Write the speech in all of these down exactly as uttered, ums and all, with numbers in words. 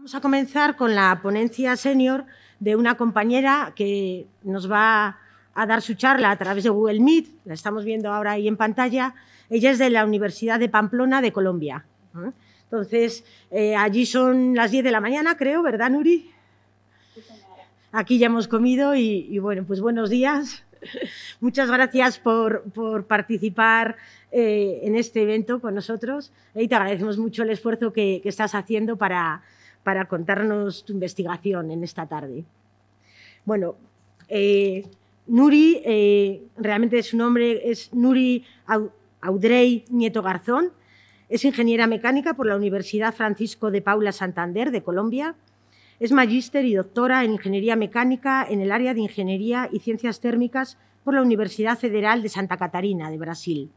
Vamos a comenzar con la ponencia senior de una compañera que nos va a dar su charla a través de Google Meet. La estamos viendo ahora ahí en pantalla. Ella es de la Universidad de Pamplona de Colombia. Entonces, eh, allí son las diez de la mañana, creo, ¿verdad, Nuri? Sí, señora. Aquí ya hemos comido y, y bueno, pues buenos días. Muchas gracias por, por participar eh, en este evento con nosotros y te agradecemos mucho el esfuerzo que, que estás haciendo para, para contarnos tu investigación en esta tarde. Bueno, eh, Nuri, eh, realmente su nombre es Nuri Audrey Nieto Garzón, es ingeniera mecánica por la Universidad Francisco de Paula Santander de Colombia. Es magíster y doctora en Ingeniería Mecánica en el área de Ingeniería y Ciencias Térmicas por la Universidad Federal de Santa Catarina, de Brasil.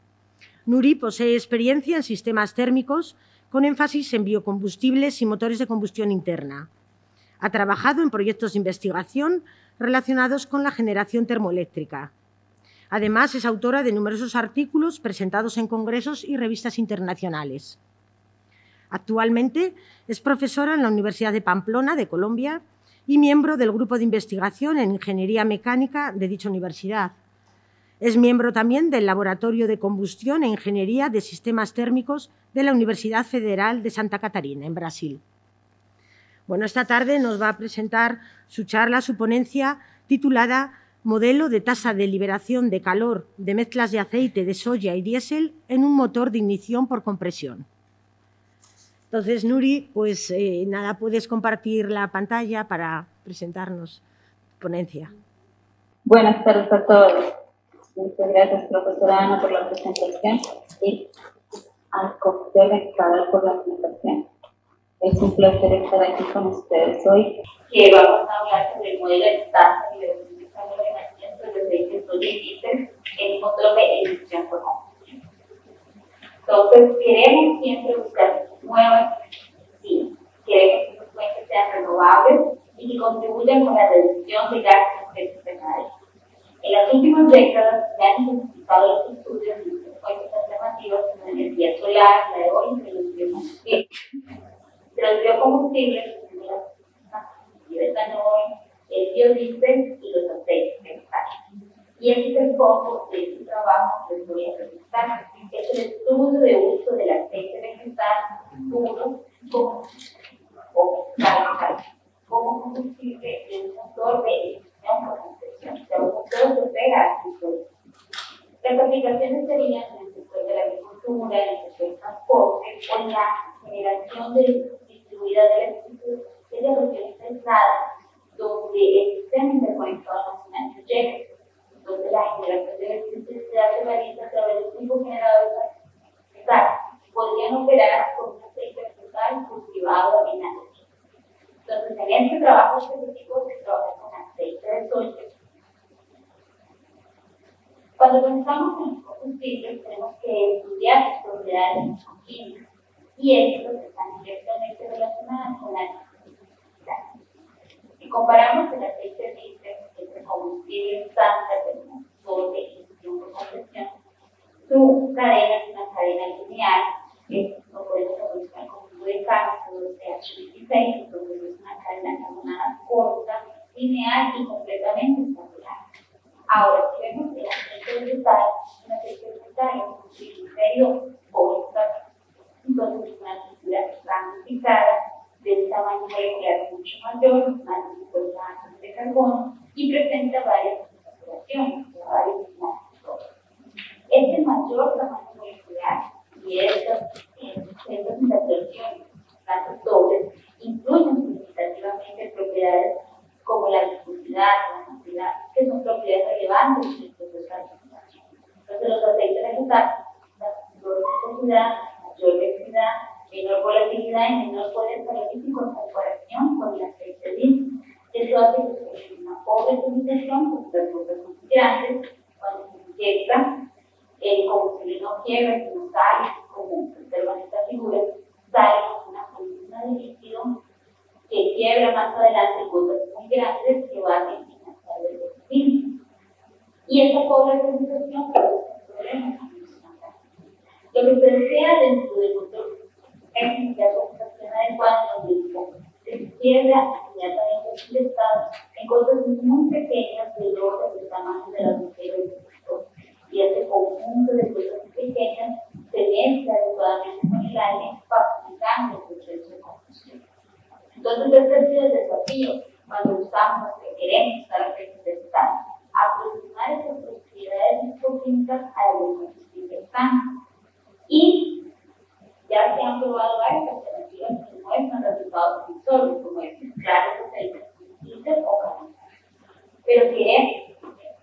Nuri posee experiencia en sistemas térmicos con énfasis en biocombustibles y motores de combustión interna. Ha trabajado en proyectos de investigación relacionados con la generación termoeléctrica. Además, es autora de numerosos artículos presentados en congresos y revistas internacionales. Actualmente es profesora en la Universidad de Pamplona, de Colombia, y miembro del Grupo de Investigación en Ingeniería Mecánica de dicha universidad. Es miembro también del Laboratorio de Combustión e Ingeniería de Sistemas Térmicos de la Universidad Federal de Santa Catarina, en Brasil. Bueno, esta tarde nos va a presentar su charla, su ponencia, titulada Modelo de tasa de liberación de calor de mezclas de aceite de soya y diésel en un motor de ignición por compresión. Entonces, Nuri, pues eh, nada, puedes compartir la pantalla para presentarnos tu ponencia. Buenas tardes a todos. Muchas gracias, profesora Ana, por la presentación y al comité organizador por la presentación. Es un placer estar aquí con ustedes hoy. Que vamos a hablar sobre el modelo de tasa de liberación de calor de aceite de soya y diésel en un motor de ignición por combustión. Entonces, queremos siempre buscar nuevas energías. Queremos que esas fuentes sean renovables y que contribuyan con la reducción de gases de efecto invernadero. En las últimas décadas se han intensificado los estudios de las fuentes alternativas como la energía solar, la eólica y los biocombustibles. De los biocombustibles tenemos el etanol, el biodiesel y los aceites vegetales. Y este es el foco de este trabajo que les voy a presentar. Es el estudio de uso del aceite vegetal puro como, como, como combustible de un motor de ignición por compresión. O sea, un motor que pega al sector. Las aplicaciones serían en el sector de la agricultura, en el sector del transporte o en la generación de distribuida de electricidad de regiones pesadas, donde el sistema interconectado nacional no llega. Entonces, la generación de electricidad se realiza a través de cinco generadores vegetales. Podrían operar con un aceite vegetal cultivado en agua. Entonces, en este trabajo específico se trabaja con aceite de soya. Cuando pensamos en los combustibles, tenemos que estudiar sus propiedades químicas y estas están directamente relacionadas con la electricidad. Si comparamos el aceite de diésel entre combustible estándar del motor de ignición por compresión, su cadena es una cadena lineal, que lo podemos representar como un de cápsulas de H veintiséis, entonces es una cadena carbonada corta, lineal y completamente circular. Ahora, si vemos el aceite vegetal, un aceite vegetal es un triglicérido poliinsaturado, entonces es una estructura ramificada del tamaño molecular mucho mayor, más de cincuenta átomos de carbono y presenta varias saturaciones, varios isótopos. Este mayor tamaño molecular y estas saturaciones, las dobles, incluyen significativamente propiedades como la viscosidad, la cantidad, que son propiedades relevantes en el proceso de calcificación. Entonces, los aceites vegetales, la mayor viscosidad, mayor densidad, menor volatilidad y menor poder calórico en comparación con el aceite de diésel. Eso hace que se una pobre utilización con recursos refrigerantes cuando se inyecta el combustible no quiebra, sino sale, como se observa en esta figura, sale con una columna de líquido que quiebra más adelante gotas muy grandes que van a financiar el combustible. Y esta pobre utilización produce problemas en la Lo que se desea dentro del motor es la concentración adecuada en los combustibles. piedra inmediatamente inyectada en cosas muy pequeñas de lotes del tamaño de la mujer y este conjunto de cosas pequeñas se mezcla adecuadamente con el aire, facilitando el proceso de combustión. Entonces, este es el desafío cuando usamos, que queremos usar la flexibilidad, aproximar esas propiedades microquímicas a los combustibles sanos. Y ya se han probado varias alternativas que muestran resultados sensorios, como es mezclar los aceites o carbón. Pero queremos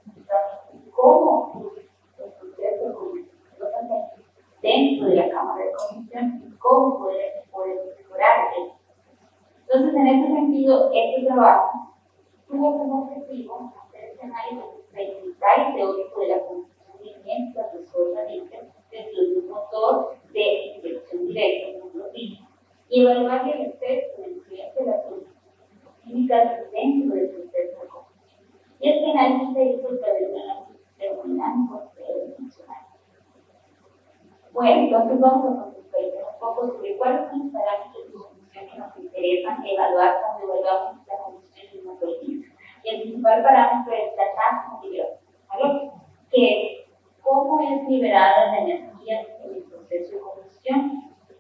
cómo los procesos de combustión dentro de la cámara de combustión y cómo poder, poder mejorar eso. Entonces, en ese sentido, este trabajo tuvo como objetivo hacer este análisis experimental y teórico de la combustión mientras resuelva dentro de un motor de inyección directa, y evaluar el efecto de influencia de las químicas dentro del proceso de combustión. Y este análisis se hizo a través de un análisis termodinámico tridimensional. Bueno, entonces vamos a concentrarnos un poco sobre cuáles son los parámetros de combustión que nos interesan evaluar cuando evaluamos la combustión de un motor químico. Y el principal parámetro es la tasa de liberación de calor, que es cómo es liberada la energía en el proceso de combustión.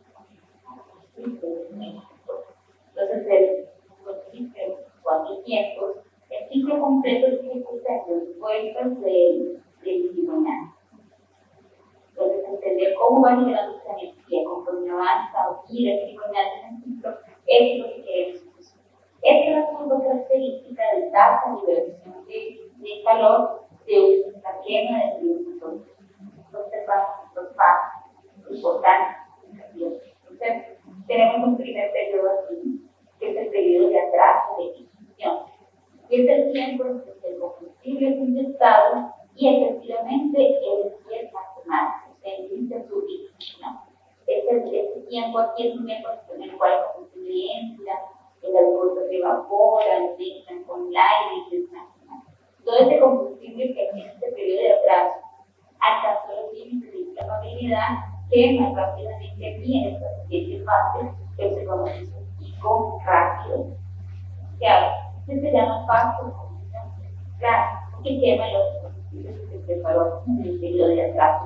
Entonces, el ciclo cuatro tiempos, el ciclo completo se ejecuta en dos vueltas del cigüeñal. Entonces, entender cómo va liberando esa energía conforme avanza o gira el cigüeñal en el ciclo es lo que queremos. Esta es la curva característica de tasa de liberación de, de calor de una quema de fluidos. Entonces, vamos los pasos importantes. Entonces, tenemos un primer periodo aquí, que es el periodo de atraso de ignición. Y es el tiempo en que el combustible es inyectado y efectivamente el empieza a quemar, se inicia su ignición. Este, este tiempo aquí es un tiempo en el cual el combustible entra, el alcohol se evapora, mezclan con el aire y se transforma. Todo ese combustible que tiene este periodo de atraso alcanzó los límites de inflamabilidad que más rápidamente viene esta siguiente fase que se conoce como pico rápido. ¿Qué hace? Que se llama paso de combustión gas, que quema los combustibles que se preparó en el periodo de atraso.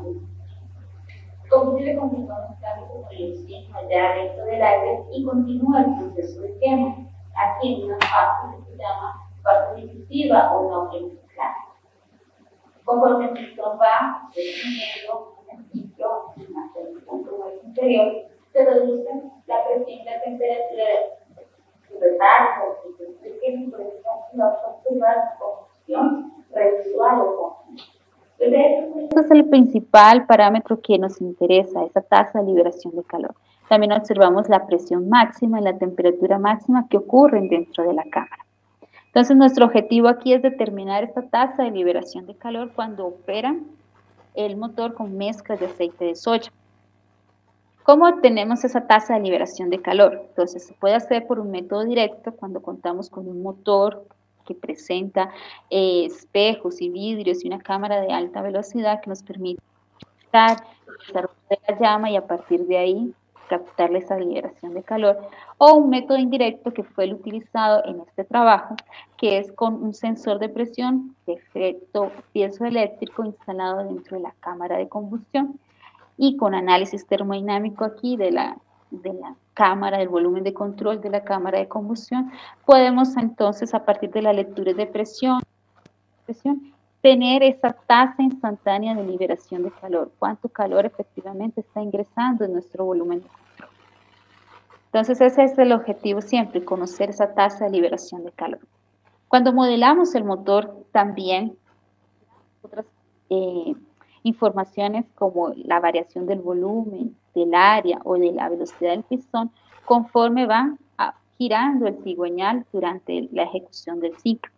El combustible continúa mezclando con el oxígeno allá dentro del aire y continúa el proceso de quema. Aquí en una fase que se llama fase difusiva o no química. Conforme el pistón va disminuyendo el ciclo hasta el punto más inferior, se reduce la presión y la temperatura de retardo, el químico de la observar la combustión residual o continua. Este es el principal parámetro que nos interesa, esa tasa de liberación de calor. También observamos la presión máxima y la temperatura máxima que ocurren dentro de la cámara. Entonces, nuestro objetivo aquí es determinar esta tasa de liberación de calor cuando opera el motor con mezclas de aceite de soya. ¿Cómo obtenemos esa tasa de liberación de calor? Entonces, se puede hacer por un método directo cuando contamos con un motor que presenta eh, espejos y vidrios y una cámara de alta velocidad que nos permite captar el desarrollo de la llama y a partir de ahí captarle esa liberación de calor, o un método indirecto que fue el utilizado en este trabajo, que es con un sensor de presión de efecto piezoeléctrico instalado dentro de la cámara de combustión y con análisis termodinámico aquí de la, de la cámara, del volumen de control de la cámara de combustión, podemos entonces a partir de las lecturas de presión, presión tener esa tasa instantánea de liberación de calor, cuánto calor efectivamente está ingresando en nuestro volumen de control. Entonces ese es el objetivo siempre, conocer esa tasa de liberación de calor. Cuando modelamos el motor también, otras eh, informaciones como la variación del volumen, del área o de la velocidad del pistón, conforme va a, girando el cigüeñal durante la ejecución del ciclo.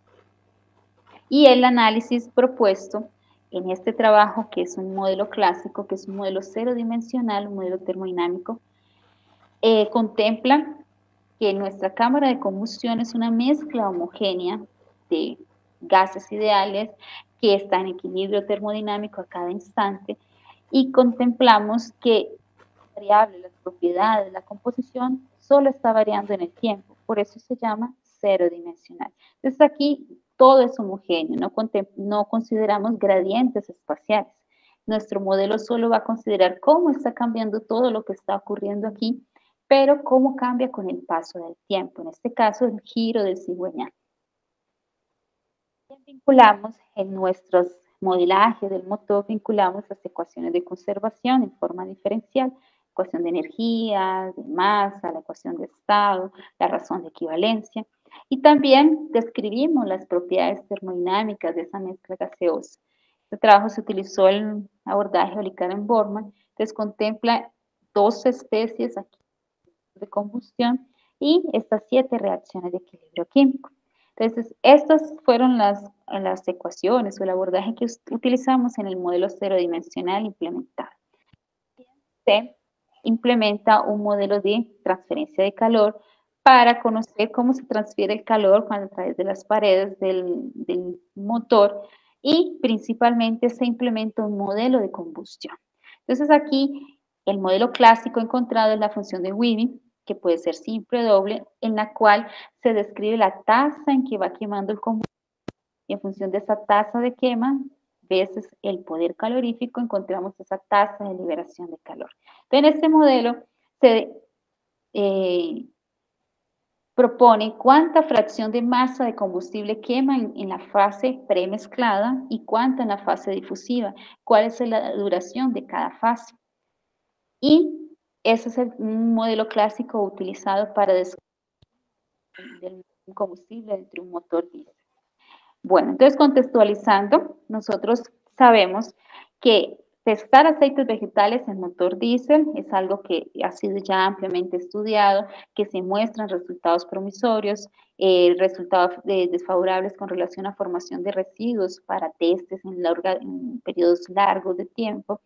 Y el análisis propuesto en este trabajo, que es un modelo clásico, que es un modelo cero dimensional, un modelo termodinámico, eh, contempla que nuestra cámara de combustión es una mezcla homogénea de gases ideales que está en equilibrio termodinámico a cada instante y contemplamos que las variables, las propiedades, la composición solo está variando en el tiempo, por eso se llama cero dimensional. Entonces aquí todo es homogéneo, no, no consideramos gradientes espaciales. Nuestro modelo solo va a considerar cómo está cambiando todo lo que está ocurriendo aquí, pero cómo cambia con el paso del tiempo, en este caso el giro del cigüeñal. Vinculamos en nuestros modelajes del motor, vinculamos las ecuaciones de conservación en forma diferencial, ecuación de energía, de masa, la ecuación de estado, la razón de equivalencia, y también describimos las propiedades termodinámicas de esa mezcla gaseosa. Este trabajo se utilizó el abordaje Olicaren-Borman, entonces contempla dos especies aquí de combustión y estas siete reacciones de equilibrio químico. Entonces, estas fueron las, las ecuaciones o el abordaje que utilizamos en el modelo cero dimensional implementado. Se implementa un modelo de transferencia de calor para conocer cómo se transfiere el calor a través de las paredes del, del motor y principalmente se implementa un modelo de combustión. Entonces aquí el modelo clásico encontrado es la función de Wien, que puede ser simple o doble, en la cual se describe la tasa en que va quemando el combustible y en función de esa tasa de quema veces el poder calorífico encontramos esa tasa de liberación de calor. Entonces, en este modelo se eh, propone cuánta fracción de masa de combustible quema en, en la fase premezclada y cuánta en la fase difusiva, cuál es la duración de cada fase. Y ese es el un modelo clásico utilizado para describir el combustible entre un motor diésel. Bueno, entonces contextualizando, nosotros sabemos que testar aceites vegetales en motor diésel es algo que ha sido ya ampliamente estudiado, que se muestran resultados promisorios, eh, resultados de, desfavorables con relación a formación de residuos para testes en, larga, en periodos largos de tiempo.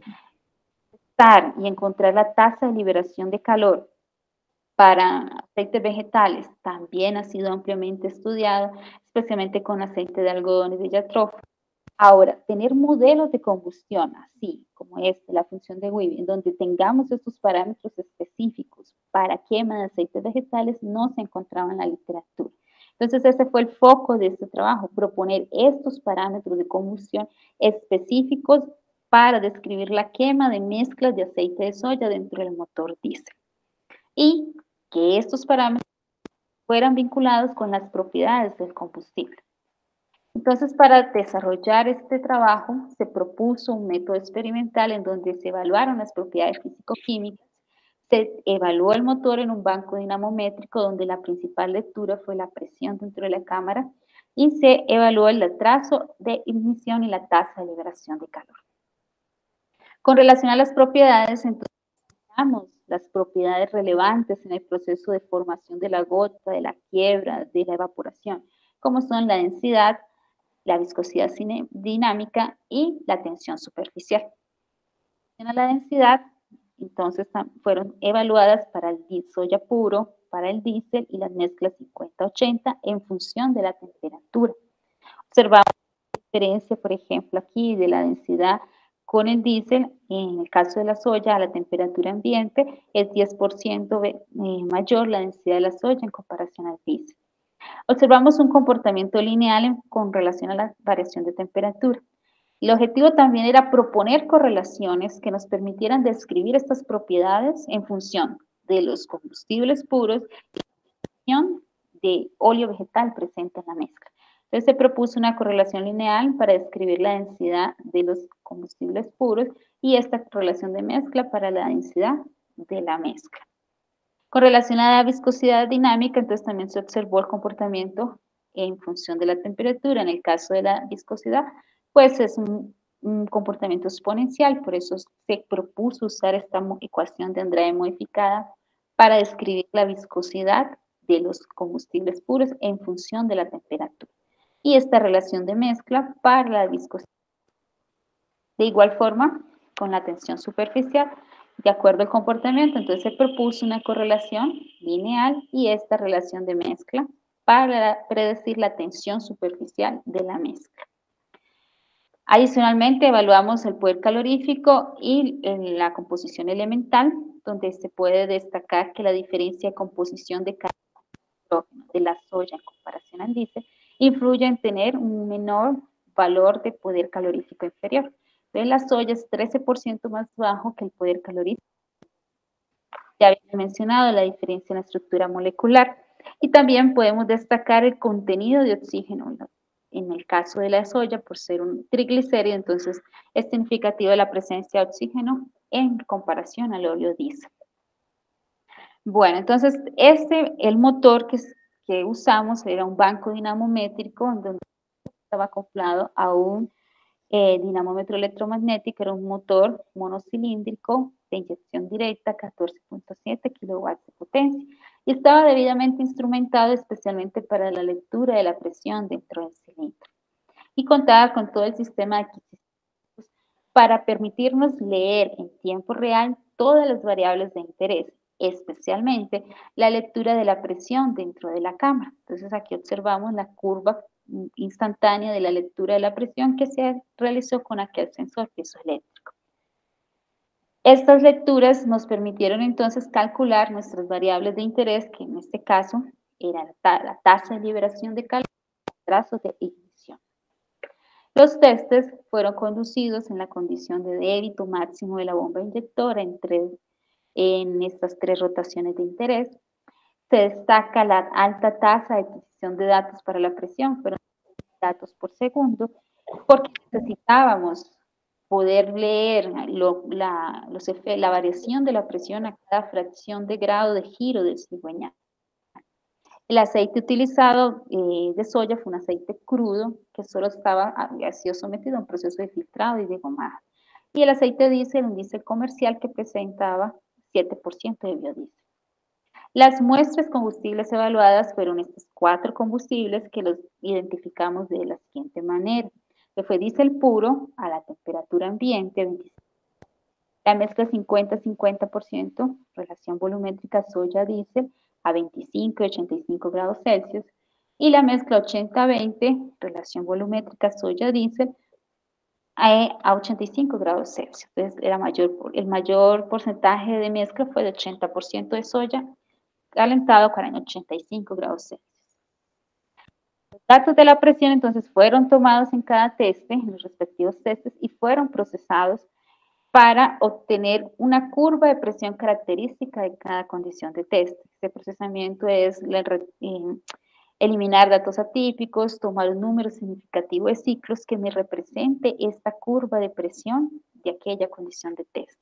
Testar y encontrar la tasa de liberación de calor para aceites vegetales también ha sido ampliamente estudiado, especialmente con aceite de algodón y de jatropha. Ahora, tener modelos de combustión así como este, la función de Wien, donde tengamos estos parámetros específicos para quema de aceites vegetales, no se encontraba en la literatura. Entonces, ese fue el foco de este trabajo, proponer estos parámetros de combustión específicos para describir la quema de mezclas de aceite de soya dentro del motor diésel. Y que estos parámetros fueran vinculados con las propiedades del combustible. Entonces, para desarrollar este trabajo, se propuso un método experimental en donde se evaluaron las propiedades físico-químicas, se evaluó el motor en un banco dinamométrico donde la principal lectura fue la presión dentro de la cámara y se evaluó el trazo de ignición y la tasa de liberación de calor. Con relación a las propiedades, entonces, las propiedades relevantes en el proceso de formación de la gota, de la quiebra, de la evaporación, como son la densidad, la viscosidad dinámica y la tensión superficial. En la densidad, entonces, fueron evaluadas para el soya puro, para el diésel y las mezclas cincuenta ochenta en función de la temperatura. Observamos la diferencia, por ejemplo, aquí de la densidad con el diésel, en el caso de la soya, a la temperatura ambiente, es diez por ciento mayor la densidad de la soya en comparación al diésel. Observamos un comportamiento lineal en, con relación a la variación de temperatura. El objetivo también era proponer correlaciones que nos permitieran describir estas propiedades en función de los combustibles puros y de óleo vegetal presente en la mezcla. Entonces se propuso una correlación lineal para describir la densidad de los combustibles puros y esta correlación de mezcla para la densidad de la mezcla. Con relación a la viscosidad dinámica, entonces también se observó el comportamiento en función de la temperatura. En el caso de la viscosidad, pues es un, un comportamiento exponencial, por eso se propuso usar esta ecuación de Andrade modificada para describir la viscosidad de los combustibles puros en función de la temperatura. Y esta relación de mezcla para la viscosidad. De igual forma, con la tensión superficial, de acuerdo al comportamiento, entonces se propuso una correlación lineal y esta relación de mezcla para predecir la tensión superficial de la mezcla. Adicionalmente, evaluamos el poder calorífico y la composición elemental, donde se puede destacar que la diferencia de composición de carbohidratos de la soya en comparación al diésel influye en tener un menor valor de poder calorífico inferior. Entonces, la soya es trece por ciento más bajo que el poder calorífico. Ya había mencionado la diferencia en la estructura molecular y también podemos destacar el contenido de oxígeno. En el caso de la soya, por ser un triglicérido, entonces es significativa la presencia de oxígeno en comparación al óleo diésel. Bueno, entonces este, el motor que, que usamos era un banco dinamométrico donde estaba acoplado a un eh, dinamómetro electromagnético, era un motor monocilíndrico de inyección directa, catorce punto siete kilowatts de potencia, y estaba debidamente instrumentado especialmente para la lectura de la presión dentro del cilindro. Y contaba con todo el sistema de adquisiciones para permitirnos leer en tiempo real todas las variables de interés, especialmente la lectura de la presión dentro de la cámara. Entonces aquí observamos la curva instantánea de la lectura de la presión que se realizó con aquel sensor piezoeléctrico. Estas lecturas nos permitieron entonces calcular nuestras variables de interés, que en este caso era la tasa de liberación de calor y el trazo de ignición. Los testes fueron conducidos en la condición de débito máximo de la bomba inyectora en, tres, en estas tres rotaciones de interés. Se destaca la alta tasa de adquisición de datos para la presión, fueron datos por segundo, porque necesitábamos poder leer lo, la, los la variación de la presión a cada fracción de grado de giro del cigüeñal. El aceite utilizado eh, de soya fue un aceite crudo que solo estaba, había sido sometido a un proceso de filtrado y de gomado. Y el aceite diésel, un diésel comercial que presentaba siete por ciento de biodiesel. Las muestras combustibles evaluadas fueron estos cuatro combustibles que los identificamos de la siguiente manera, que fue diésel puro a la temperatura ambiente, veinticinco. La mezcla cincuenta cincuenta por ciento, relación volumétrica soya-diésel a veinticinco y ochenta y cinco grados Celsius, y la mezcla ochenta veinte, relación volumétrica soya-diésel a ochenta y cinco grados Celsius. Entonces, era mayor, el mayor porcentaje de mezcla fue de ochenta por ciento de soya calentado con ochenta y cinco grados Celsius. Los datos de la presión entonces fueron tomados en cada teste, en los respectivos testes, y fueron procesados para obtener una curva de presión característica de cada condición de test. Este procesamiento es la, eh, eliminar datos atípicos, tomar un número significativo de ciclos que me represente esta curva de presión de aquella condición de test.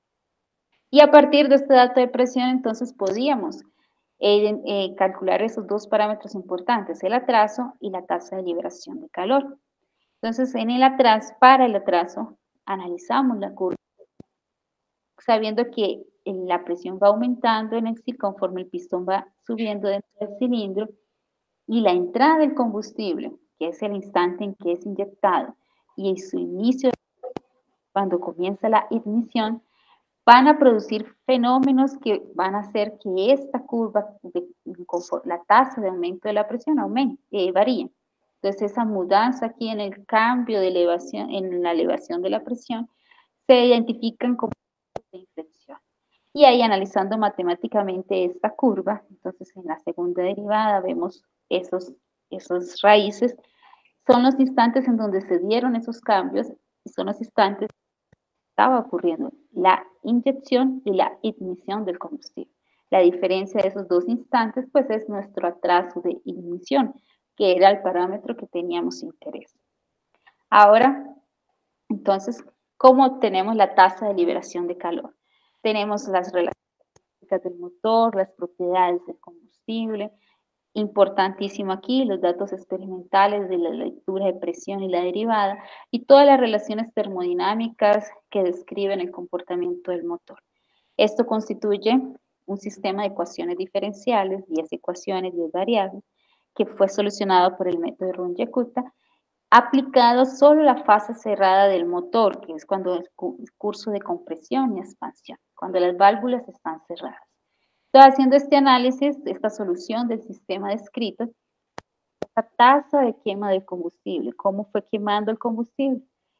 Y a partir de este dato de presión, entonces podíamos eh, eh, calcular esos dos parámetros importantes, el atraso y la tasa de liberación de calor. Entonces, en el atraso, para el atraso, analizamos la curva, sabiendo que la presión va aumentando en el conforme el pistón va subiendo dentro del cilindro, y la entrada del combustible, que es el instante en que es inyectado, y su inicio, cuando comienza la ignición, van a producir fenómenos que van a hacer que esta curva, de, la tasa de aumento de la presión aumente, eh, varíe. Entonces, esa mudanza aquí en el cambio de elevación, en la elevación de la presión, se identifican como de inflexión. Y ahí, analizando matemáticamente esta curva, entonces en la segunda derivada vemos esos, esos raíces, son los instantes en donde se dieron esos cambios y son los instantes estaba ocurriendo la inyección y la ignición del combustible. La diferencia de esos dos instantes, pues, es nuestro atraso de ignición, que era el parámetro que teníamos interés. Ahora, entonces, ¿cómo obtenemos la tasa de liberación de calor? Tenemos las relaciones del motor, las propiedades del combustible. Importantísimo aquí, los datos experimentales de la lectura de presión y la derivada, y todas las relaciones termodinámicas que describen el comportamiento del motor. Esto constituye un sistema de ecuaciones diferenciales, diez ecuaciones, diez variables, que fue solucionado por el método de Runge-Kutta, aplicado solo a la fase cerrada del motor, que es cuando es curso de compresión y expansión, cuando las válvulas están cerradas. Entonces, haciendo este análisis, esta solución del sistema descrito, esta tasa de quema del combustible, cómo fue quemando el combustible.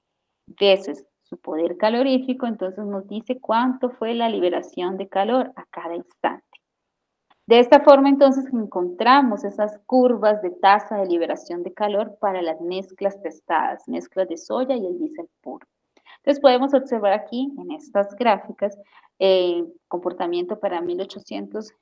veces su poder calorífico, entonces nos dice cuánto fue la liberación de calor a cada instante. De esta forma, entonces, encontramos esas curvas de tasa de liberación de calor para las mezclas testadas, mezclas de soya y el diésel puro. Entonces, podemos observar aquí en estas gráficas el eh, comportamiento para mil ochocientos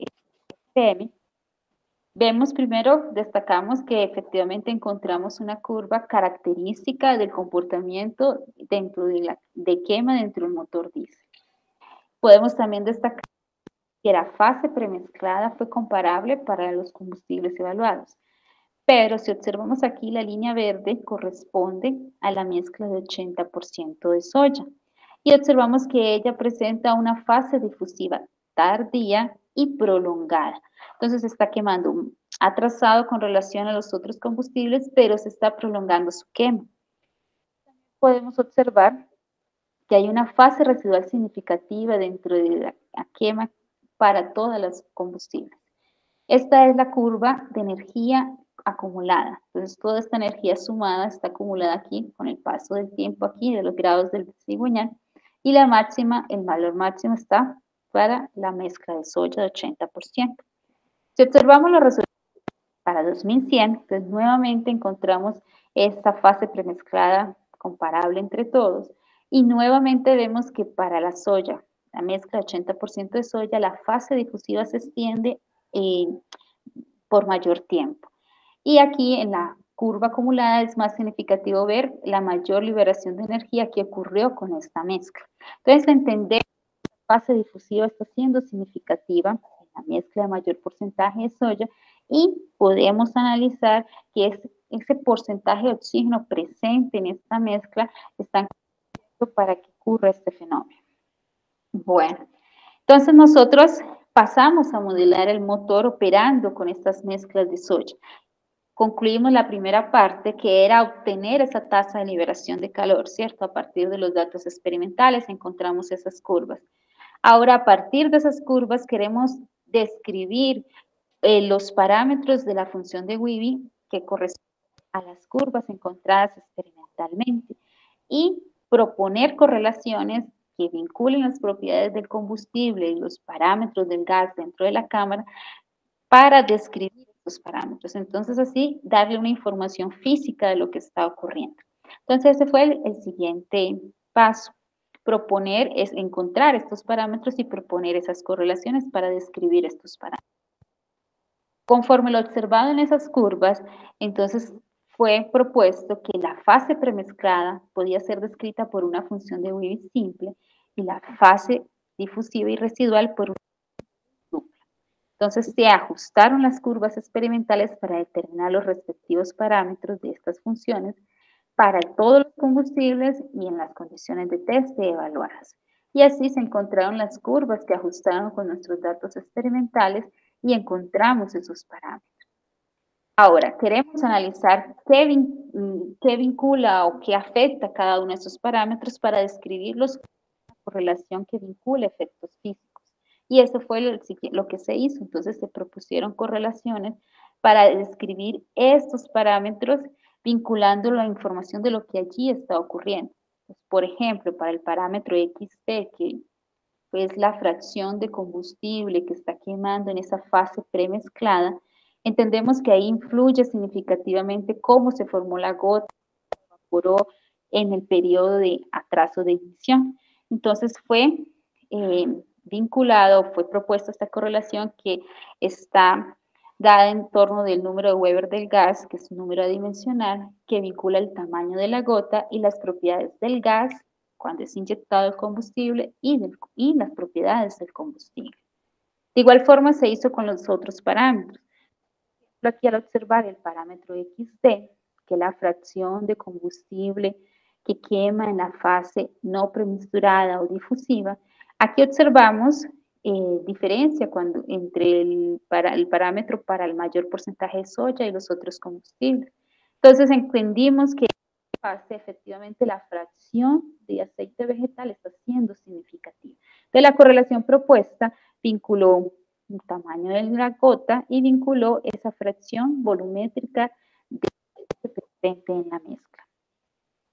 P M. Vemos primero, destacamos que efectivamente encontramos una curva característica del comportamiento dentro de, la, de quema dentro del motor diésel. Podemos también destacar que la fase premezclada fue comparable para los combustibles evaluados. Pero si observamos aquí, la línea verde corresponde a la mezcla de ochenta por ciento de soya. Y observamos que ella presenta una fase difusiva tardía y prolongada. Entonces se está quemando atrasado con relación a los otros combustibles, pero se está prolongando su quema. Podemos observar que hay una fase residual significativa dentro de la, la quema para todos los combustibles. Esta es la curva de energía acumulada. Entonces, toda esta energía sumada está acumulada aquí con el paso del tiempo aquí, de los grados del cigüeñal, y la máxima, el valor máximo está para la mezcla de soya de ochenta por ciento. Si observamos los resultados para dos mil cien, entonces nuevamente encontramos esta fase premezclada comparable entre todos, y nuevamente vemos que para la soya, la mezcla de ochenta por ciento de soya, la fase difusiva se extiende eh, por mayor tiempo. Y aquí en la curva acumulada es más significativo ver la mayor liberación de energía que ocurrió con esta mezcla. Entonces, entender que la fase difusiva está siendo significativa en la mezcla de mayor porcentaje de soya, y podemos analizar que es, ese porcentaje de oxígeno presente en esta mezcla está para que ocurra este fenómeno. Bueno, entonces nosotros pasamos a modelar el motor operando con estas mezclas de soya. Concluimos la primera parte, que era obtener esa tasa de liberación de calor, ¿cierto? A partir de los datos experimentales encontramos esas curvas. Ahora, a partir de esas curvas queremos describir eh, los parámetros de la función de Webbe que corresponden a las curvas encontradas experimentalmente y proponer correlaciones que vinculen las propiedades del combustible y los parámetros del gas dentro de la cámara para describir estos parámetros. Entonces, así, darle una información física de lo que está ocurriendo. Entonces, ese fue el, el siguiente paso. Proponer es encontrar estos parámetros y proponer esas correlaciones para describir estos parámetros. Conforme lo observado en esas curvas, entonces fue propuesto que la fase premezclada podía ser descrita por una función de Webbe simple y la fase difusiva y residual por una dupla. Entonces se ajustaron las curvas experimentales para determinar los respectivos parámetros de estas funciones para todos los combustibles y en las condiciones de test evaluadas. Y así se encontraron las curvas que ajustaron con nuestros datos experimentales y encontramos esos parámetros. Ahora, queremos analizar qué, vin qué vincula o qué afecta cada uno de esos parámetros para describirlos con correlación que vincula efectos físicos. Y eso fue lo, lo que se hizo. Entonces se propusieron correlaciones para describir estos parámetros vinculando la información de lo que allí está ocurriendo. Pues, por ejemplo, para el parámetro X T, que es la fracción de combustible que está quemando en esa fase premezclada, entendemos que ahí influye significativamente cómo se formó la gota, se evaporó en el periodo de atraso de ignición. Entonces fue eh, vinculado, fue propuesta esta correlación que está dada en torno del número de Weber del gas, que es un número adimensional, que vincula el tamaño de la gota y las propiedades del gas cuando es inyectado el combustible y, del, y las propiedades del combustible. De igual forma se hizo con los otros parámetros. Aquí al observar el parámetro X T, que es la fracción de combustible que quema en la fase no premisturada o difusiva, aquí observamos eh, diferencia cuando, entre el, para, el parámetro para el mayor porcentaje de soya y los otros combustibles. Entonces entendimos que fase, efectivamente la fracción de aceite vegetal está siendo significativa. De la correlación propuesta vinculó el tamaño de la gota y vinculó esa fracción volumétrica de presente en la mezcla.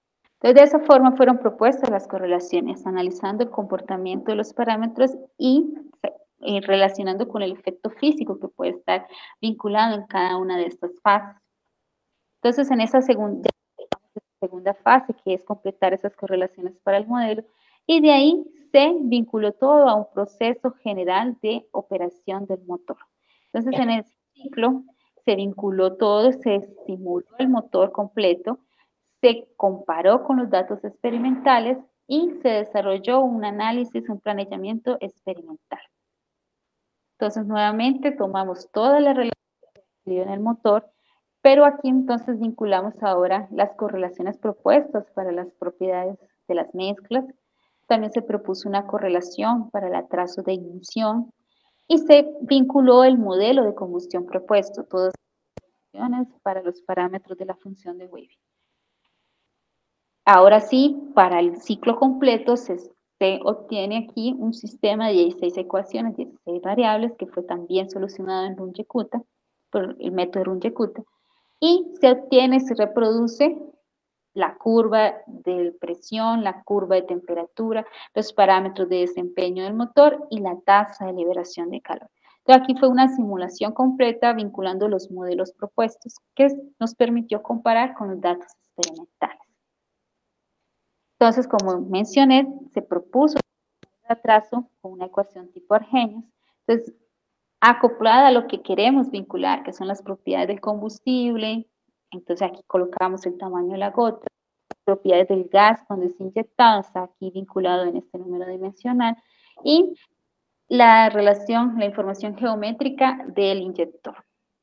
Entonces, de esa forma fueron propuestas las correlaciones, analizando el comportamiento de los parámetros y eh, relacionando con el efecto físico que puede estar vinculado en cada una de estas fases. Entonces, en esa segunda, segunda fase, que es completar esas correlaciones para el modelo, y de ahí se vinculó todo a un proceso general de operación del motor. Entonces, en el ciclo se vinculó todo, se estimuló el motor completo, se comparó con los datos experimentales y se desarrolló un análisis, un planeamiento experimental. Entonces, nuevamente tomamos toda la relación en el motor, pero aquí entonces vinculamos ahora las correlaciones propuestas para las propiedades de las mezclas. También se propuso una correlación para el atraso de ignición y se vinculó el modelo de combustión propuesto, todas las funciones para los parámetros de la función de Webbe. Ahora sí, para el ciclo completo se, se obtiene aquí un sistema de dieciséis ecuaciones, dieciséis variables, que fue también solucionado en Runge-Kutta, por el método Runge-Kutta, y se obtiene, se reproduce la curva de presión, la curva de temperatura, los parámetros de desempeño del motor y la tasa de liberación de calor. Entonces aquí fue una simulación completa vinculando los modelos propuestos que nos permitió comparar con los datos experimentales. Entonces, como mencioné, se propuso el atraso con una ecuación tipo Arrhenius. Entonces, acoplada a lo que queremos vincular, que son las propiedades del combustible. Entonces, aquí colocamos el tamaño de la gota, las propiedades del gas cuando es inyectado, está aquí vinculado en este número dimensional, y la relación, la información geométrica del inyector.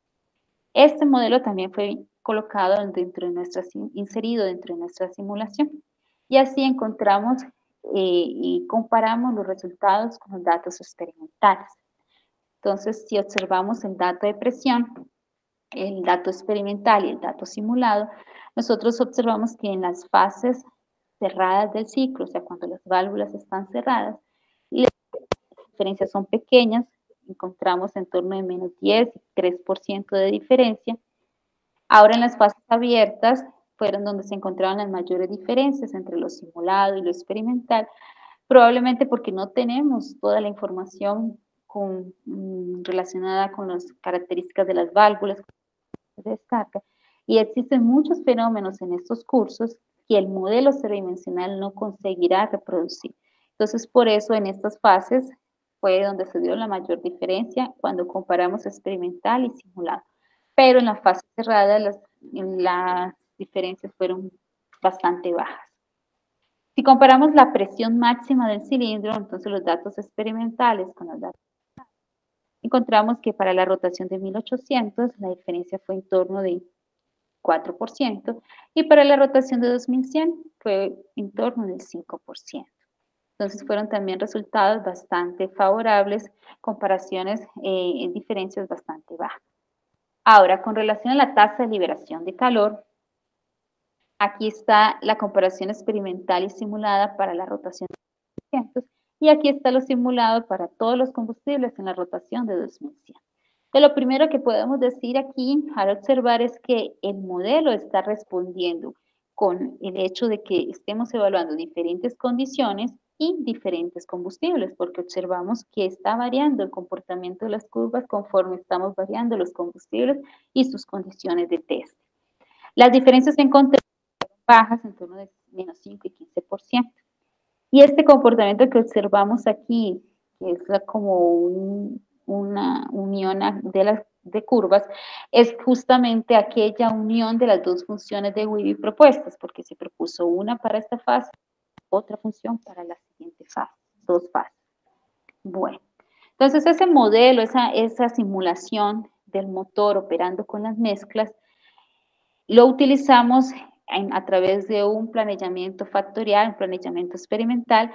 Este modelo también fue colocado dentro de nuestra, inserido dentro de nuestra simulación. Y así encontramos eh, y comparamos los resultados con los datos experimentales. Entonces, si observamos el dato de presión, el dato experimental y el dato simulado, nosotros observamos que en las fases cerradas del ciclo, o sea, cuando las válvulas están cerradas, las diferencias son pequeñas, encontramos en torno de menos diez y tres por ciento de diferencia. Ahora en las fases abiertas fueron donde se encontraban las mayores diferencias entre lo simulado y lo experimental, probablemente porque no tenemos toda la información con, mm, relacionada con las características de las válvulas de descarga, y existen muchos fenómenos en estos cursos que el modelo tridimensional no conseguirá reproducir. Entonces, por eso en estas fases fue donde se dio la mayor diferencia cuando comparamos experimental y simulado. Pero en la fase cerrada las, las diferencias fueron bastante bajas. Si comparamos la presión máxima del cilindro, entonces los datos experimentales con los datos, encontramos que para la rotación de mil ochocientos la diferencia fue en torno de cuatro por ciento y para la rotación de dos mil cien fue en torno del cinco por ciento. Entonces fueron también resultados bastante favorables, comparaciones eh, en diferencias bastante bajas. Ahora, con relación a la tasa de liberación de calor, aquí está la comparación experimental y simulada para la rotación de mil ochocientos y aquí está lo simulado para todos los combustibles en la rotación de dos mil cien. De lo primero que podemos decir aquí al observar es que el modelo está respondiendo con el hecho de que estemos evaluando diferentes condiciones y diferentes combustibles, porque observamos que está variando el comportamiento de las curvas conforme estamos variando los combustibles y sus condiciones de test. Las diferencias se encontraron bajas en torno de menos cinco y quince por ciento. Y este comportamiento que observamos aquí, que es como un, una unión de las de curvas, es justamente aquella unión de las dos funciones de Webbe propuestas, porque se propuso una para esta fase, otra función para la siguiente fase, dos fases. Bueno, entonces ese modelo, esa, esa simulación del motor operando con las mezclas, lo utilizamos en, a través de un planeamiento factorial, un planeamiento experimental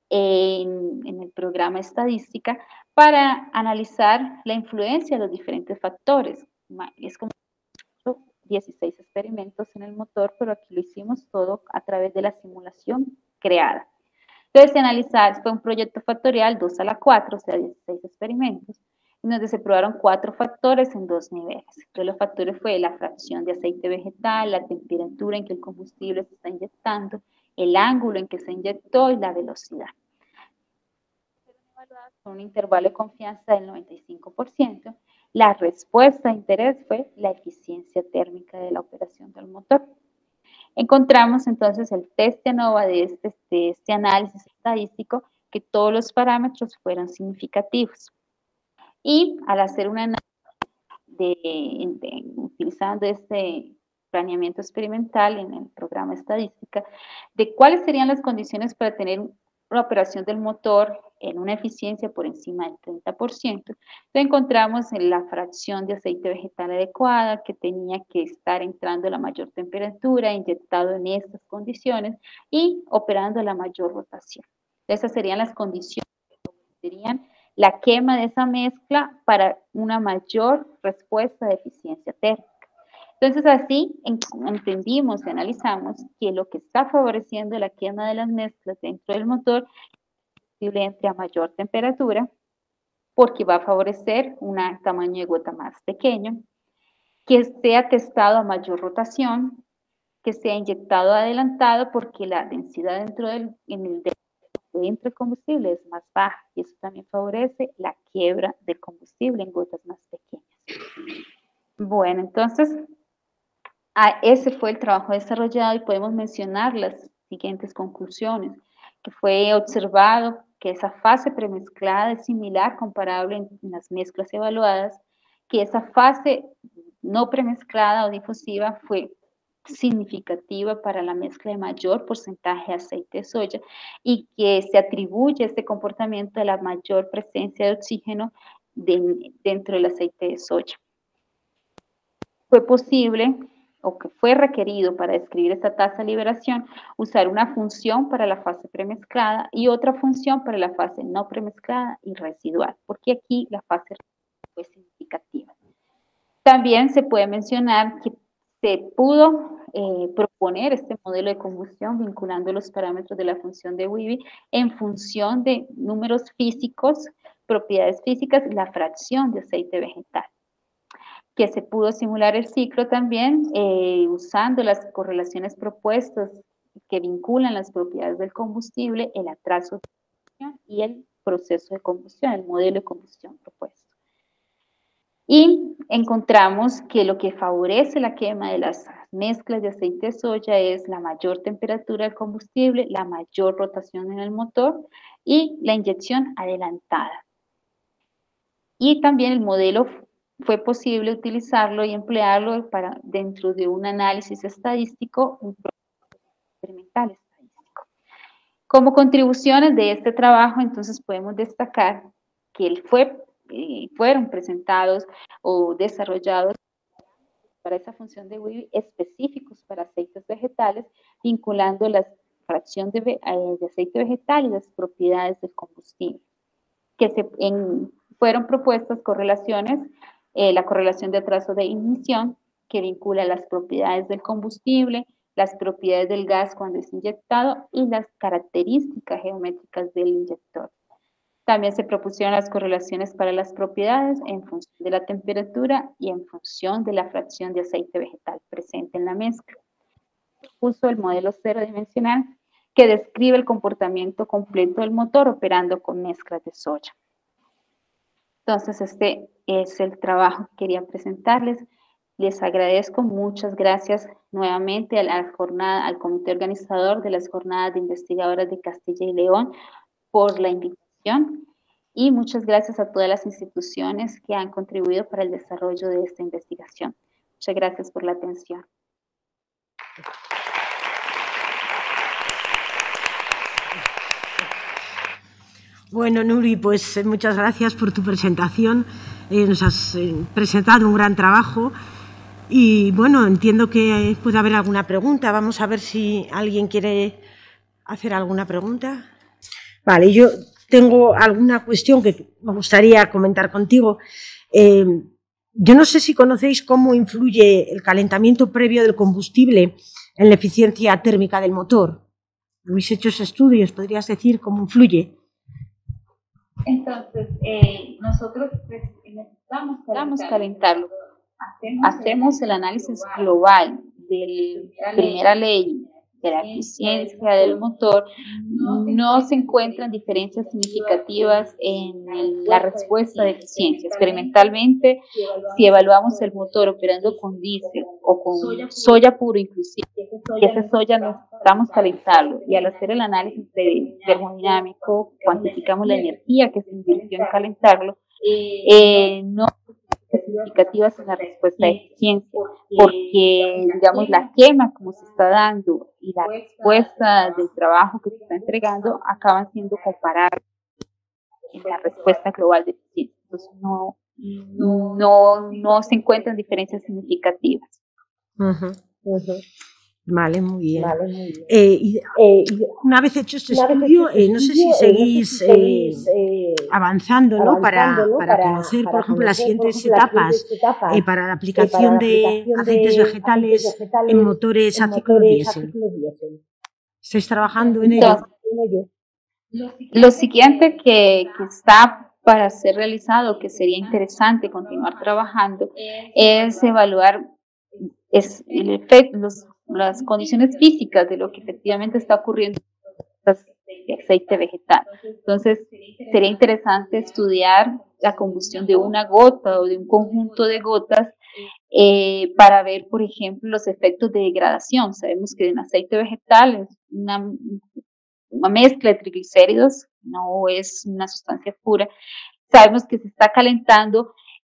en, en el programa estadística para analizar la influencia de los diferentes factores. Es como dieciséis experimentos en el motor, pero aquí lo hicimos todo a través de la simulación creada. Entonces, analizar, fue un proyecto factorial dos a la cuatro, o sea, dieciséis experimentos, donde se probaron cuatro factores en dos niveles. Entonces, los factores fue la fracción de aceite vegetal, la temperatura en que el combustible se está inyectando, el ángulo en que se inyectó y la velocidad. Con un intervalo de confianza del noventa y cinco por ciento, la respuesta de interés fue la eficiencia térmica de la operación del motor. Encontramos entonces el test de ANOVA de este, de este análisis estadístico que todos los parámetros fueron significativos. Y al hacer un análisis de, de, utilizando este planeamiento experimental en el programa estadística, de cuáles serían las condiciones para tener una operación del motor en una eficiencia por encima del treinta por ciento, encontramos en la fracción de aceite vegetal adecuada, que tenía que estar entrando a la mayor temperatura, inyectado en estas condiciones y operando a la mayor rotación. Esas serían las condiciones que serían la quema de esa mezcla para una mayor respuesta de eficiencia térmica. Entonces, así entendimos y analizamos que lo que está favoreciendo la quema de las mezclas dentro del motor es entre a mayor temperatura, porque va a favorecer un tamaño de gota más pequeño, que sea testado a mayor rotación, que sea inyectado adelantado, porque la densidad dentro del, en el dentro del combustible es más baja, y eso también favorece la quiebra del combustible en gotas más pequeñas. Bueno, entonces, Ah, ese fue el trabajo desarrollado y podemos mencionar las siguientes conclusiones, que fue observado que esa fase premezclada es similar, comparable en, en las mezclas evaluadas, que esa fase no premezclada o difusiva fue significativa para la mezcla de mayor porcentaje de aceite de soya y que se atribuye este comportamiento a la mayor presencia de oxígeno de, dentro del aceite de soya. Fue posible o que fue requerido para describir esta tasa de liberación, usar una función para la fase premezclada y otra función para la fase no premezclada y residual, porque aquí la fase fue significativa. También se puede mencionar que se pudo eh, proponer este modelo de combustión vinculando los parámetros de la función de Webbe en función de números físicos, propiedades físicas y la fracción de aceite vegetal, que se pudo simular el ciclo también eh, usando las correlaciones propuestas que vinculan las propiedades del combustible, el atraso de combustión y el proceso de combustión, el modelo de combustión propuesto. Y encontramos que lo que favorece la quema de las mezclas de aceite de soya es la mayor temperatura del combustible, la mayor rotación en el motor y la inyección adelantada. Y también el modelo fue posible utilizarlo y emplearlo para, dentro de un análisis estadístico, un proceso experimental estadístico. Como contribuciones de este trabajo, entonces podemos destacar que él fue, eh, fueron presentados o desarrollados para esa función de Webbe específicos para aceites vegetales, vinculando la fracción de, eh, de aceite vegetal y las propiedades del combustible, que se, en, fueron propuestas correlaciones. Eh, la correlación de atraso de ignición, que vincula las propiedades del combustible, las propiedades del gas cuando es inyectado y las características geométricas del inyector. También se propusieron las correlaciones para las propiedades en función de la temperatura y en función de la fracción de aceite vegetal presente en la mezcla. Se propuso el modelo cero dimensional, que describe el comportamiento completo del motor operando con mezclas de soya. Entonces, este es el trabajo que quería presentarles. Les agradezco, muchas gracias nuevamente a la jornada, al comité organizador de las jornadas de investigadoras de Castilla y León por la invitación y muchas gracias a todas las instituciones que han contribuido para el desarrollo de esta investigación. Muchas gracias por la atención. Bueno, Nuri, pues muchas gracias por tu presentación. Eh, nos has eh, presentado un gran trabajo y, bueno, entiendo que puede haber alguna pregunta. Vamos a ver si alguien quiere hacer alguna pregunta. Vale, yo tengo alguna cuestión que me gustaría comentar contigo. Eh, yo no sé si conocéis cómo influye el calentamiento previo del combustible en la eficiencia térmica del motor. ¿Habéis hecho esos estudios? ¿Podrías decir cómo influye? Entonces, eh, nosotros pues, en Vamos a calentarlo. Hacemos el análisis global de la primera ley de la eficiencia del motor. No se encuentran diferencias significativas en la respuesta de eficiencia. Experimentalmente, si evaluamos el motor operando con diésel o con soya puro inclusive, que esa soya necesitamos calentarlo, y al hacer el análisis de termodinámico cuantificamos la energía que se invirtió en calentarlo, eh, no significativas en la respuesta de eficiencia, porque digamos la quema como se está dando y la respuesta del trabajo que se está entregando acaban siendo comparables en la respuesta global de eficiencia. Entonces no, no, no se encuentran diferencias significativas. Uh-huh. Uh-huh. Vale, muy bien. Vale, muy bien. Eh, y, eh, una vez hecho este estudio, este eh, no sé si seguís, eh, no sé si seguís eh, avanzando, ¿no? Para, ¿no? para, para conocer, para por ejemplo, las siguientes etapas, etapas eh, para la aplicación, eh, para la aplicación de, aceites, de vegetales aceites vegetales en motores a ciclo diésel. ¿Estáis trabajando en ello? Entonces, lo siguiente que, que está para ser realizado, que sería interesante continuar trabajando, es evaluar es el efecto, los las condiciones físicas de lo que efectivamente está ocurriendo en aceite vegetal. Entonces, sería interesante estudiar la combustión de una gota o de un conjunto de gotas eh, para ver, por ejemplo, los efectos de degradación. Sabemos que en aceite vegetal es una, una mezcla de triglicéridos, no es una sustancia pura. Sabemos que se está calentando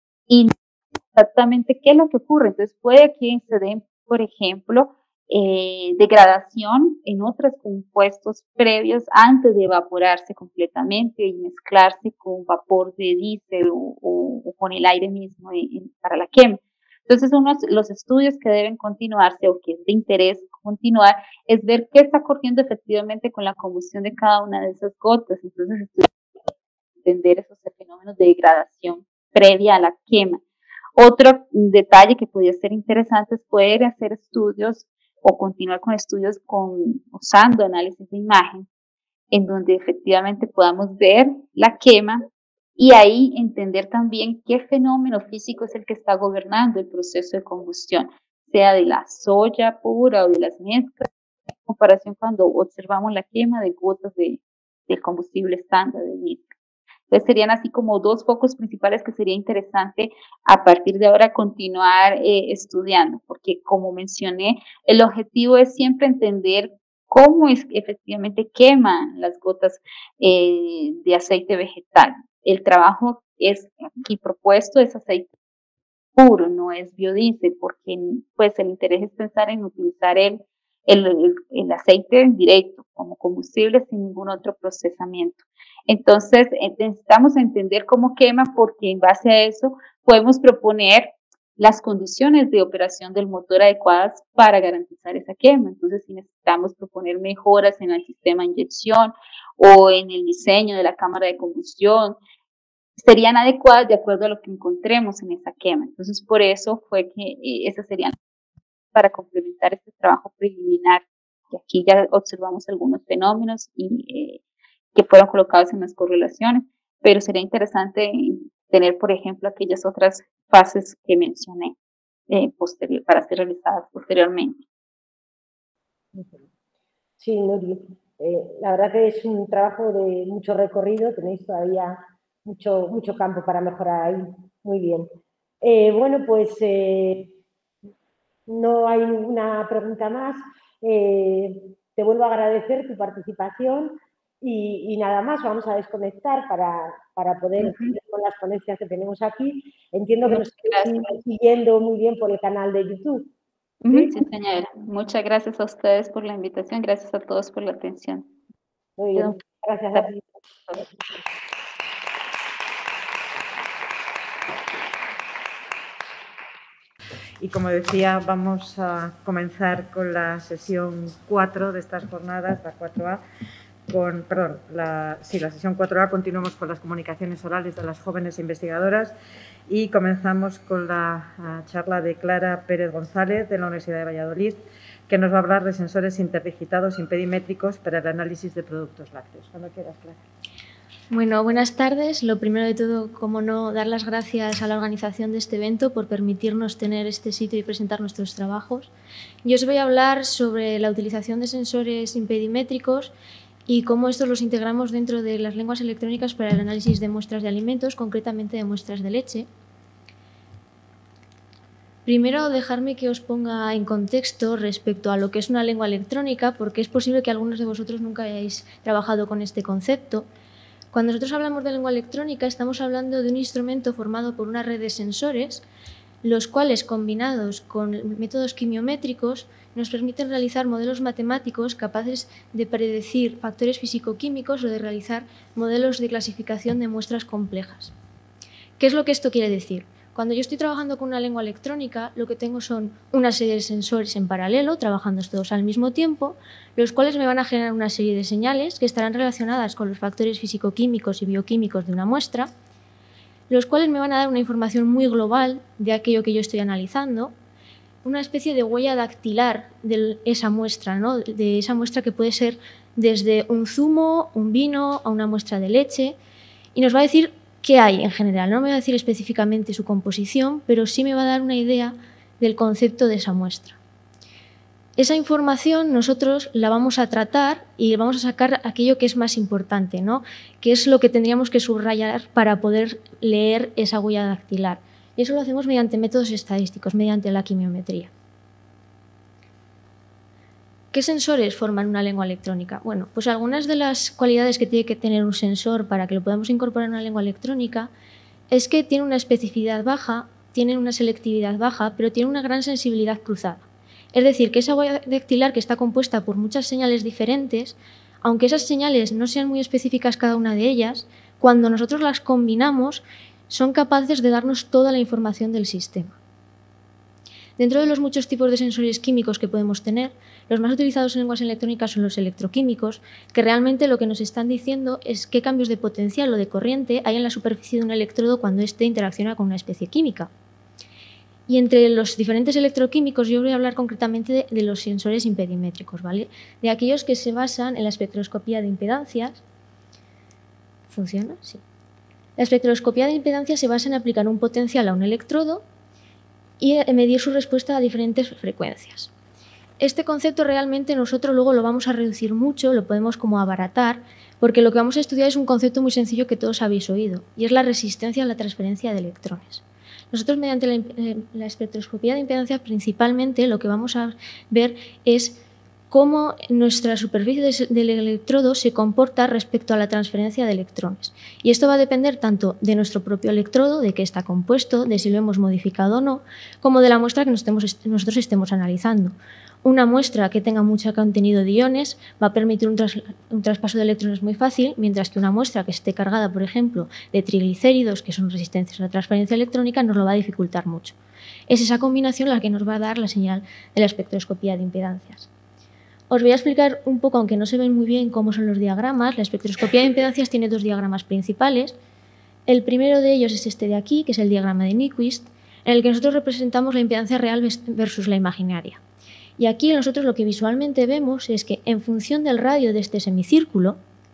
y no exactamente qué es lo que ocurre. Entonces, puede que se den, por ejemplo, Eh, degradación en otros compuestos previos antes de evaporarse completamente y mezclarse con vapor de diésel o, o, o con el aire mismo en, en, para la quema. Entonces, uno de los estudios que deben continuarse o que es de interés continuar es ver qué está ocurriendo efectivamente con la combustión de cada una de esas gotas. Entonces, entender esos fenómenos de degradación previa a la quema. Otro detalle que podría ser interesante es poder hacer estudios o continuar con estudios con, usando análisis de imagen, en donde efectivamente podamos ver la quema y ahí entender también qué fenómeno físico es el que está gobernando el proceso de combustión, sea de la soya pura o de las mezclas, en comparación cuando observamos la quema de gotas de, de combustible estándar de diésel. Entonces serían así como dos focos principales que sería interesante a partir de ahora continuar eh, estudiando, porque como mencioné, el objetivo es siempre entender cómo es que efectivamente queman las gotas eh, de aceite vegetal. El trabajo es aquí propuesto es aceite puro, no es biodiesel, porque pues el interés es pensar en utilizar el, el, el, el aceite directo como combustible sin ningún otro procesamiento. Entonces, necesitamos entender cómo quema, porque en base a eso podemos proponer las condiciones de operación del motor adecuadas para garantizar esa quema. Entonces, si necesitamos proponer mejoras en el sistema de inyección o en el diseño de la cámara de combustión, serían adecuadas de acuerdo a lo que encontremos en esa quema. Entonces, por eso fue que eh, esas serían para complementar este trabajo preliminar, que aquí ya observamos algunos fenómenos y eh, que fueron colocados en las correlaciones, pero sería interesante tener, por ejemplo, aquellas otras fases que mencioné eh, posterior, para ser realizadas posteriormente. Sí, Nuri, eh, la verdad que es un trabajo de mucho recorrido, tenéis todavía mucho, mucho campo para mejorar ahí, muy bien. Eh, bueno, pues eh, no hay ninguna pregunta más, eh, te vuelvo a agradecer tu participación. Y, y nada más, vamos a desconectar para, para poder uh-huh. seguir con las ponencias que tenemos aquí. Entiendo que nos estén siguiendo muy bien por el canal de YouTube. ¿Sí? Uh-huh, sí, señora. Muchas gracias a ustedes por la invitación. Gracias a todos por la atención. Muy bien. Gracias a ti. Y como decía, vamos a comenzar con la sesión cuatro de estas jornadas, la cuatro A. Con, perdón, la, sí, la sesión cuatro A, continuamos con las comunicaciones orales de las jóvenes investigadoras y comenzamos con la, la charla de Clara Pérez González de la Universidad de Valladolid, que nos va a hablar de sensores interdigitados impedimétricos para el análisis de productos lácteos. Cuando quieras, Clara. Bueno, buenas tardes. Lo primero de todo, como no, dar las gracias a la organización de este evento por permitirnos tener este sitio y presentar nuestros trabajos. Yo os voy a hablar sobre la utilización de sensores impedimétricos y cómo estos los integramos dentro de las lenguas electrónicas para el análisis de muestras de alimentos, concretamente de muestras de leche. Primero, dejarme que os ponga en contexto respecto a lo que es una lengua electrónica, porque es posible que algunos de vosotros nunca hayáis trabajado con este concepto. Cuando nosotros hablamos de lengua electrónica, estamos hablando de un instrumento formado por una red de sensores, los cuales, combinados con métodos quimiométricos, nos permiten realizar modelos matemáticos capaces de predecir factores físico-químicos o de realizar modelos de clasificación de muestras complejas. ¿Qué es lo que esto quiere decir? Cuando yo estoy trabajando con una lengua electrónica, lo que tengo son una serie de sensores en paralelo, trabajando todos al mismo tiempo, los cuales me van a generar una serie de señales que estarán relacionadas con los factores físico-químicos y bioquímicos de una muestra, los cuales me van a dar una información muy global de aquello que yo estoy analizando, una especie de huella dactilar de esa muestra, ¿no? De esa muestra que puede ser desde un zumo, un vino, a una muestra de leche, y nos va a decir qué hay en general. No me va a decir específicamente su composición, pero sí me va a dar una idea del concepto de esa muestra. Esa información nosotros la vamos a tratar y vamos a sacar aquello que es más importante, ¿no? Que es lo que tendríamos que subrayar para poder leer esa huella dactilar. Y eso lo hacemos mediante métodos estadísticos, mediante la quimiometría. ¿Qué sensores forman una lengua electrónica? Bueno, pues algunas de las cualidades que tiene que tener un sensor para que lo podamos incorporar en una lengua electrónica es que tiene una especificidad baja, tiene una selectividad baja, pero tiene una gran sensibilidad cruzada. Es decir, que esa huella dactilar, que está compuesta por muchas señales diferentes, aunque esas señales no sean muy específicas cada una de ellas, cuando nosotros las combinamos son capaces de darnos toda la información del sistema. Dentro de los muchos tipos de sensores químicos que podemos tener, los más utilizados en lenguas electrónicas son los electroquímicos, que realmente lo que nos están diciendo es qué cambios de potencial o de corriente hay en la superficie de un electrodo cuando éste interacciona con una especie química. Y entre los diferentes electroquímicos yo voy a hablar concretamente de, de los sensores impedimétricos, ¿vale? De aquellos que se basan en la espectroscopía de impedancias. ¿Funciona? Sí. La espectroscopía de impedancias se basa en aplicar un potencial a un electrodo y medir su respuesta a diferentes frecuencias. Este concepto realmente nosotros luego lo vamos a reducir mucho, lo podemos como abaratar, porque lo que vamos a estudiar es un concepto muy sencillo que todos habéis oído, y es la resistencia a la transferencia de electrones. Nosotros mediante la, la espectroscopía de impedancias principalmente lo que vamos a ver es cómo nuestra superficie de, del electrodo se comporta respecto a la transferencia de electrones. Y esto va a depender tanto de nuestro propio electrodo, de qué está compuesto, de si lo hemos modificado o no, como de la muestra que nos estemos, nosotros estemos analizando. Una muestra que tenga mucho contenido de iones va a permitir un, tras, un traspaso de electrones muy fácil, mientras que una muestra que esté cargada, por ejemplo, de triglicéridos, que son resistentes a la transferencia electrónica, nos lo va a dificultar mucho. Es esa combinación la que nos va a dar la señal de la espectroscopía de impedancias. Os voy a explicar un poco, aunque no se ven muy bien, cómo son los diagramas. La espectroscopía de impedancias tiene dos diagramas principales. El primero de ellos es este de aquí, que es el diagrama de Nyquist, en el que nosotros representamos la impedancia real versus la imaginaria. Y aquí nosotros lo que visualmente vemos es que en función del radio de este semicírculo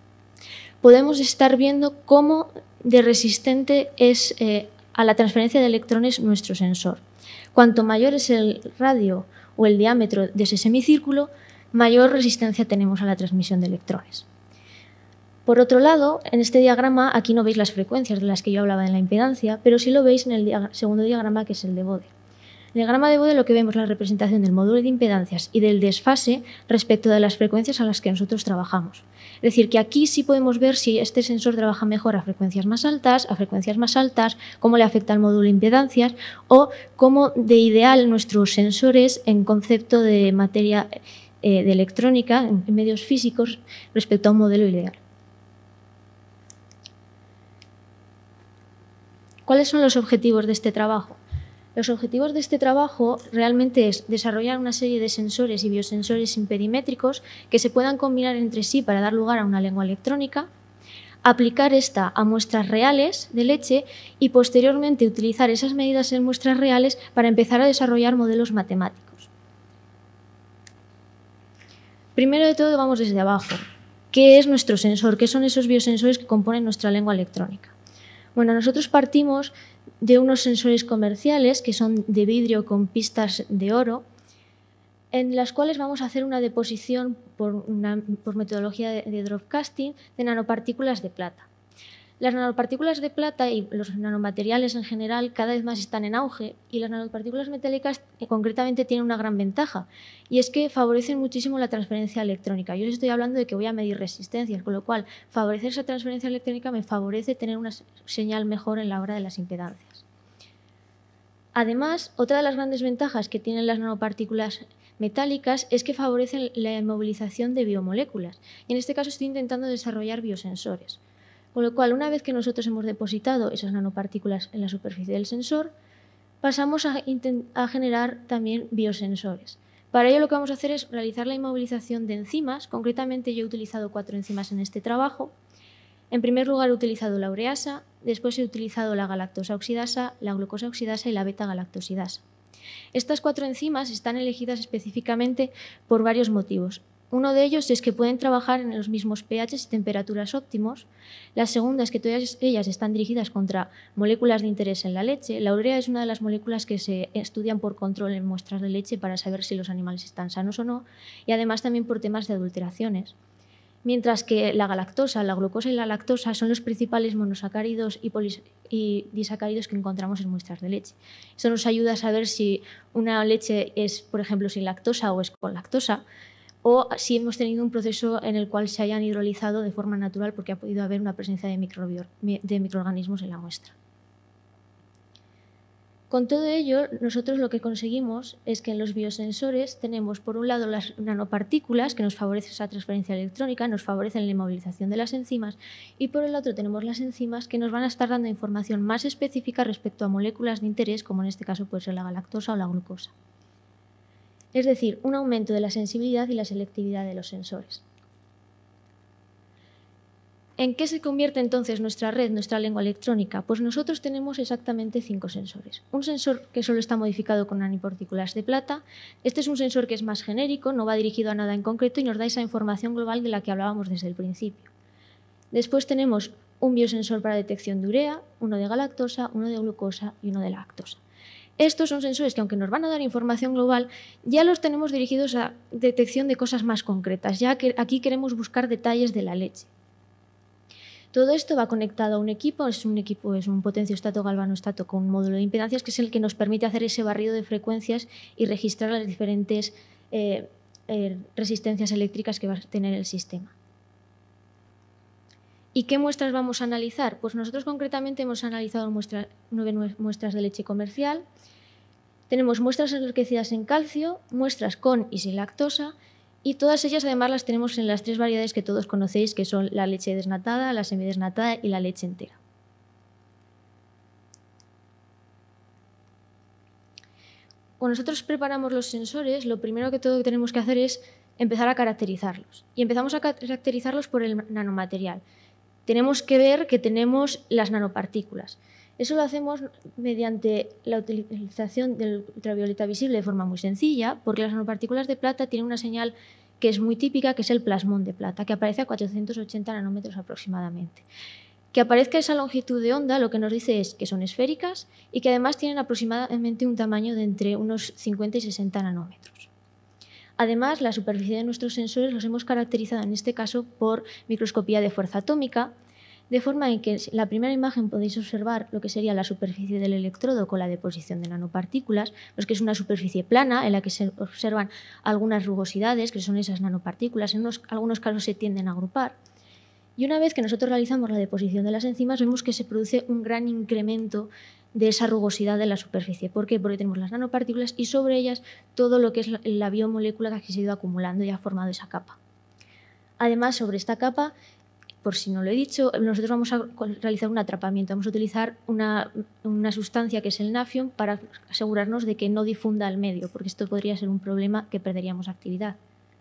podemos estar viendo cómo de resistente es eh, a la transferencia de electrones nuestro sensor. Cuanto mayor es el radio o el diámetro de ese semicírculo, mayor resistencia tenemos a la transmisión de electrones. Por otro lado, en este diagrama aquí no veis las frecuencias de las que yo hablaba en la impedancia, pero sí lo veis en el diagrama, segundo diagrama, que es el de Bode. En el diagrama de Bode lo que vemos es la representación del módulo de impedancias y del desfase respecto de las frecuencias a las que nosotros trabajamos. Es decir, que aquí sí podemos ver si este sensor trabaja mejor a frecuencias más altas, a frecuencias más altas, cómo le afecta al módulo de impedancias o cómo de ideal nuestros sensores en concepto de materia eh, de electrónica, en medios físicos, respecto a un modelo ideal. ¿Cuáles son los objetivos de este trabajo? Los objetivos de este trabajo realmente es desarrollar una serie de sensores y biosensores impedimétricos que se puedan combinar entre sí para dar lugar a una lengua electrónica, aplicar esta a muestras reales de leche y posteriormente utilizar esas medidas en muestras reales para empezar a desarrollar modelos matemáticos. Primero de todo vamos desde abajo. ¿qué es nuestro sensor? ¿Qué son esos biosensores que componen nuestra lengua electrónica? Bueno, nosotros partimos de unos sensores comerciales que son de vidrio con pistas de oro, en las cuales vamos a hacer una deposición por, una, por metodología de, de dropcasting de nanopartículas de plata. Las nanopartículas de plata y los nanomateriales en general cada vez más están en auge, y las nanopartículas metálicas eh, concretamente tienen una gran ventaja, y es que favorecen muchísimo la transferencia electrónica. Yo os estoy hablando de que voy a medir resistencias, con lo cual favorecer esa transferencia electrónica me favorece tener una señal mejor en la hora de las impedancias. Además, otra de las grandes ventajas que tienen las nanopartículas metálicas es que favorecen la inmovilización de biomoléculas, y en este caso estoy intentando desarrollar biosensores. Con lo cual, una vez que nosotros hemos depositado esas nanopartículas en la superficie del sensor, pasamos a, a generar también biosensores. Para ello lo que vamos a hacer es realizar la inmovilización de enzimas. Concretamente yo he utilizado cuatro enzimas en este trabajo. En primer lugar he utilizado la ureasa, después he utilizado la galactosa oxidasa, la glucosa oxidasa y la beta-galactosidasa. Estas cuatro enzimas están elegidas específicamente por varios motivos. Uno de ellos es que pueden trabajar en los mismos pHs y temperaturas óptimos. La segunda es que todas ellas están dirigidas contra moléculas de interés en la leche. La urea es una de las moléculas que se estudian por control en muestras de leche para saber si los animales están sanos o no, y además también por temas de adulteraciones. Mientras que la galactosa, la glucosa y la lactosa son los principales monosacáridos y, y disacáridos que encontramos en muestras de leche. Eso nos ayuda a saber si una leche es, por ejemplo, sin lactosa o es con lactosa, o si hemos tenido un proceso en el cual se hayan hidrolizado de forma natural porque ha podido haber una presencia de, de microorganismos en la muestra. Con todo ello, nosotros lo que conseguimos es que en los biosensores tenemos, por un lado, las nanopartículas, que nos favorecen esa transferencia electrónica, nos favorecen la inmovilización de las enzimas, y por el otro tenemos las enzimas que nos van a estar dando información más específica respecto a moléculas de interés, como en este caso puede ser la galactosa o la glucosa. Es decir, un aumento de la sensibilidad y la selectividad de los sensores. ¿En qué se convierte entonces nuestra red, nuestra lengua electrónica? Pues nosotros tenemos exactamente cinco sensores. Un sensor que solo está modificado con nanopartículas de plata. Este es un sensor que es más genérico, no va dirigido a nada en concreto y nos da esa información global de la que hablábamos desde el principio. Después tenemos un biosensor para detección de urea, uno de galactosa, uno de glucosa y uno de lactosa. Estos son sensores que, aunque nos van a dar información global, ya los tenemos dirigidos a detección de cosas más concretas, ya que aquí queremos buscar detalles de la leche. Todo esto va conectado a un equipo, es un equipo, es un potenciostato galvanostato con un módulo de impedancias, que es el que nos permite hacer ese barrido de frecuencias y registrar las diferentes eh, eh, resistencias eléctricas que va a tener el sistema. ¿Y qué muestras vamos a analizar? Pues nosotros concretamente hemos analizado muestra, nueve muestras de leche comercial. Tenemos muestras enriquecidas en calcio, muestras con y sin lactosa, y todas ellas además las tenemos en las tres variedades que todos conocéis, que son la leche desnatada, la semidesnatada y la leche entera. Cuando nosotros preparamos los sensores, lo primero que todo que tenemos que hacer es empezar a caracterizarlos. Y empezamos a caracterizarlos por el nanomaterial. Tenemos que ver que tenemos las nanopartículas. Eso lo hacemos mediante la utilización del ultravioleta visible de forma muy sencilla, porque las nanopartículas de plata tienen una señal que es muy típica, que es el plasmón de plata, que aparece a cuatrocientos ochenta nanómetros aproximadamente. Que aparezca esa longitud de onda lo que nos dice es que son esféricas y que además tienen aproximadamente un tamaño de entre unos cincuenta y sesenta nanómetros. Además, la superficie de nuestros sensores los hemos caracterizado en este caso por microscopía de fuerza atómica, de forma en que en la primera imagen podéis observar lo que sería la superficie del electrodo con la deposición de nanopartículas, pues que es una superficie plana en la que se observan algunas rugosidades, que son esas nanopartículas, en unos, algunos casos se tienden a agrupar. Y una vez que nosotros realizamos la deposición de las enzimas, vemos que se produce un gran incremento de esa rugosidad de la superficie. ¿Por qué? Porque tenemos las nanopartículas y sobre ellas todo lo que es la biomolécula que se ha ido acumulando y ha formado esa capa. Además, sobre esta capa, por si no lo he dicho, nosotros vamos a realizar un atrapamiento. Vamos a utilizar una, una sustancia que es el nafium para asegurarnos de que no difunda al medio, porque esto podría ser un problema que perderíamos actividad.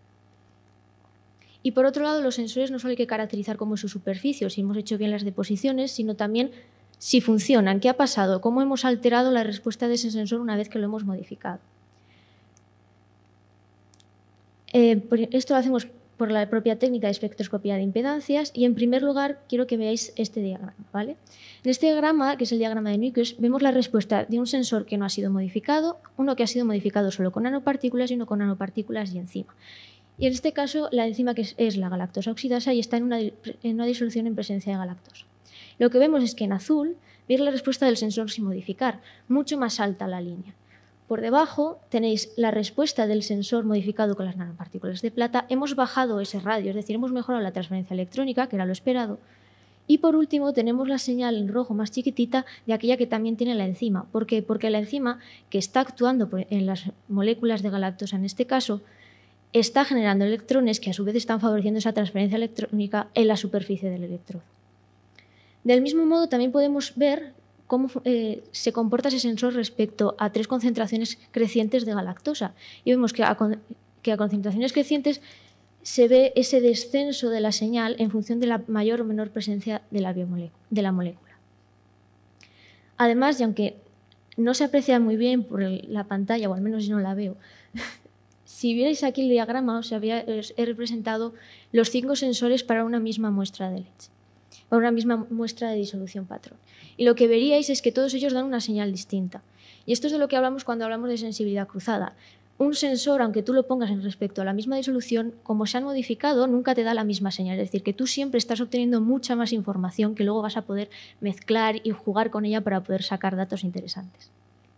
Y por otro lado, los sensores no solo hay que caracterizar cómo es su superficie, si hemos hecho bien las deposiciones, sino también si funcionan, qué ha pasado, cómo hemos alterado la respuesta de ese sensor una vez que lo hemos modificado. Eh, esto lo hacemos por la propia técnica de espectroscopía de impedancias y, en primer lugar, quiero que veáis este diagrama, ¿vale? En este diagrama, que es el diagrama de Nyquist, vemos la respuesta de un sensor que no ha sido modificado, uno que ha sido modificado solo con nanopartículas y uno con nanopartículas y enzima. Y en este caso, la enzima que es, es la galactosa oxidasa y está en una, en una disolución en presencia de galactosa. Lo que vemos es que en azul veis la respuesta del sensor sin modificar, mucho más alta la línea. Por debajo tenéis la respuesta del sensor modificado con las nanopartículas de plata. Hemos bajado ese radio, es decir, hemos mejorado la transferencia electrónica, que era lo esperado. Y por último tenemos la señal en rojo más chiquitita de aquella que también tiene la enzima. ¿Por qué? Porque la enzima, que está actuando en las moléculas de galactosa en este caso, está generando electrones que a su vez están favoreciendo esa transferencia electrónica en la superficie del electrodo. Del mismo modo también podemos ver cómo eh, se comporta ese sensor respecto a tres concentraciones crecientes de galactosa. Y vemos que a, que a concentraciones crecientes se ve ese descenso de la señal en función de la mayor o menor presencia de la, de la molécula. Además, y aunque no se aprecia muy bien por el, la pantalla, o al menos yo no la veo, si vierais aquí el diagrama, os, había, os he representado los cinco sensores para una misma muestra de leche, para una misma muestra de disolución patrón. Y lo que veríais es que todos ellos dan una señal distinta. Y esto es de lo que hablamos cuando hablamos de sensibilidad cruzada. Un sensor, aunque tú lo pongas en respecto a la misma disolución, como se han modificado, nunca te da la misma señal. Es decir, que tú siempre estás obteniendo mucha más información que luego vas a poder mezclar y jugar con ella para poder sacar datos interesantes.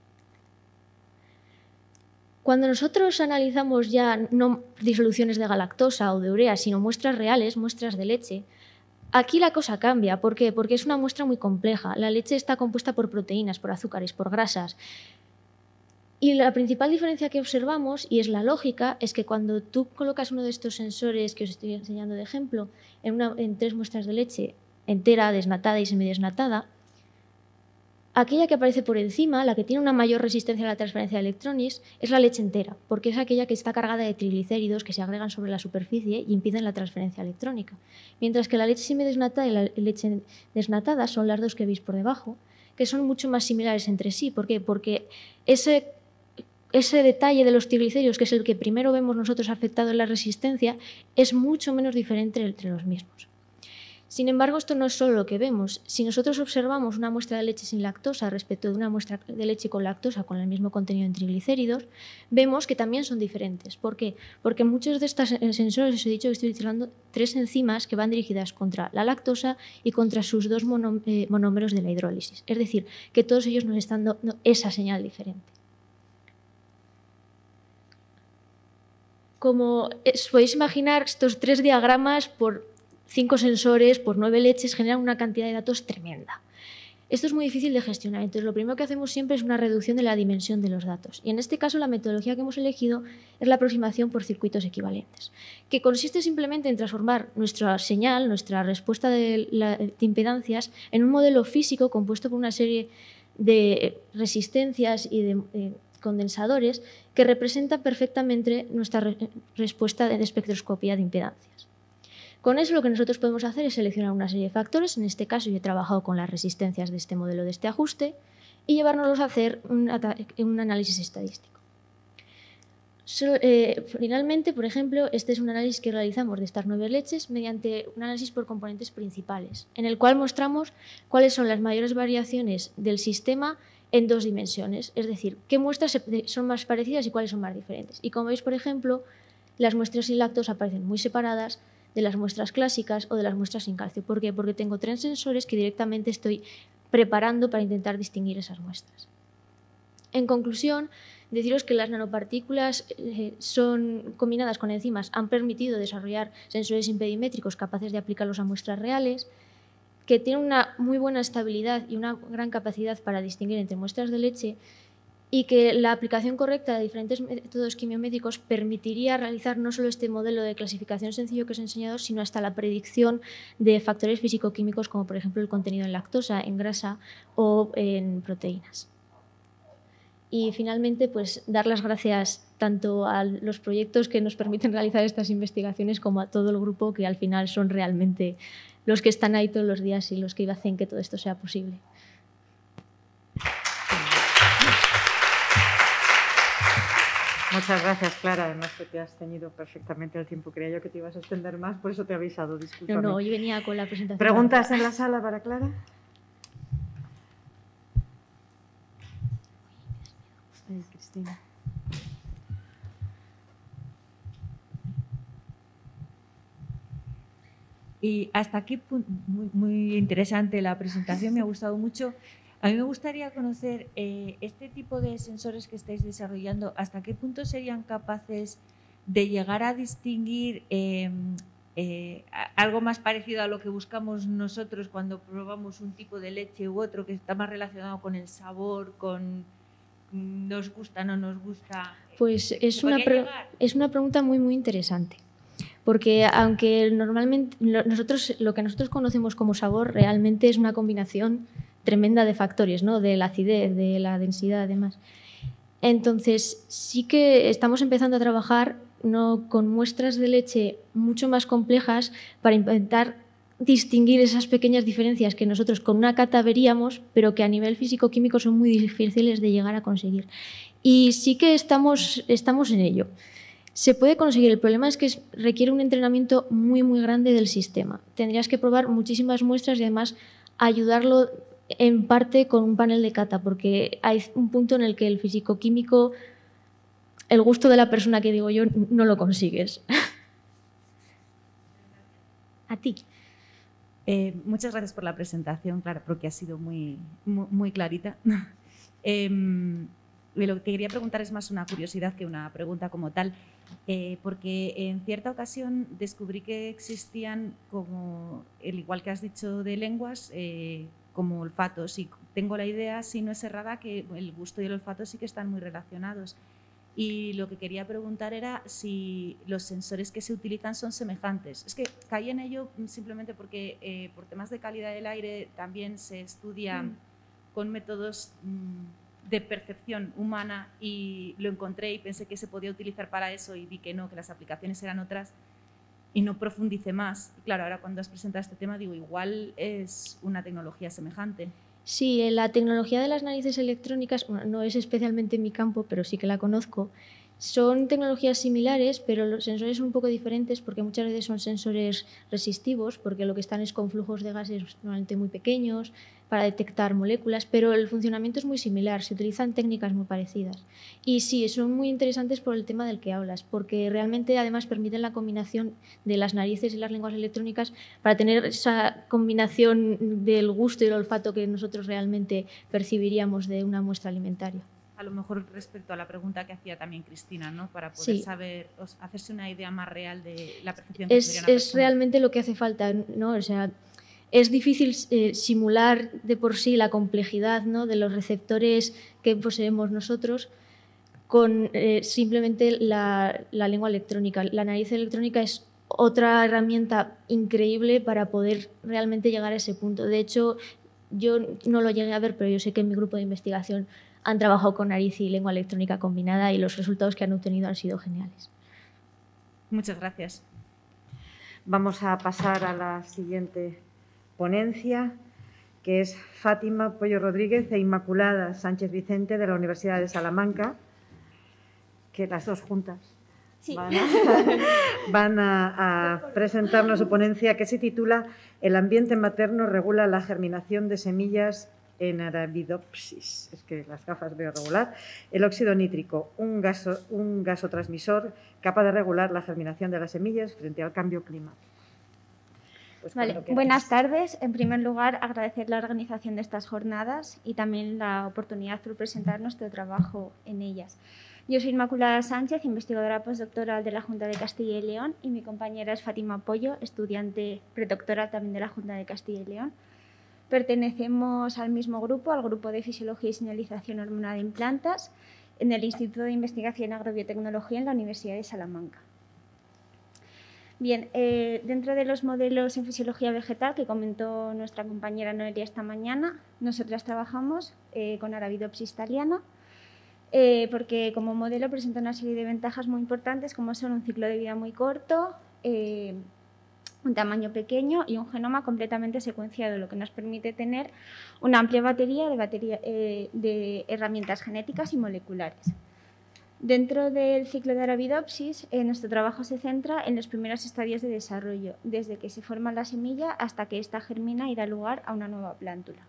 Cuando nosotros analizamos ya no disoluciones de galactosa o de urea, sino muestras reales, muestras de leche, aquí la cosa cambia. ¿Por qué? Porque es una muestra muy compleja. La leche está compuesta por proteínas, por azúcares, por grasas. Y la principal diferencia que observamos, y es la lógica, es que cuando tú colocas uno de estos sensores que os estoy enseñando de ejemplo en, una, en tres muestras de leche entera, desnatada y semidesnatada, aquella que aparece por encima, la que tiene una mayor resistencia a la transferencia de electrones, es la leche entera, porque es aquella que está cargada de triglicéridos que se agregan sobre la superficie y impiden la transferencia electrónica. Mientras que la leche semidesnatada y la leche desnatada son las dos que veis por debajo, que son mucho más similares entre sí. ¿Por qué? Porque ese, ese detalle de los triglicéridos, que es el que primero vemos nosotros afectado en la resistencia, es mucho menos diferente entre los mismos. Sin embargo, esto no es solo lo que vemos. Si nosotros observamos una muestra de leche sin lactosa respecto de una muestra de leche con lactosa con el mismo contenido en triglicéridos, vemos que también son diferentes. ¿Por qué? Porque muchos de estos sensores, os he dicho que estoy utilizando tres enzimas que van dirigidas contra la lactosa y contra sus dos mono, eh, monómeros de la hidrólisis. Es decir, que todos ellos nos están dando esa señal diferente. Como os podéis imaginar, estos tres diagramas por cinco sensores por nueve leches generan una cantidad de datos tremenda. Esto es muy difícil de gestionar, entonces lo primero que hacemos siempre es una reducción de la dimensión de los datos. Y en este caso la metodología que hemos elegido es la aproximación por circuitos equivalentes, que consiste simplemente en transformar nuestra señal, nuestra respuesta de, la, de impedancias, en un modelo físico compuesto por una serie de resistencias y de eh, condensadores que representan perfectamente nuestra re respuesta de espectroscopía de impedancias. Con eso lo que nosotros podemos hacer es seleccionar una serie de factores, en este caso yo he trabajado con las resistencias de este modelo, de este ajuste, y llevárnoslos a hacer un, un análisis estadístico. So, eh, finalmente, por ejemplo, este es un análisis que realizamos de estas nueve leches mediante un análisis por componentes principales, en el cual mostramos cuáles son las mayores variaciones del sistema en dos dimensiones, es decir, qué muestras son más parecidas y cuáles son más diferentes. Y como veis, por ejemplo, las muestras sin lactosa aparecen muy separadas de las muestras clásicas o de las muestras sin calcio. ¿Por qué? Porque tengo tres sensores que directamente estoy preparando para intentar distinguir esas muestras. En conclusión, deciros que las nanopartículas eh, son combinadas con enzimas han permitido desarrollar sensores impedimétricos capaces de aplicarlos a muestras reales, que tienen una muy buena estabilidad y una gran capacidad para distinguir entre muestras de leche, y que la aplicación correcta de diferentes métodos quimiométricos permitiría realizar no solo este modelo de clasificación sencillo que os he enseñado, sino hasta la predicción de factores físico-químicos como por ejemplo el contenido en lactosa, en grasa o en proteínas. Y finalmente, pues dar las gracias tanto a los proyectos que nos permiten realizar estas investigaciones como a todo el grupo que al final son realmente los que están ahí todos los días y los que hacen que todo esto sea posible. Muchas gracias, Clara. Además que te has ceñido perfectamente el tiempo. Creía yo que te ibas a extender más, por eso te he avisado. Discúlpame. No, no, hoy venía con la presentación. ¿Preguntas en la sala para Clara? Ay, Cristina. Y hasta aquí, muy, muy interesante la presentación, me ha gustado mucho. A mí me gustaría conocer eh, este tipo de sensores que estáis desarrollando, ¿hasta qué punto serían capaces de llegar a distinguir eh, eh, algo más parecido a lo que buscamos nosotros cuando probamos un tipo de leche u otro, que está más relacionado con el sabor, con nos gusta, no nos gusta? Pues es una, pre es una pregunta muy, muy interesante. Porque aunque normalmente nosotros, lo que nosotros conocemos como sabor realmente es una combinación tremenda de factores, ¿no? De la acidez, de la densidad, además. Entonces, sí que estamos empezando a trabajar ¿no? con muestras de leche mucho más complejas para intentar distinguir esas pequeñas diferencias que nosotros con una cata veríamos, pero que a nivel físico-químico son muy difíciles de llegar a conseguir. Y sí que estamos, estamos en ello. Se puede conseguir, el problema es que requiere un entrenamiento muy, muy grande del sistema. Tendrías que probar muchísimas muestras y además ayudarlo en parte con un panel de cata, porque hay un punto en el que el físico-químico, el gusto de la persona que digo yo, no lo consigues. A ti. Eh, muchas gracias por la presentación, Clara, porque ha sido muy, muy, muy clarita. eh, Lo que quería preguntar es más una curiosidad que una pregunta como tal, eh, porque en cierta ocasión descubrí que existían, como el igual que has dicho de lenguas, eh, como olfatos, y tengo la idea, si no es errada, que el gusto y el olfato sí que están muy relacionados. Y lo que quería preguntar era si los sensores que se utilizan son semejantes. Es que caí en ello simplemente porque eh, por temas de calidad del aire también se estudia mm. con métodos mm, de percepción humana, y lo encontré y pensé que se podía utilizar para eso y vi que no, que las aplicaciones eran otras y no profundicé más. Y claro, ahora cuando has presentado este tema digo, igual es una tecnología semejante. Sí, la tecnología de las narices electrónicas, bueno, no es especialmente mi campo, pero sí que la conozco. Son tecnologías similares, pero los sensores son un poco diferentes porque muchas veces son sensores resistivos, porque lo que están es con flujos de gases normalmente muy pequeños para detectar moléculas, pero el funcionamiento es muy similar, se utilizan técnicas muy parecidas. Y sí, son muy interesantes por el tema del que hablas, porque realmente además permiten la combinación de las narices y las lenguas electrónicas para tener esa combinación del gusto y el olfato que nosotros realmente percibiríamos de una muestra alimentaria. A lo mejor respecto a la pregunta que hacía también Cristina, ¿no? Para poder sí. saber, hacerse una idea más real de la percepción que es, tendría una es realmente lo que hace falta, ¿no? O sea, es difícil eh, simular de por sí la complejidad, ¿no? de los receptores que poseemos nosotros con eh, simplemente la, la lengua electrónica. La nariz electrónica es otra herramienta increíble para poder realmente llegar a ese punto. De hecho, yo no lo llegué a ver, pero yo sé que en mi grupo de investigación han trabajado con nariz y lengua electrónica combinada y los resultados que han obtenido han sido geniales. Muchas gracias. Vamos a pasar a la siguiente ponencia, que es Fátima Pollo Rodríguez e Inmaculada Sánchez Vicente de la Universidad de Salamanca, que las dos juntas sí. van, a, van a, a presentarnos su ponencia, que se titula El ambiente materno regula la germinación de semillas en Arabidopsis, es que las gafas veo regular, el óxido nítrico, un, gaso, un gasotransmisor capaz de regular la germinación de las semillas frente al cambio climático. Pues vale. Buenas tardes. En primer lugar, agradecer la organización de estas jornadas y también la oportunidad por presentar nuestro trabajo en ellas. Yo soy Inmaculada Sánchez, investigadora postdoctoral de la Junta de Castilla y León, y mi compañera es Fátima Pollo, estudiante predoctoral también de la Junta de Castilla y León. Pertenecemos al mismo grupo, al grupo de Fisiología y Señalización Hormonal en Plantas, en el Instituto de Investigación Agrobiotecnología en la Universidad de Salamanca. Bien, eh, dentro de los modelos en fisiología vegetal que comentó nuestra compañera Noelia esta mañana, nosotras trabajamos eh, con Arabidopsis thaliana, eh, porque como modelo presenta una serie de ventajas muy importantes, como son un ciclo de vida muy corto, eh, un tamaño pequeño y un genoma completamente secuenciado, lo que nos permite tener una amplia batería de, batería, eh, de herramientas genéticas y moleculares. Dentro del ciclo de Arabidopsis, eh, nuestro trabajo se centra en los primeros estadios de desarrollo, desde que se forma la semilla hasta que ésta germina y da lugar a una nueva plántula.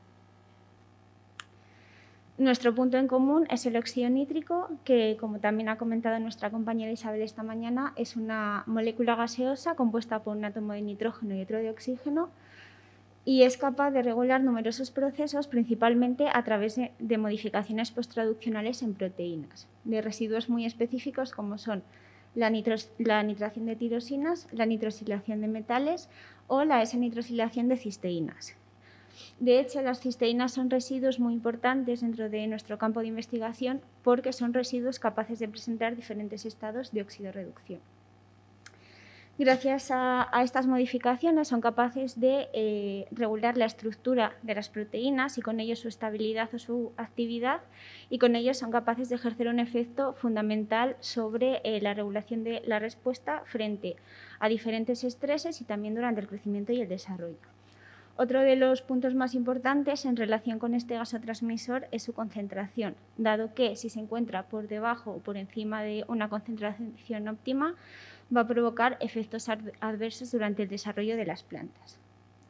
Nuestro punto en común es el óxido nítrico, que, como también ha comentado nuestra compañera Isabel esta mañana, es una molécula gaseosa compuesta por un átomo de nitrógeno y otro de oxígeno, y es capaz de regular numerosos procesos, principalmente a través de, de modificaciones posttraduccionales en proteínas, de residuos muy específicos como son la, nitros, la nitración de tirosinas, la nitrosilación de metales o la S-nitrosilación de cisteínas. De hecho, las cisteínas son residuos muy importantes dentro de nuestro campo de investigación porque son residuos capaces de presentar diferentes estados de oxidorreducción. Gracias a, a estas modificaciones son capaces de eh, regular la estructura de las proteínas y con ello su estabilidad o su actividad, y con ello son capaces de ejercer un efecto fundamental sobre eh, la regulación de la respuesta frente a diferentes estreses y también durante el crecimiento y el desarrollo. Otro de los puntos más importantes en relación con este gasotransmisor es su concentración, dado que si se encuentra por debajo o por encima de una concentración óptima, va a provocar efectos adversos durante el desarrollo de las plantas.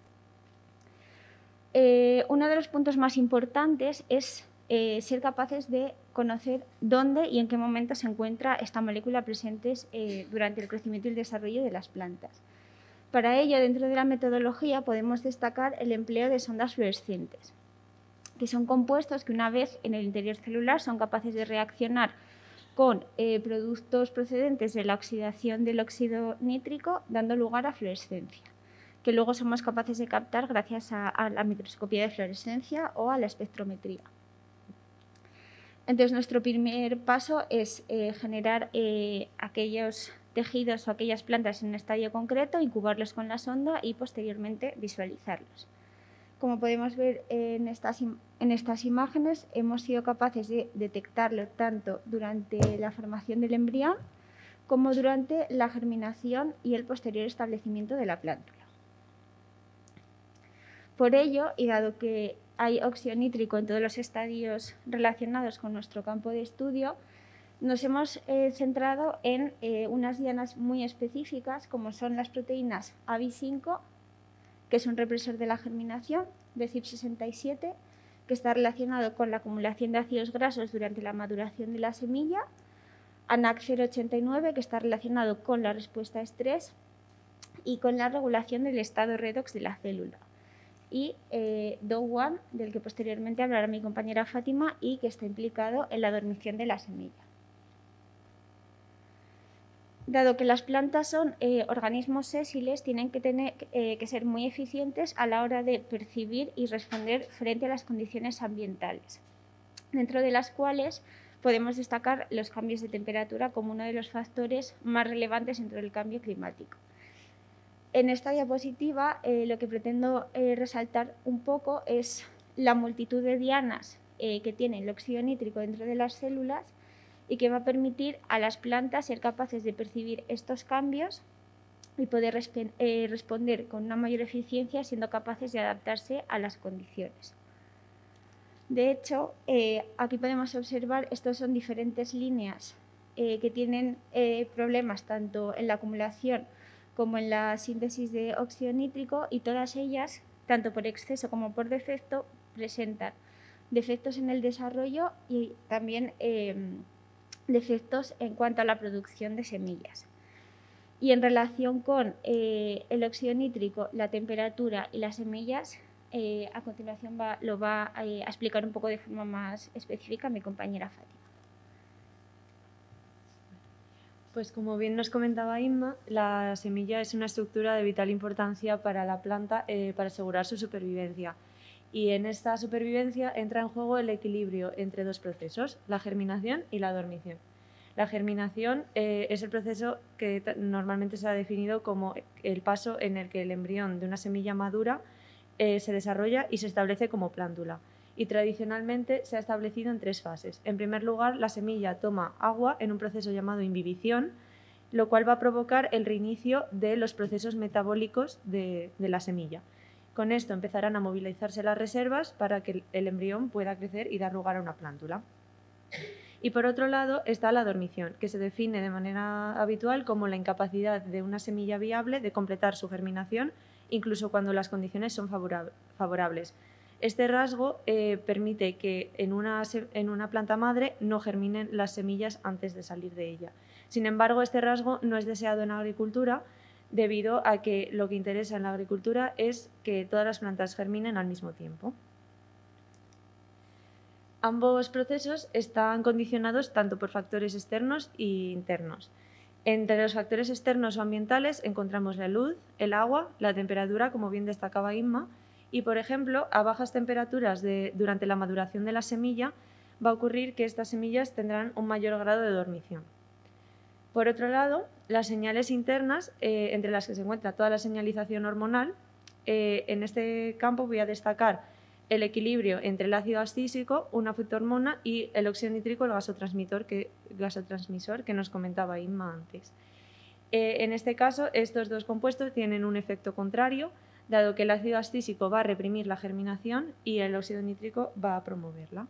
Eh, uno de los puntos más importantes es eh, ser capaces de conocer dónde y en qué momento se encuentra esta molécula presente eh, durante el crecimiento y el desarrollo de las plantas. Para ello, dentro de la metodología podemos destacar el empleo de sondas fluorescentes, que son compuestos que una vez en el interior celular son capaces de reaccionar con eh, productos procedentes de la oxidación del óxido nítrico, dando lugar a fluorescencia, que luego somos capaces de captar gracias a, a la microscopía de fluorescencia o a la espectrometría. Entonces, nuestro primer paso es eh, generar eh, aquellos tejidos o aquellas plantas en un estadio concreto, incubarlos con la sonda y posteriormente visualizarlos. Como podemos ver en estas, en estas imágenes, hemos sido capaces de detectarlo tanto durante la formación del embrión como durante la germinación y el posterior establecimiento de la plántula. Por ello, y dado que hay óxido nítrico en todos los estadios relacionados con nuestro campo de estudio, nos hemos eh, centrado en eh, unas dianas muy específicas, como son las proteínas A B I cinco, que es un represor de la germinación, de C Y P sesenta y siete, que está relacionado con la acumulación de ácidos grasos durante la maduración de la semilla, A N A C cero ochenta y nueve, que está relacionado con la respuesta a estrés y con la regulación del estado redox de la célula, y eh, D O uno, del que posteriormente hablará mi compañera Fátima y que está implicado en la dormición de la semilla. Dado que las plantas son eh, organismos sésiles, tienen que, tener, eh, que ser muy eficientes a la hora de percibir y responder frente a las condiciones ambientales, dentro de las cuales podemos destacar los cambios de temperatura como uno de los factores más relevantes dentro del cambio climático. En esta diapositiva eh, lo que pretendo eh, resaltar un poco es la multitud de dianas eh, que tiene el óxido nítrico dentro de las células y que va a permitir a las plantas ser capaces de percibir estos cambios y poder resp eh, responder con una mayor eficiencia, siendo capaces de adaptarse a las condiciones. De hecho, eh, aquí podemos observar, estos son diferentes líneas eh, que tienen eh, problemas tanto en la acumulación como en la síntesis de óxido nítrico, y todas ellas, tanto por exceso como por defecto, presentan defectos en el desarrollo y también eh, defectos en cuanto a la producción de semillas. Y en relación con eh, el óxido nítrico, la temperatura y las semillas, eh, a continuación va, lo va a, eh, a explicar un poco de forma más específica mi compañera Fátima. Pues como bien nos comentaba Inma, la semilla es una estructura de vital importancia para la planta eh, para asegurar su supervivencia. Y en esta supervivencia entra en juego el equilibrio entre dos procesos, la germinación y la dormición. La germinación eh, es el proceso que normalmente se ha definido como el paso en el que el embrión de una semilla madura eh, se desarrolla y se establece como plántula. Y tradicionalmente se ha establecido en tres fases. En primer lugar, la semilla toma agua en un proceso llamado imbibición, lo cual va a provocar el reinicio de los procesos metabólicos de, de la semilla. Con esto empezarán a movilizarse las reservas para que el embrión pueda crecer y dar lugar a una plántula. Y por otro lado está la dormición, que se define de manera habitual como la incapacidad de una semilla viable de completar su germinación, incluso cuando las condiciones son favorables. Este rasgo eh, permite que en una, en una planta madre no germinen las semillas antes de salir de ella. Sin embargo, este rasgo no es deseado en la agricultura debido a que lo que interesa en la agricultura es que todas las plantas germinen al mismo tiempo. Ambos procesos están condicionados tanto por factores externos e internos. Entre los factores externos o ambientales encontramos la luz, el agua, la temperatura, como bien destacaba Inma, y, por ejemplo, a bajas temperaturas de, durante la maduración de la semilla va a ocurrir que estas semillas tendrán un mayor grado de dormición. Por otro lado, las señales internas, eh, entre las que se encuentra toda la señalización hormonal, eh, en este campo voy a destacar el equilibrio entre el ácido abscísico, una fitohormona, y el óxido nítrico, el gasotransmisor que, gasotransmisor que nos comentaba Inma antes. Eh, en este caso, estos dos compuestos tienen un efecto contrario, dado que el ácido abscísico va a reprimir la germinación y el óxido nítrico va a promoverla.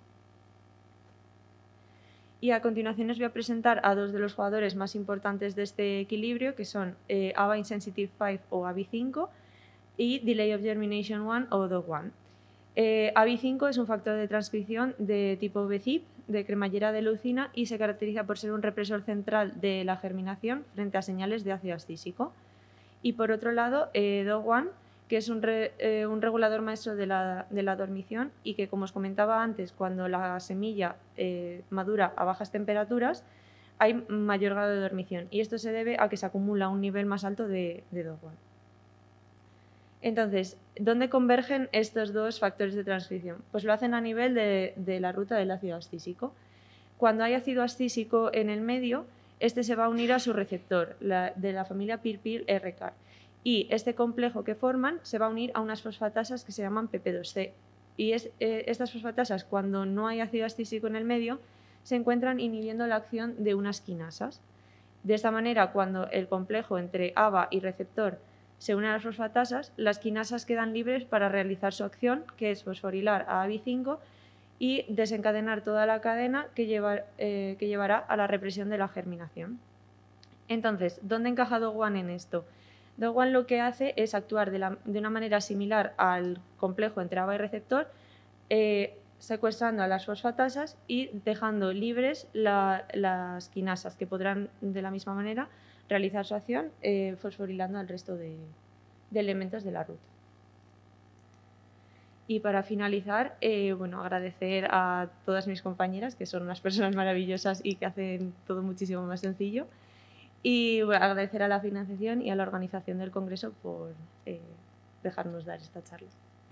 Y a continuación os voy a presentar a dos de los jugadores más importantes de este equilibrio, que son eh, A B A Insensitive cinco o A B I cinco y Delay of Germination uno o D O G uno. Eh, A B I cinco es un factor de transcripción de tipo B C I P, de cremallera de leucina, y se caracteriza por ser un represor central de la germinación frente a señales de ácido abscísico. Y por otro lado, eh, D O G uno, que es un, re, eh, un regulador maestro de la, de la dormición y que, como os comentaba antes, cuando la semilla eh, madura a bajas temperaturas, hay mayor grado de dormición. Y esto se debe a que se acumula un nivel más alto de, de D O G uno. Entonces, ¿dónde convergen estos dos factores de transcripción? Pues lo hacen a nivel de, de la ruta del ácido abscísico. Cuando hay ácido abscísico en el medio, este se va a unir a su receptor, la, de la familia P I R P I R R-C A R, y este complejo que forman se va a unir a unas fosfatasas que se llaman P P dos C. Y es, eh, estas fosfatasas, cuando no hay ácido abscísico en el medio, se encuentran inhibiendo la acción de unas quinasas. De esta manera, cuando el complejo entre A B A y receptor se une a las fosfatasas, las quinasas quedan libres para realizar su acción, que es fosforilar a A B I cinco y desencadenar toda la cadena que, lleva, eh, que llevará a la represión de la germinación. Entonces, ¿dónde encaja D O G uno en esto? D O G uno lo que hace es actuar de, la, de una manera similar al complejo entre A B A y receptor, eh, secuestrando a las fosfatasas y dejando libres la, las quinasas, que podrán de la misma manera realizar su acción eh, fosforilando al resto de, de elementos de la ruta. Y para finalizar, eh, bueno, agradecer a todas mis compañeras, que son unas personas maravillosas y que hacen todo muchísimo más sencillo. Y bueno, agradecer a la financiación y a la organización del Congreso por eh, dejarnos dar esta charla.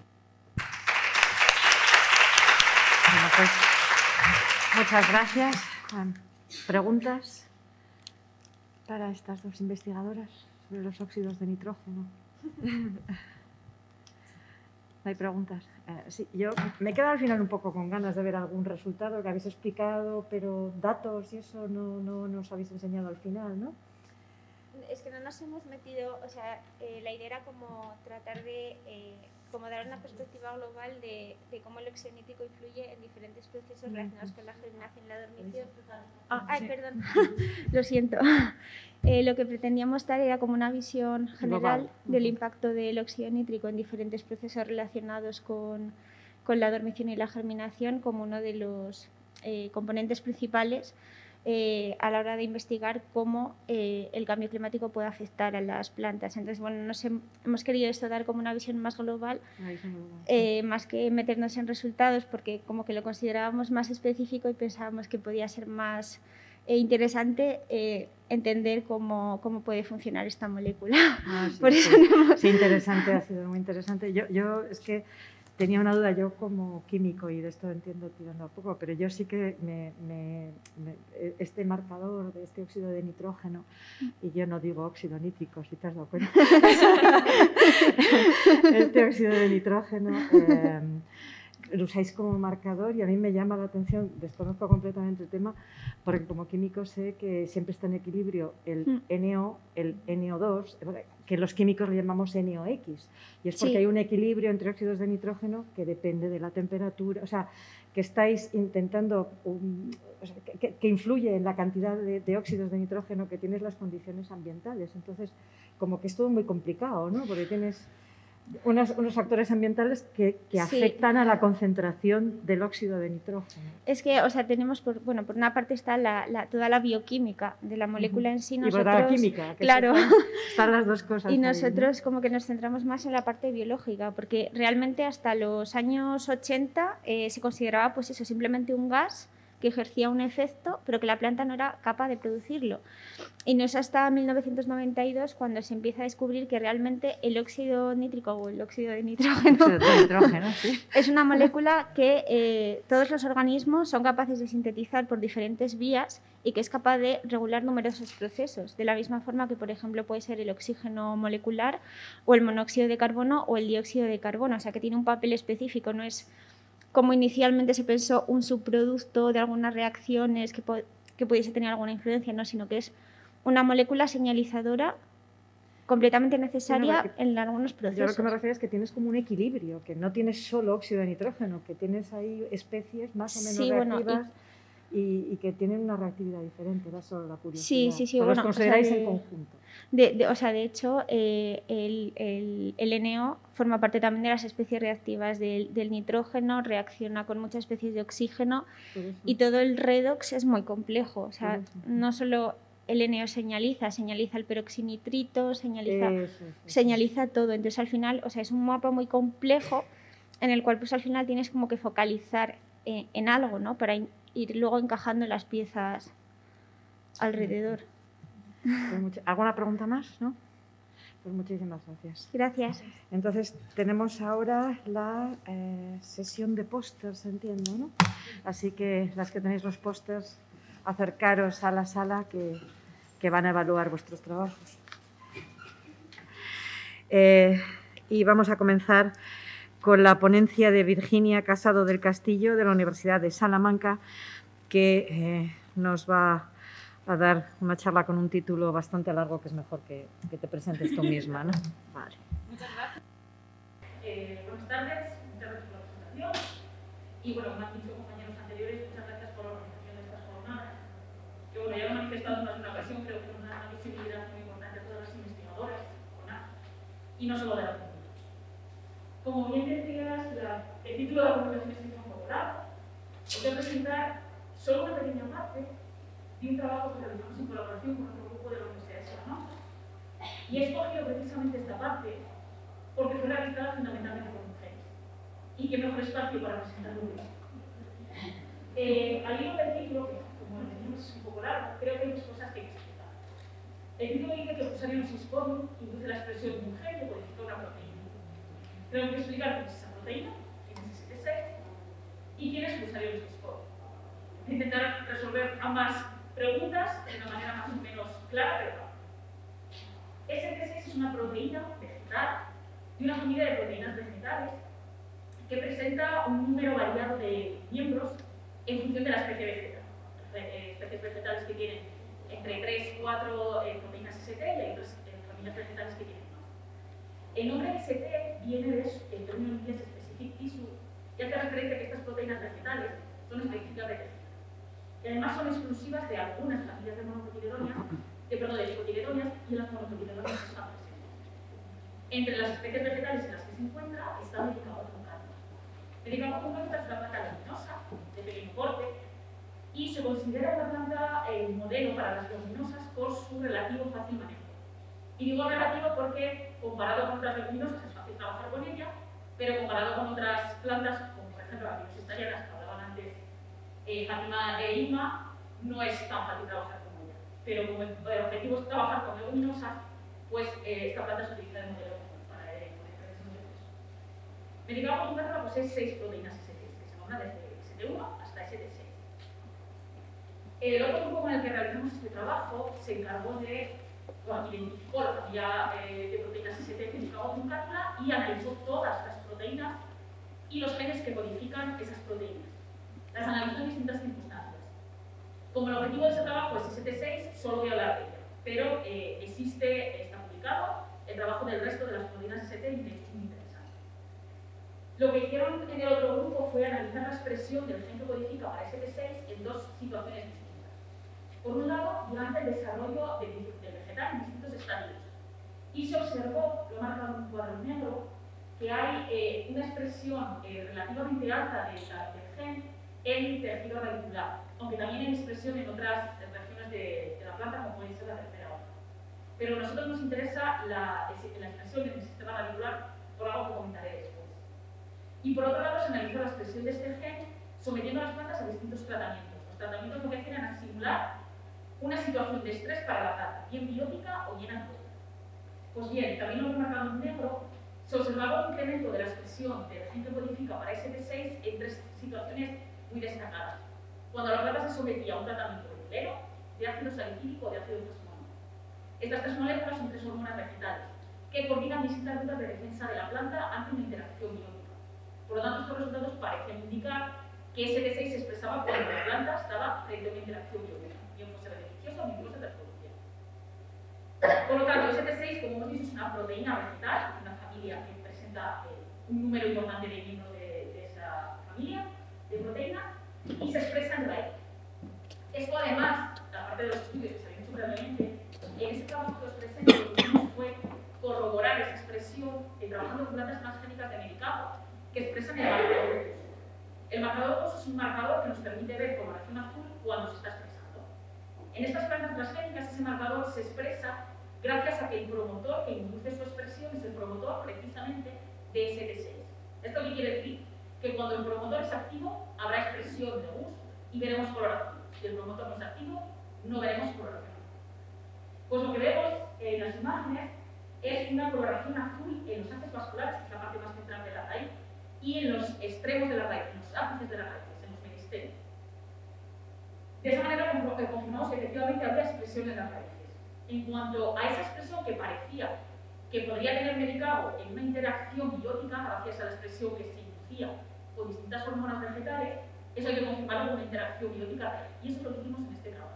Bueno, pues, muchas gracias. ¿Preguntas para estas dos investigadoras sobre los óxidos de nitrógeno? No hay preguntas. Eh, sí, yo me he quedado al final un poco con ganas de ver algún resultado que habéis explicado, pero datos y eso no, no nos habéis enseñado al final, ¿no? Es que no nos hemos metido, o sea, eh, la idea era como tratar de eh, como dar una perspectiva global de, de cómo el óxido nítrico influye en diferentes procesos relacionados con la germinación y la dormición. Ah, Ay, sí. Perdón, lo siento. Eh, lo que pretendíamos dar era como una visión general global del impacto del óxido nítrico en diferentes procesos relacionados con, con la dormición y la germinación como uno de los eh, componentes principales Eh, a la hora de investigar cómo eh, el cambio climático puede afectar a las plantas. Entonces, bueno, nos he, hemos querido esto dar como una visión más global, eh, más que meternos en resultados, porque como que lo considerábamos más específico y pensábamos que podía ser más eh, interesante eh, entender cómo, cómo puede funcionar esta molécula. Ah, sí, Por sí. eso no hemos... Sí, interesante, ha sido muy interesante. Yo, yo es que tenía una duda, yo como químico, y de esto entiendo tirando a poco, pero yo sí que me, me, me, este marcador de este óxido de nitrógeno, y yo no digo óxido nítrico, si te has dado cuenta, este óxido de nitrógeno, eh, lo usáis como marcador y a mí me llama la atención, desconozco completamente el tema, porque como químico sé que siempre está en equilibrio el mm. N O, el N O dos, que los químicos le llamamos N O X, y es porque sí. hay un equilibrio entre óxidos de nitrógeno que depende de la temperatura, o sea, que estáis intentando, um, o sea, que, que influye en la cantidad de, de óxidos de nitrógeno que tienes las condiciones ambientales. Entonces, como que es todo muy complicado, ¿no? Porque tienes unos, unos factores ambientales que, que afectan sí. a la concentración del óxido de nitrógeno. Es que, o sea, tenemos, por, bueno, por una parte está la, la, toda la bioquímica de la molécula en sí. Nosotros, y por la química, que claro. están, están las dos cosas. Y ahí, nosotros ¿no? como que nos centramos más en la parte biológica, porque realmente hasta los años ochenta eh, se consideraba, pues eso, simplemente un gas que ejercía un efecto, pero que la planta no era capaz de producirlo. Y no es hasta mil novecientos noventa y dos cuando se empieza a descubrir que realmente el óxido nítrico o el óxido de nitrógeno, óxido de nitrógeno sí. es una molécula que eh, todos los organismos son capaces de sintetizar por diferentes vías y que es capaz de regular numerosos procesos, de la misma forma que, por ejemplo, puede ser el oxígeno molecular o el monóxido de carbono o el dióxido de carbono, o sea que tiene un papel específico, no es como inicialmente se pensó un subproducto de algunas reacciones que, que pudiese tener alguna influencia, no, sino que es una molécula señalizadora completamente necesaria bueno, en algunos procesos. Yo lo que me refiero es que tienes como un equilibrio, que no tienes solo óxido de nitrógeno, que tienes ahí especies más o menos sí, reactivas bueno, y... Y, y que tienen una reactividad diferente, era solo la curiosidad. Sí, sí, sí. Pero bueno, los consideráis o sea, de, en conjunto. De, de, o sea, de hecho, eh, el, el, el N O forma parte también de las especies reactivas del, del nitrógeno, reacciona con muchas especies de oxígeno y todo el redox es muy complejo. O sea, no solo el N O señaliza, señaliza el peroxinitrito, señaliza, eso, eso. señaliza todo. Entonces, al final, o sea, es un mapa muy complejo en el cual, pues, al final tienes como que focalizar en, en algo, ¿no? Para ir luego encajando las piezas alrededor. Pues ¿alguna pregunta más? ¿No? Pues muchísimas gracias. Gracias. Entonces, tenemos ahora la eh, sesión de pósters, entiendo, ¿no? Así que las que tenéis los pósters, acercaros a la sala que, que van a evaluar vuestros trabajos. Eh, y vamos a comenzar con la ponencia de Virginia Casado del Castillo, de la Universidad de Salamanca, que eh, nos va a dar una charla con un título bastante largo, que es mejor que, que te presentes tú misma, ¿no? Vale. Muchas gracias. Eh, buenas tardes, muchas gracias por la presentación. Y bueno, como han dicho compañeros anteriores, muchas gracias por la organización de estas jornadas. Que bueno, ya lo he manifestado en más de una ocasión, creo que nos da una visibilidad muy importante a todas las investigadoras, y no solo de la comunidad. Como bien decías, la, el título de la presentación es un poco largo. Os voy a presentar solo una pequeña parte de un trabajo que realizamos en colaboración con otro grupo de la Universidad de Salamanca. Y he escogido precisamente esta parte porque fue realizada fundamentalmente por mujeres. Y qué mejor espacio para presentarlo que esto. Eh, al hilo del título, que como decimos es un poco largo, creo que hay muchas cosas que hay que explicar. El título dice que el Fusarium sisporum induce la expresión de un gen que codifica una proteína. Tengo que explicar qué es esa proteína, quién es ese T seis y quién es Fusarium sisporum. Voy a intentar resolver ambas preguntas de una manera más o menos clara, pero no. S T seis es una proteína vegetal de una familia de proteínas vegetales que presenta un número variado de miembros en función de la especie vegetal. Especies vegetales que tienen entre tres y cuatro eh, proteínas S T y hay otras eh, familias vegetales que tienen más. El nombre S T viene del término en inglés Specific Tissue, ya que hace referencia a que estas proteínas vegetales son específicas de tejido. Y además son exclusivas de algunas familias de monocotiledonias, de, perdón, de dicotiledonias, y en las monocotiledonias están presentes. Entre las especies vegetales en las que se encuentra está Medicago truncata. Medicago truncata es una planta leguminosa, de pequeño porte, y se considera una planta eh, modelo para las leguminosas por su relativo fácil manejo. Y digo relativo porque, comparado con otras leguminosas, es fácil trabajar con ella, pero comparado con otras plantas, como por ejemplo las biosestarianas que hablaban antes eh, Fátima e Inma, no es tan fácil trabajar como ella. Pero como el, el objetivo es trabajar con leguminosas, pues eh, esta planta se utiliza de modelo para eh, diferentes modelos. Medicago truncata posee seis proteínas S T, que se nombran desde S T uno hasta S T seis. El otro grupo con el que realizamos este trabajo se encargó de, bueno, identificó la familia eh, de proteínas S T Medicago truncata y analizó todas las proteínas y los genes que codifican esas proteínas. Las analizó en distintas circunstancias. Como el objetivo de ese trabajo es S T seis, solo voy a hablar de ella, pero eh, existe, está publicado, el trabajo del resto de las proteínas S T y de hecho es muy interesante. Lo que hicieron en el otro grupo fue analizar la expresión del gen que codifica para S T seis en dos situaciones distintas. Por un lado, durante el desarrollo del vegetal en distintos estadios. Y se observó, lo he marcado en un cuadro negro, que hay eh, una expresión eh, relativamente alta de la, del gen en tejido radicular, aunque también hay expresión en otras regiones de, de la planta, como puede ser la tercera hoja. Pero a nosotros nos interesa la, la expresión en el sistema radicular, por algo que comentaré después. Y por otro lado, se analizó la expresión de este gen sometiendo a las plantas a distintos tratamientos. Los tratamientos lo que hacían era simular una situación de estrés para la planta, bien biótica o bien anatómica. Pues bien, también lo he marcado en negro, se observaba un incremento de la expresión del gen que codifica para S T seis en tres situaciones muy destacadas. Cuando la planta se sometía a un tratamiento regulero, de ácido salicílico o de ácido fosfónico. Estas tres moléculas son tres hormonas vegetales que coordinan distintas rutas de defensa de la planta ante una interacción biótica. Por lo tanto, estos resultados parecen indicar que S T seis se expresaba cuando la planta estaba frente a una interacción biótica, bien fuese beneficiosa o incluso de reproducción. Por lo tanto, S T seis, como hemos dicho, es una proteína vegetal, una familia que presenta eh, un número importante de miembros de, de esa familia de proteínas y se expresa en raíz. Esto además, aparte de los estudios que se habían hecho previamente, en este trabajo que os presento lo que hicimos fue corroborar esa expresión eh, trabajando con plantas transgénicas de Medicago que expresan el marcador de uso. El marcador de uso es un marcador que nos permite ver coloración azul cuando se está expresando. En estas plantas transgénicas ese marcador se expresa gracias a que el promotor que induce su expresión es el promotor precisamente de S T seis. ¿Esto qué quiere decir? Que cuando el promotor es activo habrá expresión de U S y veremos coloración. Si el promotor no es activo, no veremos coloración. Pues lo que vemos en las imágenes es una coloración azul en los haces vasculares, que es la parte más central de la raíz, y en los extremos de la raíz, en los ápices de la raíz, en los meristelios. De esa manera confirmamos que efectivamente había expresión en las raíces. En cuanto a esa expresión que parecía que podría tener Medicago en una interacción biótica, gracias a la expresión que se inducía con distintas hormonas vegetales, eso hay que confirmarlo con una interacción biótica real. Y eso es lo que hicimos en este trabajo.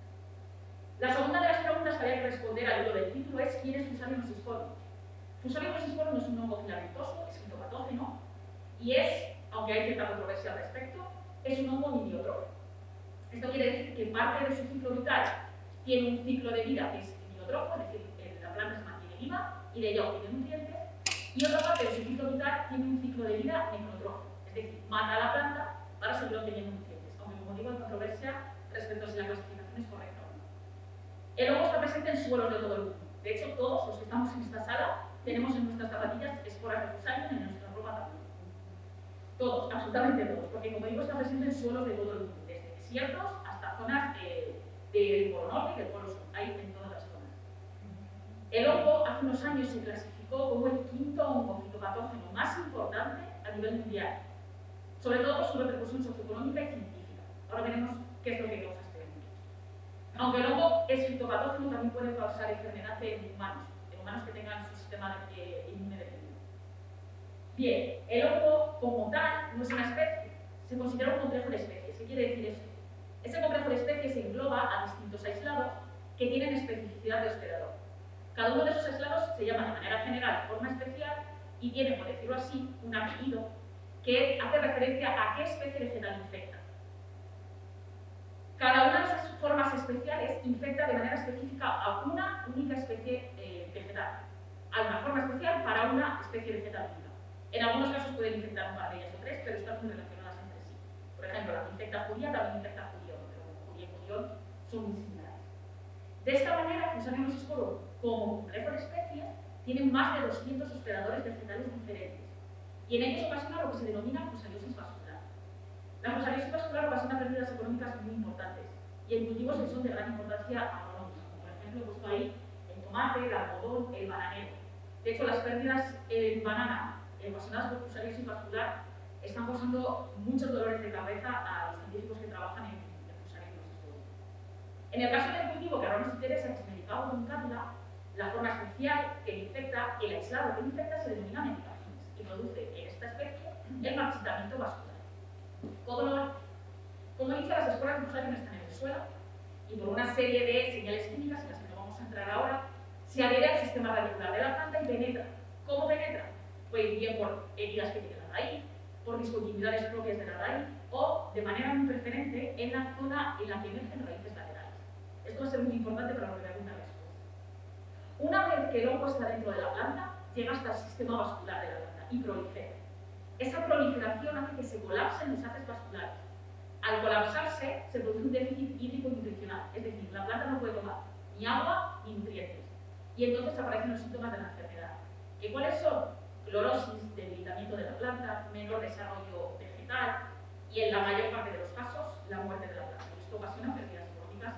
La segunda de las preguntas que había que responder al hilo del título es ¿quién es Fusarium nocisporum? Fusarium nocisporum no es un hongo filamentoso, es fitopatógeno, y es, aunque hay cierta controversia al respecto, es un hongo miniotrófico. Esto quiere decir que parte de su ciclo vital tiene un ciclo de vida que es miniotrófico, es decir, la planta se mantiene viva y de ella obtiene nutrientes, y otra parte de su ciclo vital tiene un ciclo de vida necrotrófico, es decir, mata a la planta para seguir obteniendo nutrientes, aunque como digo hay controversia respecto a si la clasificación es correcta o no. El hongo está presente en suelos de todo el mundo. De hecho, todos los que estamos en esta sala tenemos en nuestras zapatillas esporas de Fusarium y en nuestra ropa también. Todos, absolutamente todos, porque como digo está presente en suelos de todo el mundo, desde desiertos hasta zonas de, del Polo Norte y del Polo Sur, hay en todas las zonas. El hongo hace unos años se clasificó como el quinto hongo fitopatógeno más importante a nivel mundial, sobre todo por su repercusión socioeconómica y científica. Ahora veremos qué es lo que causa este hongo. Aunque el hongo es fitopatógeno, también puede causar enfermedad en humanos, en humanos que tengan su sistema de, inmune deprimido. Bien, el hongo como tal no es una especie, se considera un complejo de especies. ¿Qué quiere decir esto? Ese complejo de especies engloba a distintos aislados que tienen especificidad de hospedador. Cada uno de esos aislados se llama de manera general forma especial y tiene, por decirlo así, un apellido que hace referencia a qué especie vegetal infecta. Cada una de esas formas especiales infecta de manera específica a una única especie eh, vegetal. Hay una forma especial para una especie vegetal única. En algunos casos pueden infectar un par de ellas o tres, pero están muy relacionadas entre sí. Por ejemplo, la que infecta judía también infecta judío, pero judía y judío son muy similares. De esta manera, Fusarium nocisporum, como complejo de especies, tienen más de doscientos hospedadores vegetales diferentes. Y en ellos ocasiona lo que se denomina fusariosis vascular. La fusariosis vascular ocasiona pérdidas económicas muy importantes y en cultivos que son de gran importancia agronómica, como por ejemplo he puesto ahí el tomate, el algodón, el bananero. De hecho, las pérdidas en banana ocasionadas por fusariosis vascular están causando muchos dolores de cabeza a los científicos que trabajan en, en Fusarium nocisporum. En el caso del cultivo que ahora nos interesa, que es Medicago truncatula, la forma especial que infecta, el aislado que infecta se denomina medicaciones y produce en esta especie el marchitamiento vascular. ¿Cómo lo hace? Como he dicho, las esporas de fusarium están en el suelo y por una serie de señales químicas en las que no vamos a entrar ahora, se adhiere al sistema radicular de la planta y penetra. ¿Cómo penetra? Pues bien por heridas que tiene la raíz, por discontinuidades propias de la raíz o, de manera muy preferente, en la zona en la que emergen raíces laterales. Esto va a ser muy importante para volver a una respuesta. Una vez que el hongo está dentro de la planta, llega hasta el sistema vascular de la planta y prolifera. Esa proliferación hace que se colapsen los haces vasculares. Al colapsarse, se produce un déficit hídrico nutricional, es decir, la planta no puede tomar ni agua ni nutrientes. Y entonces aparecen los síntomas de la enfermedad. ¿Y cuáles son? Clorosis, debilitamiento de la planta, menor desarrollo vegetal y, en la mayor parte de los casos, la muerte de la planta. Esto ocasiona pérdidas económicas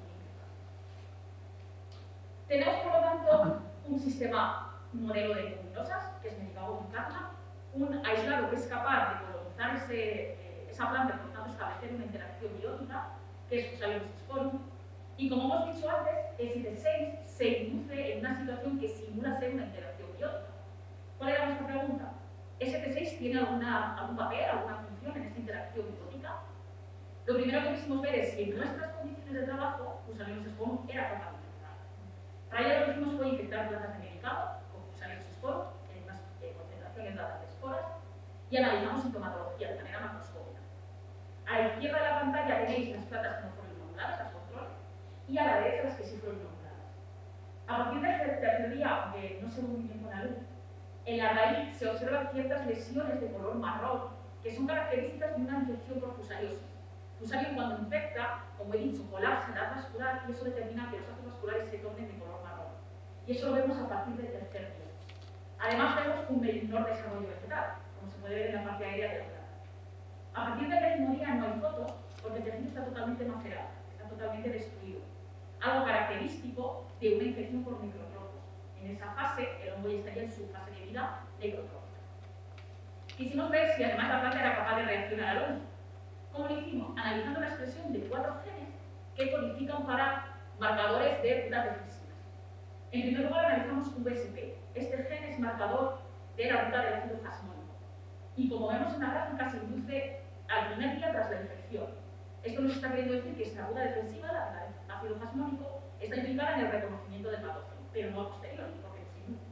muy importantes. Tenemos, por lo tanto, un sistema modelo de leguminosas, que es Medicago Carna, un aislado que es capaz de colonizar ese, eh, esa planta y, por lo tanto, establecer una interacción biótica, que es Fusarium sporum. Y como hemos dicho antes, S T seis se induce en una situación que simula ser una interacción biótica. ¿Cuál era nuestra pregunta? ¿S T seis tiene alguna, algún papel, alguna función en esta interacción biótica? Lo primero que quisimos ver es si en nuestras condiciones de trabajo Fusarium sporum era capaz de infectar. Para ello lo que hicimos fue infectar plantas de medicado con Fusarium sporum en unas eh, concentraciones dadas de esporas y analizamos sintomatología de manera macroscópica. A la izquierda de la pantalla tenéis las plantas que no fueron inoculadas, las control, y a la derecha las que sí fueron inoculadas. A partir del tercer día, aunque no se ve muy bien con la luz, en la raíz se observan ciertas lesiones de color marrón que son características de una infección por fusariosis. Fusarium, cuando infecta, como he dicho, colapsa la haz vascular y eso determina que los haces vasculares se tornen de color marrón. Y eso lo vemos a partir del tercer día. Además, vemos un menor desarrollo vegetal, como se puede ver en la parte aérea de la planta. A partir del décimo día no hay foto, porque el tejido está totalmente macerado, está totalmente destruido. Algo característico de una infección por microtrofos. En esa fase, el hongo ya estaría en su fase de vida necrotrófica. Quisimos ver si además la planta era capaz de reaccionar al hongo. ¿Cómo lo hicimos? Analizando la expresión de cuatro genes que codifican para marcadores de rutas defensivas. En primer lugar, analizamos U S P. Este gen es marcador de la ruta del ácido jasmónico. Y como vemos en la gráfica, se induce al primer día tras la infección. Esto nos está queriendo decir que esta ruta defensiva, la del ácido jasmónico, está implicada en el reconocimiento del patógeno, pero no a posteriori, porque no se induce.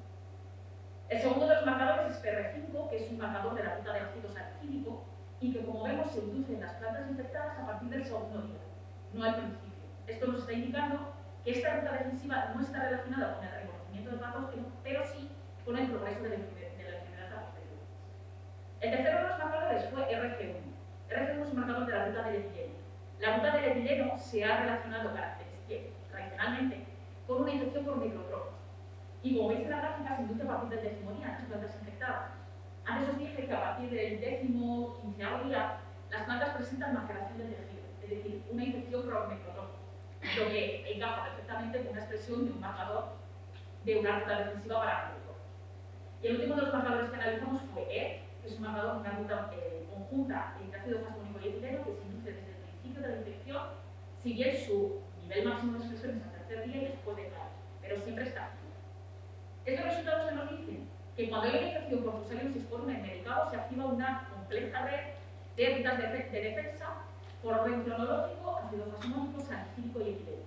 El segundo de los marcadores es P R cinco, que es un marcador de la ruta del ácido salicílico y que, como vemos, se induce en las plantas infectadas a partir del segundo día, no al principio. Esto nos está indicando que esta ruta defensiva no está relacionada con el reconocimiento del patógeno, pero sí con el progreso de la enfermedad a posteriori. El tercero de los marcadores fue R G uno. R G uno es un marcador de la ruta del etileno. La ruta del etileno se ha relacionado tradicionalmente con una infección por microtrofos. Y como veis en la gráfica, se induce a partir del décimo día en las plantas infectadas. Antes os dije que a partir del décimo, quinceavo día, las plantas presentan maceración del tejido, es decir, una infección por microtrofos, lo que encaja perfectamente con una expresión de un marcador de una ruta defensiva para microtrofos. Y el último de los marcadores que analizamos fue E, que es un marcador de una ruta eh, conjunta entre ácido jasmónico y etileno que se induce desde el principio de la infección, si bien su nivel máximo de expresión es al tercer día y después de claro, pero siempre está activo. Estos resultados se nos dicen que cuando hay una infección por Fusarium sporum en medicado se activa una compleja red de rutas de, de defensa por orden cronológico, ácido jasmónico, salicílico y etileno.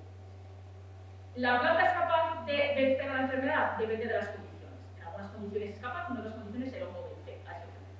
¿La planta es capaz de vencer a la enfermedad? Depende de las condiciones. En algunas condiciones es capaz, en otras condiciones el hongo vence a esa enfermedad.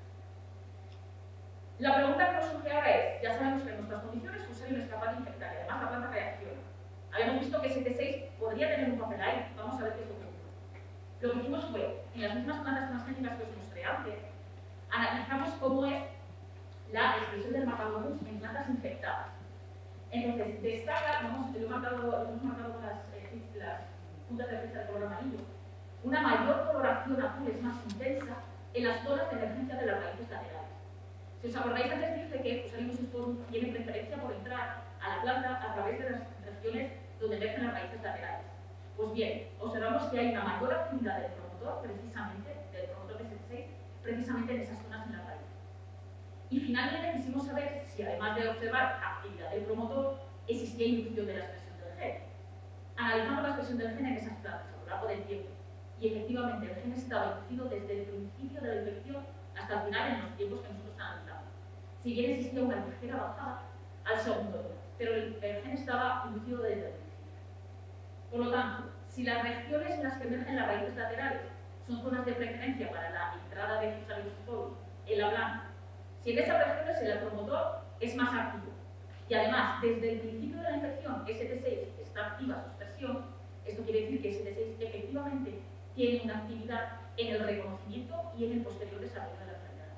La pregunta que nos surge ahora es, ya sabemos que en nuestras condiciones Fusarium es capaz de infectar y además la planta reacciona. Habíamos visto que S T seis podría tener un papel ahí, vamos a ver qué es lo que ocurre. Lo que hicimos fue, en las mismas plantas transgénicas que os mostré antes, analizamos cómo es la expresión del marcador en plantas infectadas. Entonces, destaca, hemos, lo marcado, lo hemos marcado con las, eh, las puntas de flecha de color amarillo, una mayor coloración azul es más intensa en las zonas de emergencia de las raíces laterales. Si os acordáis, antes dije que Fusarium sporum tiene preferencia por entrar a la planta a través de las regiones donde emergen las raíces laterales. Pues bien, observamos que hay una mayor actividad del promotor, precisamente, del promotor de S T seis, precisamente en esas zonas en la raíz. Y finalmente quisimos saber si, además de observar actividad del promotor, existía inducción de la expresión del gen. Analizamos la expresión del gen en esas plantas a lo largo del tiempo, y efectivamente el gen estaba inducido desde el principio de la infección hasta el final en los tiempos que nosotros analizamos. Si bien existía una ligera bajada al segundo día, pero el, el gen estaba inducido desde el principio. Por lo tanto, si las regiones en las que emergen las raíces laterales son zonas de preferencia para la entrada de Fusarium sporum en la planta, si en esas regiones el promotor es más activo y además desde el principio de la infección S T seis está activa su expresión, esto quiere decir que S T seis efectivamente tiene una actividad en el reconocimiento y en el posterior desarrollo de la enfermedad.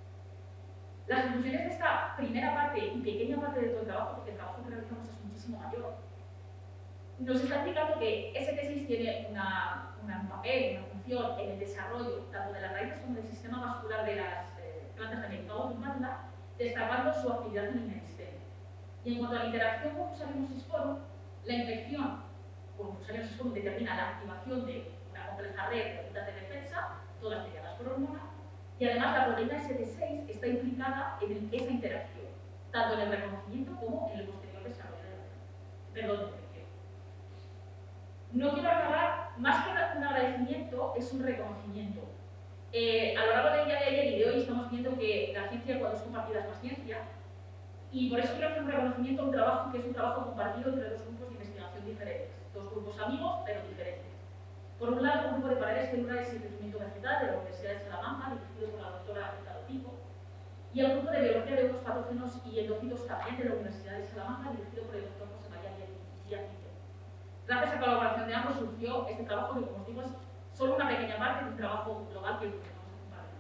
Las conclusiones de esta primera parte y pequeña parte de todo el trabajo, porque el trabajo que realizamos es muchísimo mayor, nos está indicando que S T seis tiene una, una, un papel, una función en el desarrollo tanto de las raíces como del sistema vascular de las eh, plantas de Medicago de Irlanda, destacando su actividad en el meristemio. Y en cuanto a la interacción con Fusarium sporum, la infección con Fusarium sporum determina la activación de una compleja red de rutas de defensa, todas mediadas por hormona, y además la proteína S T seis está implicada en esa interacción, tanto en el reconocimiento como en el posterior desarrollo de la infección. No quiero acabar, más que un agradecimiento, es un reconocimiento. Eh, a lo largo del día de ayer y de hoy estamos viendo que la ciencia cuando es compartida es más ciencia, y por eso quiero hacer un reconocimiento a un trabajo que es un trabajo compartido entre dos grupos de investigación diferentes, dos grupos amigos pero diferentes. Por un lado, un grupo de paredes celulares y crecimiento vegetal de la Universidad de Salamanca, dirigido por la doctora Rita Pico, y el grupo de biología de otros patógenos y endófitos también de la Universidad de Salamanca, dirigido por el doctor José María Díaz. Gracias a la colaboración de ambos surgió este trabajo que, como os digo, es solo una pequeña parte de un trabajo global que tenemos que compartir.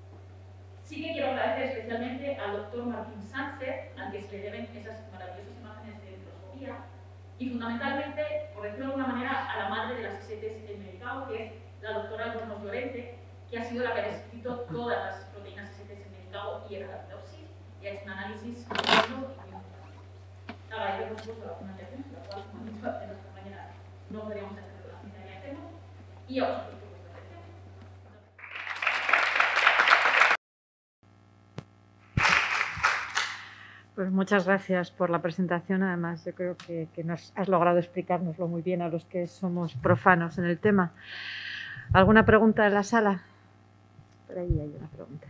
Sí que quiero agradecer especialmente al doctor Martín Sánchez, al que se le deben esas maravillosas imágenes de microscopía, y fundamentalmente, por decirlo de alguna manera, a la madre de las S Ts en Medicago, que es la doctora Albornoz Llorente, que ha sido la que ha escrito todas las proteínas S Ts en Medicago y en arabidopsis, y ha hecho un análisis muy bueno y muy importante. Agradezco, por supuesto, la financiación, la cual, como he dicho, de nuestra mañana no podríamos hacer la cita que hacemos, y a vosotros por vuestra atención. Pues muchas gracias por la presentación. Además, yo creo que, que nos has logrado explicárnoslo muy bien a los que somos profanos en el tema. ¿Alguna pregunta de la sala? Por ahí hay una pregunta.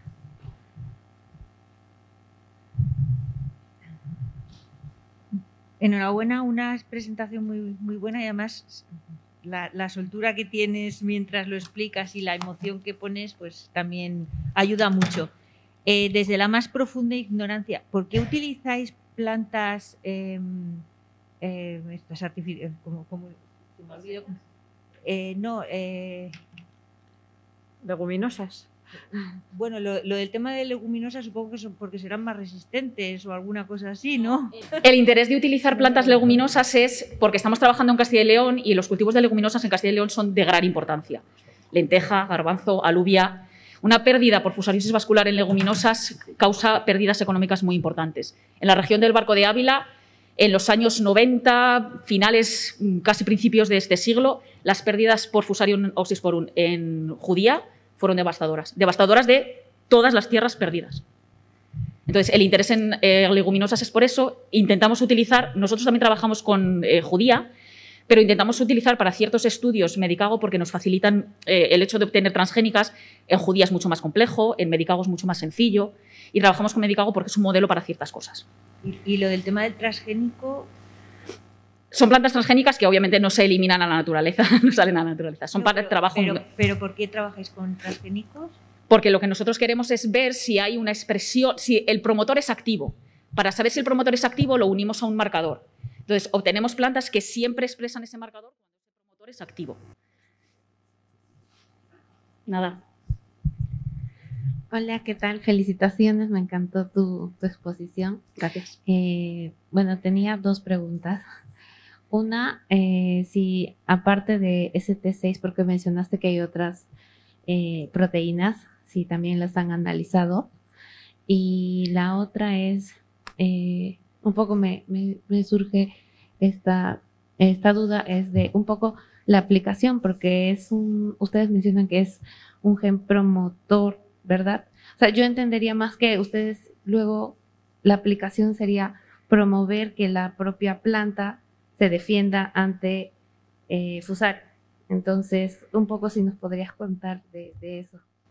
Enhorabuena, una presentación muy, muy buena y además la, la soltura que tienes mientras lo explicas y la emoción que pones pues también ayuda mucho. Eh, desde la más profunda ignorancia, ¿por qué utilizáis plantas eh, eh, estas artificiales? Como, como, me olvido, eh, no, eh, leguminosas. Bueno, lo, lo del tema de leguminosas supongo que son porque serán más resistentes o alguna cosa así, ¿no? El interés de utilizar plantas leguminosas es porque estamos trabajando en Castilla y León y los cultivos de leguminosas en Castilla y León son de gran importancia. Lenteja, garbanzo, alubia. Una pérdida por fusariosis vascular en leguminosas causa pérdidas económicas muy importantes. En la región del Barco de Ávila, en los años noventa, finales, casi principios de este siglo, las pérdidas por Fusarium oxysporum en Judía fueron devastadoras. Devastadoras de todas las tierras perdidas. Entonces, el interés en eh, leguminosas es por eso. Intentamos utilizar, nosotros también trabajamos con eh, Judía, pero intentamos utilizar para ciertos estudios Medicago porque nos facilitan eh, el hecho de obtener transgénicas. En Judía es mucho más complejo, en Medicago es mucho más sencillo y trabajamos con Medicago porque es un modelo para ciertas cosas. Y, y lo del tema del transgénico... Son plantas transgénicas que obviamente no se eliminan a la naturaleza, no salen a la naturaleza. Son no, para pero, trabajo... Pero, pero ¿por qué trabajáis con transgénicos? Porque lo que nosotros queremos es ver si hay una expresión, si el promotor es activo. Para saber si el promotor es activo lo unimos a un marcador. Entonces, obtenemos plantas que siempre expresan ese marcador cuando ese promotor es activo. Nada. Hola, ¿qué tal? Felicitaciones, me encantó tu, tu exposición. Gracias. Eh, bueno, tenía dos preguntas. Una, eh, si aparte de S T seis, porque mencionaste que hay otras eh, proteínas, si también las han analizado. Y la otra es... Eh, un poco me, me, me surge esta, esta duda, es de un poco la aplicación, porque es un, ustedes mencionan que es un gen promotor, ¿verdad? O sea, yo entendería más que ustedes luego la aplicación sería promover que la propia planta se defienda ante eh, Fusarium. Entonces, un poco si nos podrías contar de, de eso.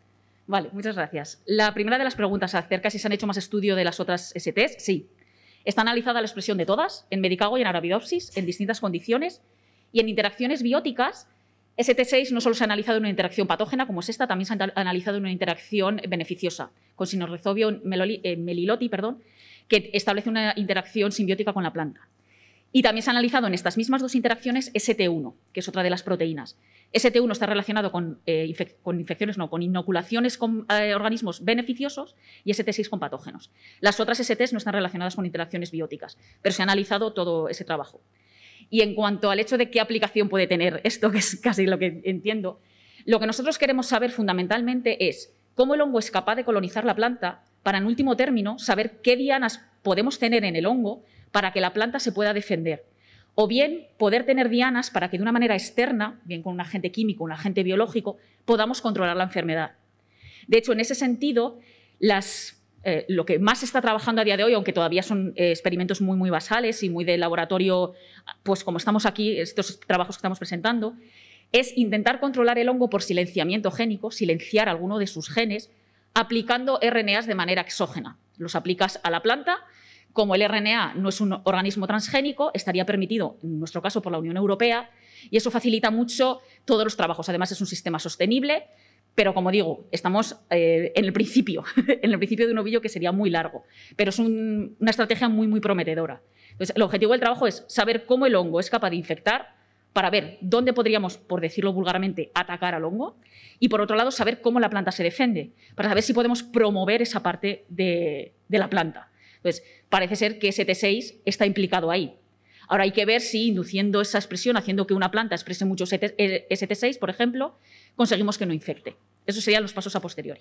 Vale, muchas gracias. La primera de las preguntas acerca si se han hecho más estudio de las otras S Ts, sí. Está analizada la expresión de todas, en Medicago y en Arabidopsis, en distintas condiciones, y en interacciones bióticas, S T seis no solo se ha analizado en una interacción patógena, como es esta, también se ha analizado en una interacción beneficiosa, con Sinorhizobia meliloti, perdón, que establece una interacción simbiótica con la planta. Y también se ha analizado en estas mismas dos interacciones S T uno, que es otra de las proteínas. S T uno está relacionado con, eh, infec con infecciones, no, con inoculaciones con eh, organismos beneficiosos y S T seis con patógenos. Las otras S Ts no están relacionadas con interacciones bióticas, pero se ha analizado todo ese trabajo. Y en cuanto al hecho de qué aplicación puede tener esto, que es casi lo que entiendo, lo que nosotros queremos saber fundamentalmente es cómo el hongo es capaz de colonizar la planta para, en último término, saber qué dianas podemos tener en el hongo para que la planta se pueda defender. O bien poder tener dianas para que de una manera externa, bien con un agente químico, un agente biológico, podamos controlar la enfermedad. De hecho, en ese sentido, las, eh, lo que más se está trabajando a día de hoy, aunque todavía son eh, experimentos muy, muy basales y muy de laboratorio, pues como estamos aquí, estos trabajos que estamos presentando, es intentar controlar el hongo por silenciamiento génico, silenciar alguno de sus genes, aplicando R N As de manera exógena. Los aplicas a la planta. Como el R N A no es un organismo transgénico, estaría permitido, en nuestro caso, por la Unión Europea, y eso facilita mucho todos los trabajos. Además, es un sistema sostenible, pero, como digo, estamos eh, en el principio, en el principio de un ovillo que sería muy largo, pero es un, una estrategia muy, muy prometedora. Entonces, el objetivo del trabajo es saber cómo el hongo es capaz de infectar para ver dónde podríamos, por decirlo vulgarmente, atacar al hongo, y, por otro lado, saber cómo la planta se defiende, para saber si podemos promover esa parte de, de la planta. Entonces, parece ser que S T seis está implicado ahí. Ahora hay que ver si, induciendo esa expresión, haciendo que una planta exprese mucho S T seis, por ejemplo, conseguimos que no infecte. Esos serían los pasos a posteriori.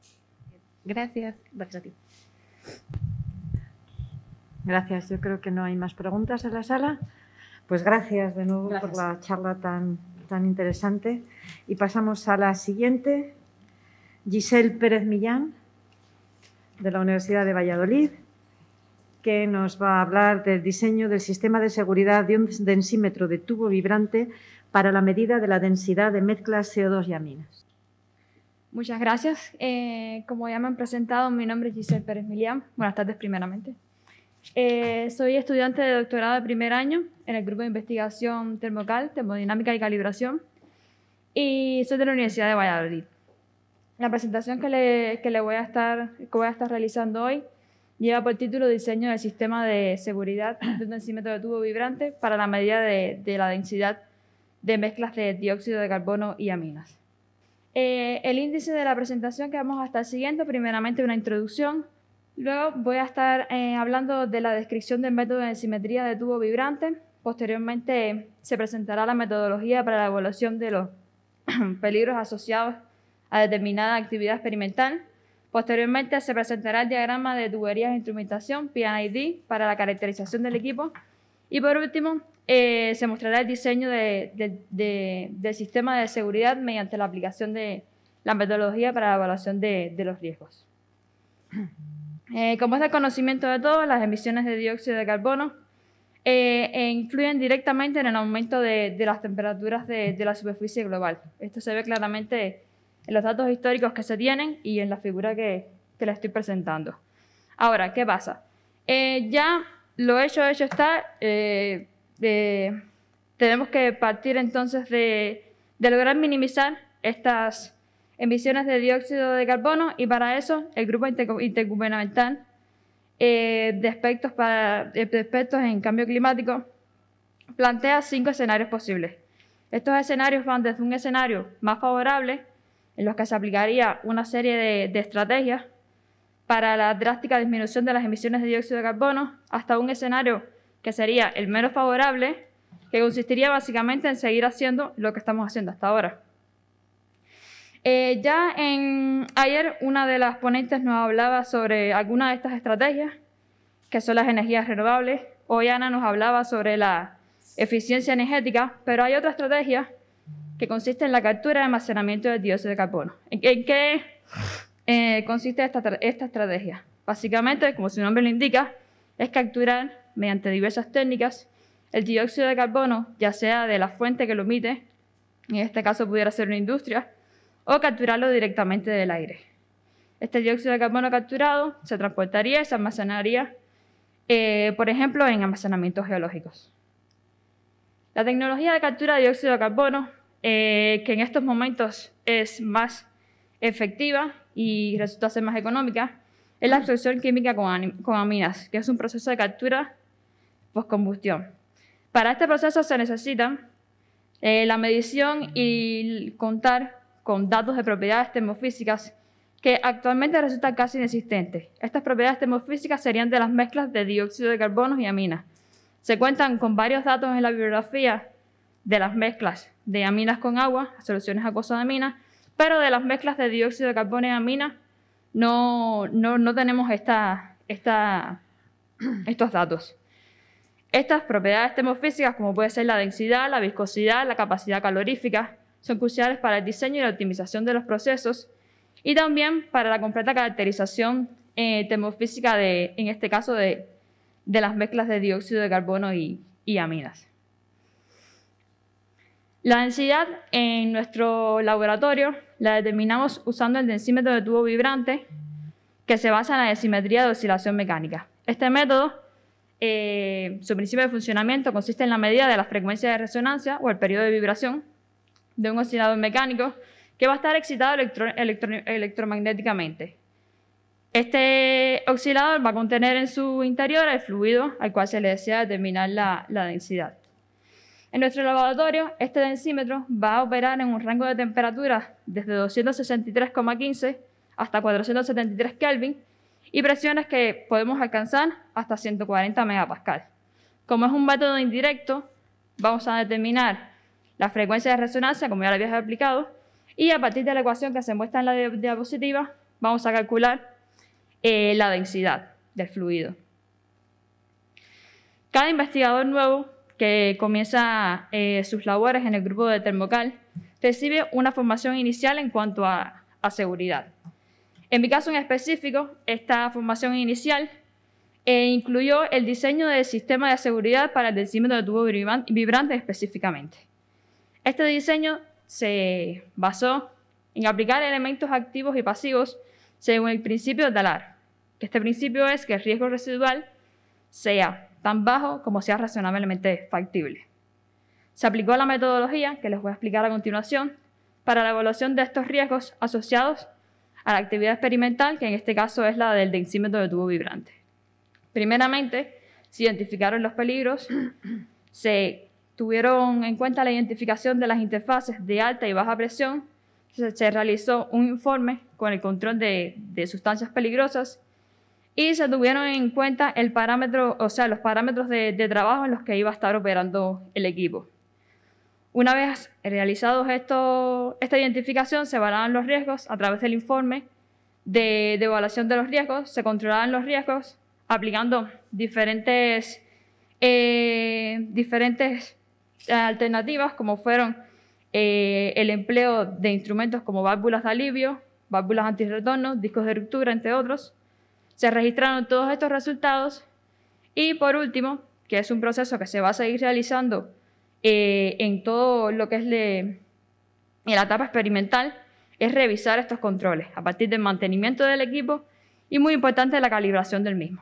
Gracias. Gracias a ti. Gracias. Yo creo que no hay más preguntas en la sala. Pues gracias de nuevo gracias. por la charla tan, tan interesante. Y pasamos a la siguiente. Giselle Pérez Millán, de la Universidad de Valladolid, que nos va a hablar del diseño del sistema de seguridad de un densímetro de tubo vibrante para la medida de la densidad de mezclas C O dos y aminas. Muchas gracias. Eh, como ya me han presentado, mi nombre es Giselle Pérez Millán. Buenas tardes, primeramente. Eh, soy estudiante de doctorado de primer año en el grupo de investigación termocal, termodinámica y calibración, y soy de la Universidad de Valladolid. La presentación que le, que le voy a estar, que voy a estar realizando hoy lleva por título Diseño del sistema de seguridad de un densímetro de tubo vibrante para la medida de, de la densidad de mezclas de dióxido de carbono y aminas. Eh, el índice de la presentación que vamos a estar siguiendo, primeramente una introducción, luego voy a estar eh, hablando de la descripción del método de densimetría de tubo vibrante, posteriormente se presentará la metodología para la evaluación de los peligros asociados a determinada actividad experimental. Posteriormente se presentará el diagrama de tuberías de instrumentación, P I D, para la caracterización del equipo. Y por último, eh, se mostrará el diseño de, de, de, del sistema de seguridad mediante la aplicación de la metodología para la evaluación de, de los riesgos. Eh, como es de conocimiento de todos, las emisiones de dióxido de carbono eh, e influyen directamente en el aumento de, de las temperaturas de, de la superficie global. Esto se ve claramente en los datos históricos que se tienen y en la figura que, que les estoy presentando. Ahora, ¿qué pasa? Eh, ya lo hecho, hecho está. Eh, de, tenemos que partir entonces de, de lograr minimizar estas emisiones de dióxido de carbono y para eso el Grupo Intergubernamental eh, de, expertos para, de expertos en cambio climático plantea cinco escenarios posibles. Estos escenarios van desde un escenario más favorable, en los que se aplicaría una serie de, de estrategias para la drástica disminución de las emisiones de dióxido de carbono, hasta un escenario que sería el menos favorable, que consistiría básicamente en seguir haciendo lo que estamos haciendo hasta ahora. Eh, ya en, ayer una de las ponentes nos hablaba sobre algunas de estas estrategias, que son las energías renovables. Hoy Ana nos hablaba sobre la eficiencia energética, pero hay otra estrategia que consiste en la captura y almacenamiento del dióxido de carbono. ¿En, en qué eh, consiste esta, esta estrategia? Básicamente, como su nombre lo indica, es capturar, mediante diversas técnicas, el dióxido de carbono, ya sea de la fuente que lo emite, en este caso pudiera ser una industria, o capturarlo directamente del aire. Este dióxido de carbono capturado se transportaría y se almacenaría, eh, por ejemplo, en almacenamientos geológicos. La tecnología de captura de dióxido de carbono, eh, que en estos momentos es más efectiva y resulta ser más económica, es la absorción química con, con aminas, que es un proceso de captura postcombustión. Para este proceso se necesita eh, la medición y contar con datos de propiedades termofísicas que actualmente resultan casi inexistentes. Estas propiedades termofísicas serían de las mezclas de dióxido de carbono y aminas. Se cuentan con varios datos en la bibliografía de las mezclas de aminas con agua, soluciones acuosas de aminas, pero de las mezclas de dióxido de carbono y aminas no, no, no tenemos esta, esta, estos datos. Estas propiedades termofísicas, como puede ser la densidad, la viscosidad, la capacidad calorífica, son cruciales para el diseño y la optimización de los procesos y también para la completa caracterización eh, termofísica, de, en este caso, de, de las mezclas de dióxido de carbono y, y aminas. La densidad en nuestro laboratorio la determinamos usando el densímetro de tubo vibrante, que se basa en la densimetría de oscilación mecánica. Este método, eh, su principio de funcionamiento consiste en la medida de la frecuencia de resonancia o el periodo de vibración de un oscilador mecánico que va a estar excitado electro, electro, electromagnéticamente. Este oscilador va a contener en su interior el fluido al cual se le desea determinar la, la densidad. En nuestro laboratorio, este densímetro va a operar en un rango de temperaturas desde doscientos sesenta y tres coma quince hasta cuatrocientos setenta y tres Kelvin y presiones que podemos alcanzar hasta ciento cuarenta megapascal. Como es un método indirecto, vamos a determinar la frecuencia de resonancia, como ya lo había explicado, y a partir de la ecuación que se muestra en la diapositiva, vamos a calcular eh, la densidad del fluido. Cada investigador nuevo que comienza eh, sus labores en el grupo de Termocal recibe una formación inicial en cuanto a, a seguridad. En mi caso en específico, esta formación inicial eh, incluyó el diseño del sistema de seguridad para el densímetro de tubo vibrante específicamente. Este diseño se basó en aplicar elementos activos y pasivos según el principio de Dallar, que este principio es que el riesgo residual sea tan bajo como sea razonablemente factible. Se aplicó la metodología, que les voy a explicar a continuación, para la evaluación de estos riesgos asociados a la actividad experimental, que en este caso es la del densímetro de tubo vibrante. Primeramente, se identificaron los peligros, se tuvieron en cuenta la identificación de las interfaces de alta y baja presión, se, se realizó un informe con el control de, de sustancias peligrosas y se tuvieron en cuenta el parámetro, o sea, los parámetros de, de trabajo en los que iba a estar operando el equipo. Una vez realizados esto, esta identificación, se evaluaban los riesgos a través del informe de, de evaluación de los riesgos, se controlaban los riesgos aplicando diferentes, eh, diferentes alternativas, como fueron eh, el empleo de instrumentos como válvulas de alivio, válvulas antirretorno, discos de ruptura, entre otros. Se registraron todos estos resultados y, por último, que es un proceso que se va a seguir realizando eh, en todo lo que es de, en la etapa experimental, es revisar estos controles a partir del mantenimiento del equipo y, muy importante, la calibración del mismo.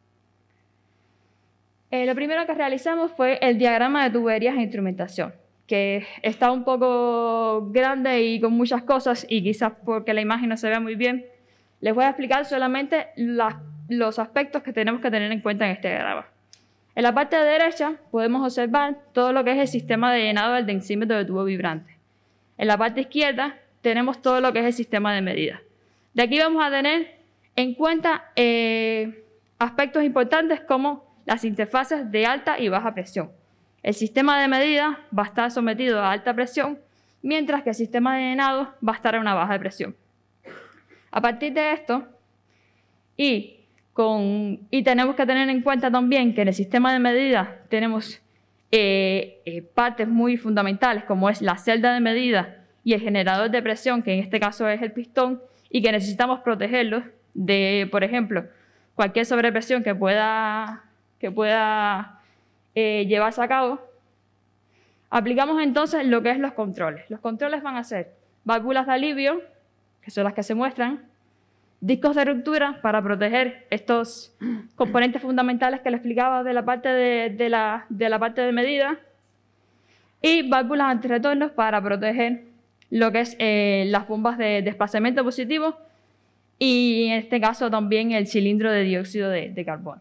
Eh, lo primero que realizamos fue el diagrama de tuberías e instrumentación, que está un poco grande y con muchas cosas, y quizás porque la imagen no se vea muy bien, les voy a explicar solamente la, los aspectos que tenemos que tener en cuenta en este diagrama. En la parte derecha podemos observar todo lo que es el sistema de llenado del densímetro de tubo vibrante. En la parte izquierda tenemos todo lo que es el sistema de medida. De aquí vamos a tener en cuenta eh, aspectos importantes como las interfaces de alta y baja presión. El sistema de medida va a estar sometido a alta presión, mientras que el sistema de llenado va a estar a una baja presión. A partir de esto, y, con, y tenemos que tener en cuenta también que en el sistema de medida tenemos eh, eh, partes muy fundamentales, como es la celda de medida y el generador de presión, que en este caso es el pistón, y que necesitamos protegerlos de, por ejemplo, cualquier sobrepresión que pueda, que pueda eh, llevarse a cabo. Aplicamos entonces lo que es los controles. Los controles van a ser válvulas de alivio, que son las que se muestran, discos de ruptura para proteger estos componentes fundamentales que les explicaba de la parte de, de, la, de la parte de medida, y válvulas antirretornos para proteger lo que es eh, las bombas de desplazamiento positivo y en este caso también el cilindro de dióxido de, de carbono.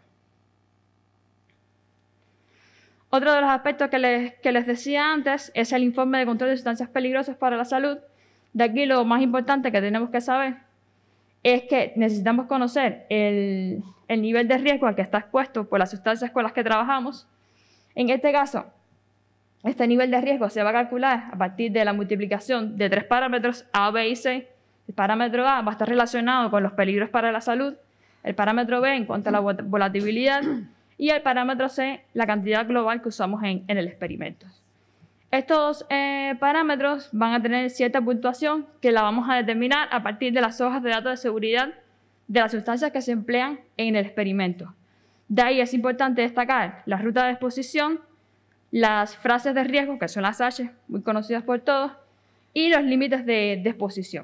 Otro de los aspectos que les, que les decía antes es el informe de control de sustancias peligrosas para la salud. De aquí lo más importante que tenemos que saber es que necesitamos conocer el, el nivel de riesgo al que está expuesto por las sustancias con las que trabajamos. En este caso, este nivel de riesgo se va a calcular a partir de la multiplicación de tres parámetros A, B y C. El parámetro A va a estar relacionado con los peligros para la salud, el parámetro B en cuanto a la volatilidad y el parámetro C, la cantidad global que usamos en, en el experimento. Estos eh, parámetros van a tener cierta puntuación que la vamos a determinar a partir de las hojas de datos de seguridad de las sustancias que se emplean en el experimento. De ahí es importante destacar la ruta de exposición, las frases de riesgo, que son las H, muy conocidas por todos, y los límites de, de exposición.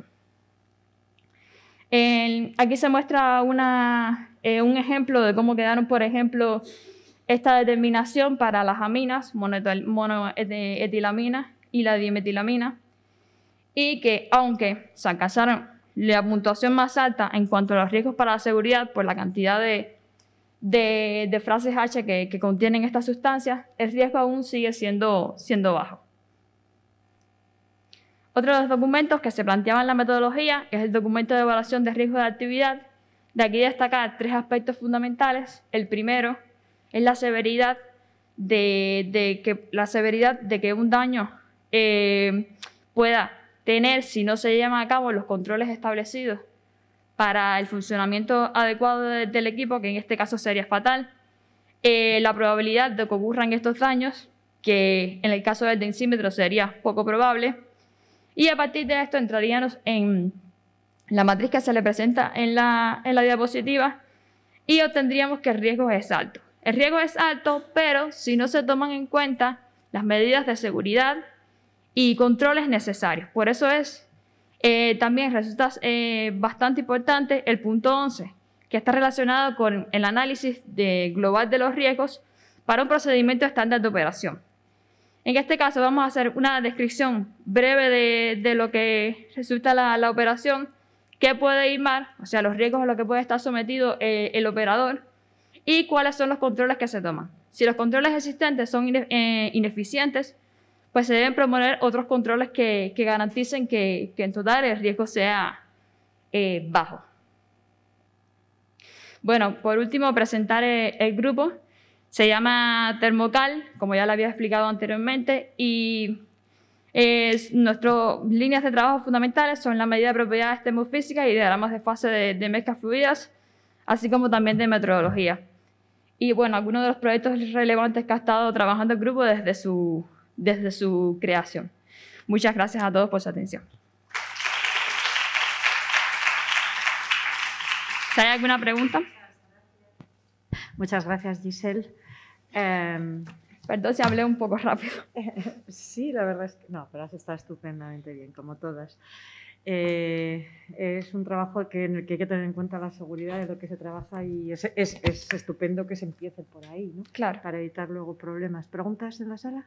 En, aquí se muestra una, eh, un ejemplo de cómo quedaron, por ejemplo, esta determinación para las aminas, monoetilamina y la dimetilamina, y que aunque se alcanzaron la puntuación más alta en cuanto a los riesgos para la seguridad por la cantidad de, de, de frases H que, que contienen estas sustancias, el riesgo aún sigue siendo, siendo bajo. Otro de los documentos que se planteaba en la metodología es el documento de evaluación de riesgo de actividad. De aquí destacar tres aspectos fundamentales. El primero es la severidad de, de, que, la severidad de que un daño eh, pueda tener si no se llevan a cabo los controles establecidos para el funcionamiento adecuado de, del equipo, que en este caso sería fatal. Eh, la probabilidad de que ocurran estos daños, que en el caso del densímetro sería poco probable. Y a partir de esto entraríamos en la matriz que se le presenta en la, en la diapositiva y obtendríamos que el riesgo es alto. El riesgo es alto, pero si no se toman en cuenta las medidas de seguridad y controles necesarios. Por eso es eh, también resulta eh, bastante importante el punto once, que está relacionado con el análisis de, global de los riesgos para un procedimiento estándar de operación. En este caso vamos a hacer una descripción breve de, de lo que resulta la, la operación, qué puede ir mal, o sea, los riesgos a los que puede estar sometido eh, el operador y cuáles son los controles que se toman. Si los controles existentes son ine, eh, ineficientes, pues se deben promover otros controles que, que garanticen que, que en total el riesgo sea eh, bajo. Bueno, por último, presentar el, el grupo. Se llama Termocal, como ya lo había explicado anteriormente, y es, nuestras líneas de trabajo fundamentales son la medida de propiedades termofísicas y diagramas de fase de, de mezclas fluidas, así como también de meteorología. Y bueno, algunos de los proyectos relevantes que ha estado trabajando el grupo desde su, desde su creación. Muchas gracias a todos por su atención. ¿Si hay alguna pregunta? Muchas gracias, Giselle. Eh, Perdón si hablé un poco rápido. Sí, la verdad es que no, pero has estado estupendamente bien, como todas. Eh, es un trabajo que, en el que hay que tener en cuenta la seguridad de lo que se trabaja y es, es, es estupendo que se empiece por ahí, ¿no? Claro. Para evitar luego problemas. ¿Preguntas en la sala?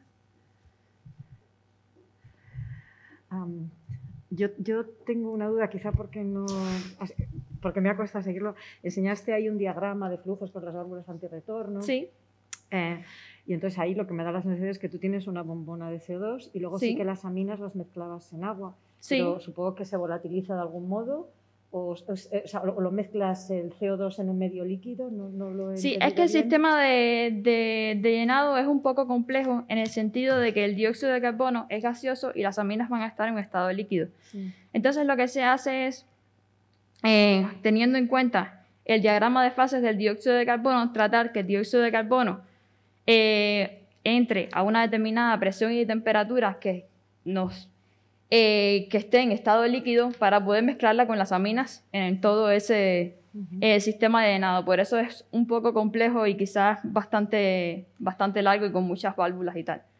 Um, yo, yo tengo una duda, quizá porque no... porque me ha costado seguirlo. Enseñaste ahí un diagrama de flujos con las válvulas antirretorno. Sí. Eh, y entonces ahí lo que me da la sensación es que tú tienes una bombona de C O dos y luego sí, sí que las aminas las mezclabas en agua. Sí. Pero supongo que se volatiliza de algún modo o, o, o, sea, o lo mezclas el C O dos en un medio líquido. No, no lo he sí, es que el bien. sistema de, de, de llenado es un poco complejo en el sentido de que el dióxido de carbono es gaseoso y las aminas van a estar en un estado líquido. Sí. Entonces lo que se hace es, eh, teniendo en cuenta el diagrama de fases del dióxido de carbono, tratar que el dióxido de carbono eh, entre a una determinada presión y temperatura que, nos, eh, que esté en estado líquido para poder mezclarla con las aminas en todo ese uh-huh. eh, sistema de llenado. Por eso es un poco complejo y quizás bastante, bastante largo y con muchas válvulas y tal.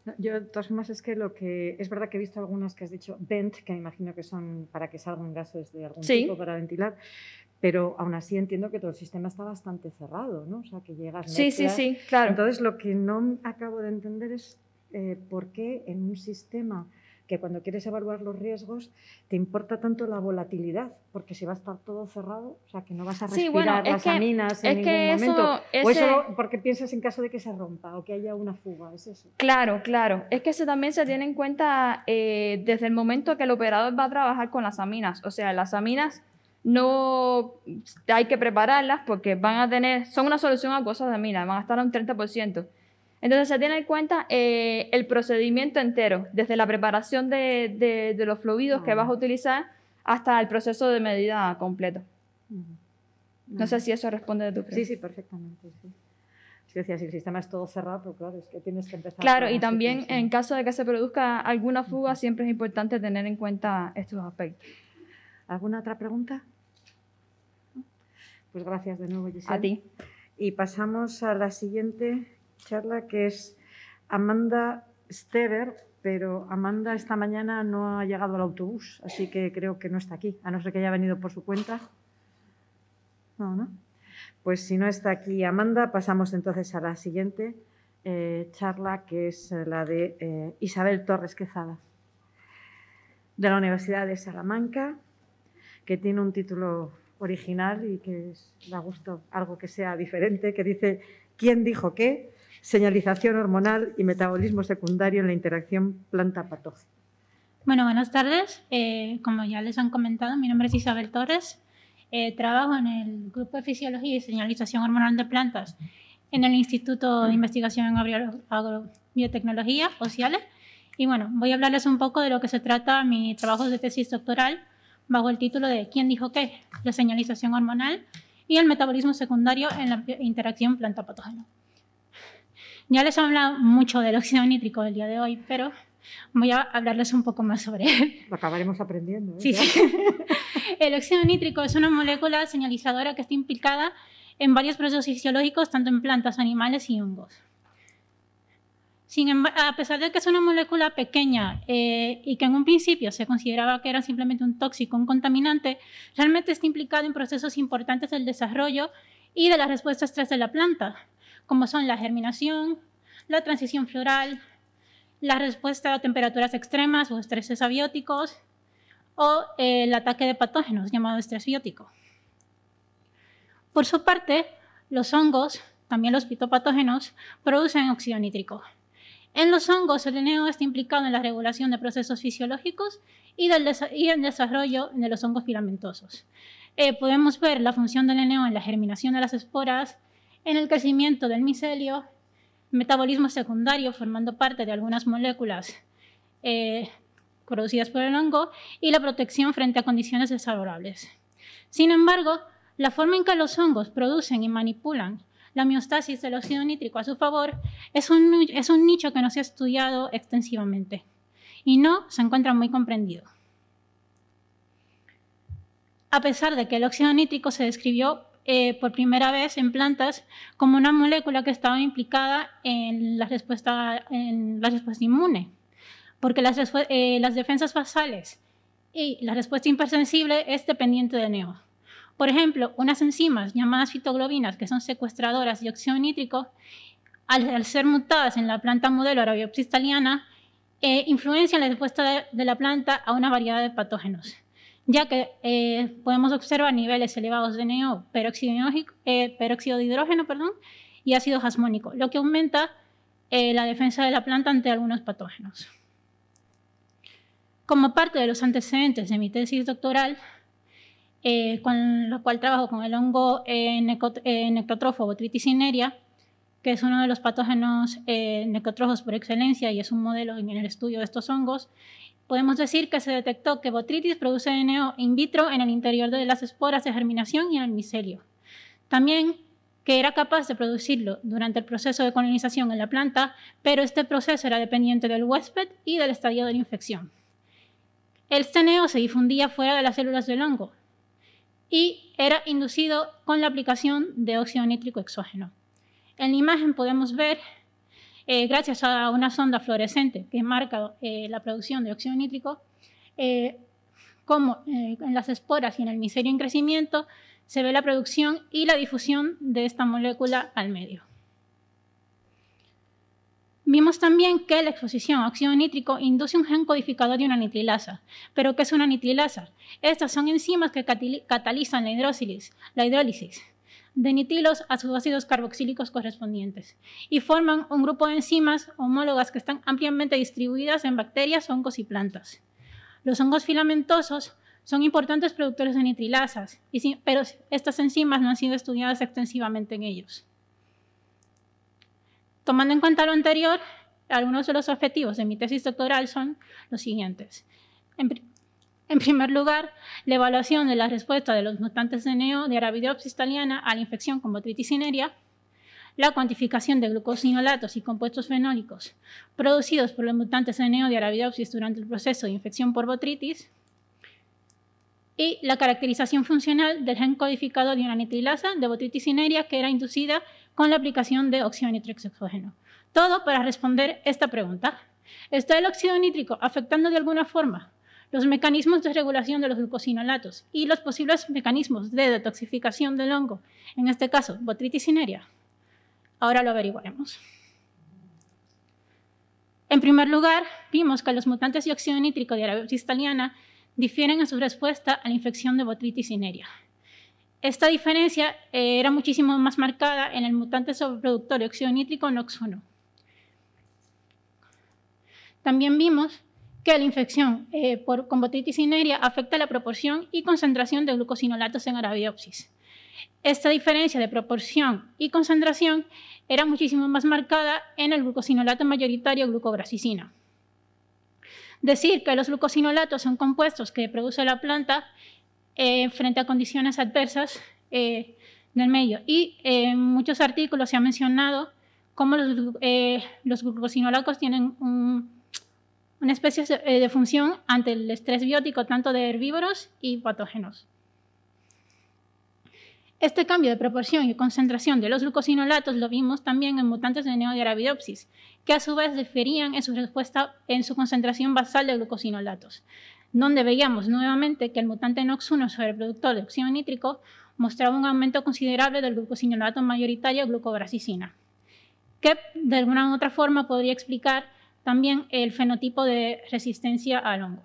No, yo, de todas formas, es que lo que... Es verdad que he visto algunas que has dicho vent, que me imagino que son para que salgan gases de algún sí. tipo para ventilar, pero aún así entiendo que todo el sistema está bastante cerrado, ¿no? O sea, que llegas... Sí, mezclas. sí, sí, claro. Entonces, lo que no acabo de entender es eh, por qué en un sistema que cuando quieres evaluar los riesgos te importa tanto la volatilidad, porque si va a estar todo cerrado, o sea, que no vas a respirar sí, bueno, las que, aminas en ningún eso, momento. Ese... O eso porque piensas en caso de que se rompa o que haya una fuga, ¿es eso? Claro, claro. Es que eso también se tiene en cuenta eh, desde el momento que el operador va a trabajar con las aminas. O sea, las aminas no hay que prepararlas porque van a tener, son una solución acuosa de amina, van a estar a un treinta por ciento. Entonces se tiene en cuenta eh, el procedimiento entero, desde la preparación de, de, de los fluidos que vas a utilizar hasta el proceso de medida completo. No sé si eso responde de tu pregunta. Sí, sí, perfectamente. Sí. Es decía, si el sistema es todo cerrado, pues claro, es que tienes que empezar... Claro, y también sitios, en caso de que se produzca alguna fuga, siempre es importante tener en cuenta estos aspectos. ¿Alguna otra pregunta? Pues gracias de nuevo, Giselle. A ti. Y pasamos a la siguiente charla, que es Amanda Stever, pero Amanda esta mañana no ha llegado al autobús, así que creo que no está aquí, a no ser que haya venido por su cuenta. No, ¿no? Pues si no está aquí Amanda, pasamos entonces a la siguiente eh, charla, que es la de eh, Isabel Torres Quezada, de la Universidad de Salamanca, que tiene un título original y que es, da gusto algo que sea diferente, que dice ¿Quién dijo qué? Señalización hormonal y metabolismo secundario en la interacción planta-patógeno. Bueno, buenas tardes. Eh, como ya les han comentado, mi nombre es Isabel Torres. Eh, trabajo en el Grupo de Fisiología y Señalización Hormonal de Plantas en el Instituto de Investigación en Agrobiotecnología, OCIALE. Y bueno, voy a hablarles un poco de lo que se trata mi trabajo de tesis doctoral bajo el título de ¿Quién dijo qué? La señalización hormonal y el metabolismo secundario en la interacción planta-patógeno. Ya les he hablado mucho del óxido nítrico del día de hoy, pero voy a hablarles un poco más sobre él. Lo acabaremos aprendiendo, ¿eh? Sí, sí. El óxido nítrico es una molécula señalizadora que está implicada en varios procesos fisiológicos, tanto en plantas, animales y hongos. Sin embargo, a pesar de que es una molécula pequeña eh, y que en un principio se consideraba que era simplemente un tóxico, un contaminante, realmente está implicado en procesos importantes del desarrollo y de las respuestas tras de la planta, como son la germinación, la transición floral, la respuesta a temperaturas extremas o estreses abióticos, o eh, el ataque de patógenos llamado estrés biótico. Por su parte, los hongos, también los fitopatógenos, producen óxido nítrico. En los hongos, el N O está implicado en la regulación de procesos fisiológicos y, del y el desarrollo de los hongos filamentosos. Eh, podemos ver la función del N O en la germinación de las esporas, en el crecimiento del micelio, metabolismo secundario formando parte de algunas moléculas eh, producidas por el hongo y la protección frente a condiciones desfavorables. Sin embargo, la forma en que los hongos producen y manipulan la homeostasis del óxido nítrico a su favor es un, es un nicho que no se ha estudiado extensivamente y no se encuentra muy comprendido. A pesar de que el óxido nítrico se describió eh, por primera vez en plantas como una molécula que estaba implicada en la respuesta, en la respuesta inmune, porque las, eh, las defensas basales y la respuesta hipersensible es dependiente del N O. Por ejemplo, unas enzimas llamadas fitoglobinas, que son secuestradoras de óxido nítrico, al, al ser mutadas en la planta modelo Arabiopsis thaliana, eh, influencian la respuesta de, de la planta a una variedad de patógenos, ya que eh, podemos observar niveles elevados de N O, peróxido, eh, peróxido de hidrógeno perdón, y ácido jasmónico, lo que aumenta eh, la defensa de la planta ante algunos patógenos. Como parte de los antecedentes de mi tesis doctoral, eh, con lo cual trabajo con el hongo eh, eh, necrotrofo Botrytis cinerea, que es uno de los patógenos eh, necrotrofos por excelencia y es un modelo en el estudio de estos hongos, podemos decir que se detectó que Botrytis produce N O in vitro en el interior de las esporas de germinación y en el micelio. También que era capaz de producirlo durante el proceso de colonización en la planta, pero este proceso era dependiente del huésped y del estadio de la infección. Este N O se difundía fuera de las células del hongo y era inducido con la aplicación de óxido nítrico exógeno. En la imagen podemos ver eh, gracias a una sonda fluorescente que marca eh, la producción de óxido nítrico, eh, cómo eh, en las esporas y en el micelio en crecimiento se ve la producción y la difusión de esta molécula al medio. Vimos también que la exposición a óxido nítrico induce un gen codificador de una nitrilasa. ¿Pero qué es una nitrilasa? Estas son enzimas que catalizan la hidrólisis, la hidrólisis de nitrilos a sus ácidos carboxílicos correspondientes y forman un grupo de enzimas homólogas que están ampliamente distribuidas en bacterias, hongos y plantas. Los hongos filamentosos son importantes productores de nitrilasas, pero estas enzimas no han sido estudiadas extensivamente en ellos. Tomando en cuenta lo anterior, algunos de los objetivos de mi tesis doctoral son los siguientes. En, pr en primer lugar, la evaluación de la respuesta de los mutantes de N E O de Arabidopsis thaliana a la infección con Botrytis cinerea, la cuantificación de glucosinolatos y compuestos fenólicos producidos por los mutantes de N E O de Arabidopsis durante el proceso de infección por Botrytis, y la caracterización funcional del gen codificador de una nitrilasa de Botrytis cinerea que era inducida con la aplicación de óxido nítrico exógeno. Todo para responder esta pregunta. ¿Está el óxido nítrico afectando de alguna forma los mecanismos de regulación de los glucosinolatos y los posibles mecanismos de detoxificación del hongo, en este caso Botrytis cinerea? Ahora lo averiguaremos. En primer lugar, vimos que los mutantes de óxido nítrico de Arabidopsis thaliana difieren en su respuesta a la infección de Botrytis cinerea. Esta diferencia eh, era muchísimo más marcada en el mutante sobreproductor de óxido nítrico N O X uno. También vimos que la infección eh, por, con Botrytis cinerea afecta la proporción y concentración de glucosinolatos en Arabidopsis. Esta diferencia de proporción y concentración era muchísimo más marcada en el glucosinolato mayoritario glucobrasicina. Decir que los glucosinolatos son compuestos que produce la planta eh, frente a condiciones adversas eh, del medio. Y eh, en muchos artículos se ha mencionado cómo los, eh, los glucosinolatos tienen un, una especie de, de función ante el estrés biótico tanto de herbívoros y patógenos. Este cambio de proporción y concentración de los glucosinolatos lo vimos también en mutantes de N E O de Arabidopsis, que a su vez diferían en su respuesta en su concentración basal de glucosinolatos, donde veíamos nuevamente que el mutante N O X uno sobreproductor de óxido nítrico mostraba un aumento considerable del glucosinolato mayoritario glucobrasicina, que de alguna u otra forma podría explicar también el fenotipo de resistencia al hongo.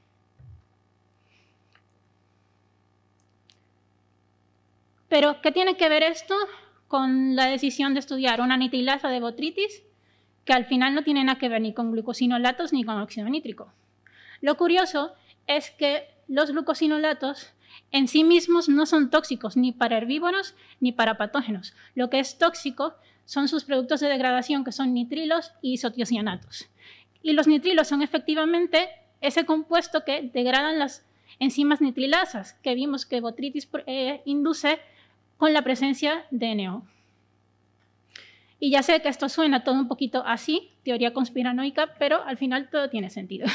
Pero, ¿qué tiene que ver esto con la decisión de estudiar una nitrilasa de Botrytis que al final no tiene nada que ver ni con glucosinolatos ni con óxido nítrico? Lo curioso es que los glucosinolatos en sí mismos no son tóxicos ni para herbívoros ni para patógenos. Lo que es tóxico son sus productos de degradación, que son nitrilos y isotiocianatos. Y los nitrilos son efectivamente ese compuesto que degradan las enzimas nitrilasas, que vimos que Botrytis eh, induce con la presencia de N E O. Y ya sé que esto suena todo un poquito así, teoría conspiranoica, pero al final todo tiene sentido.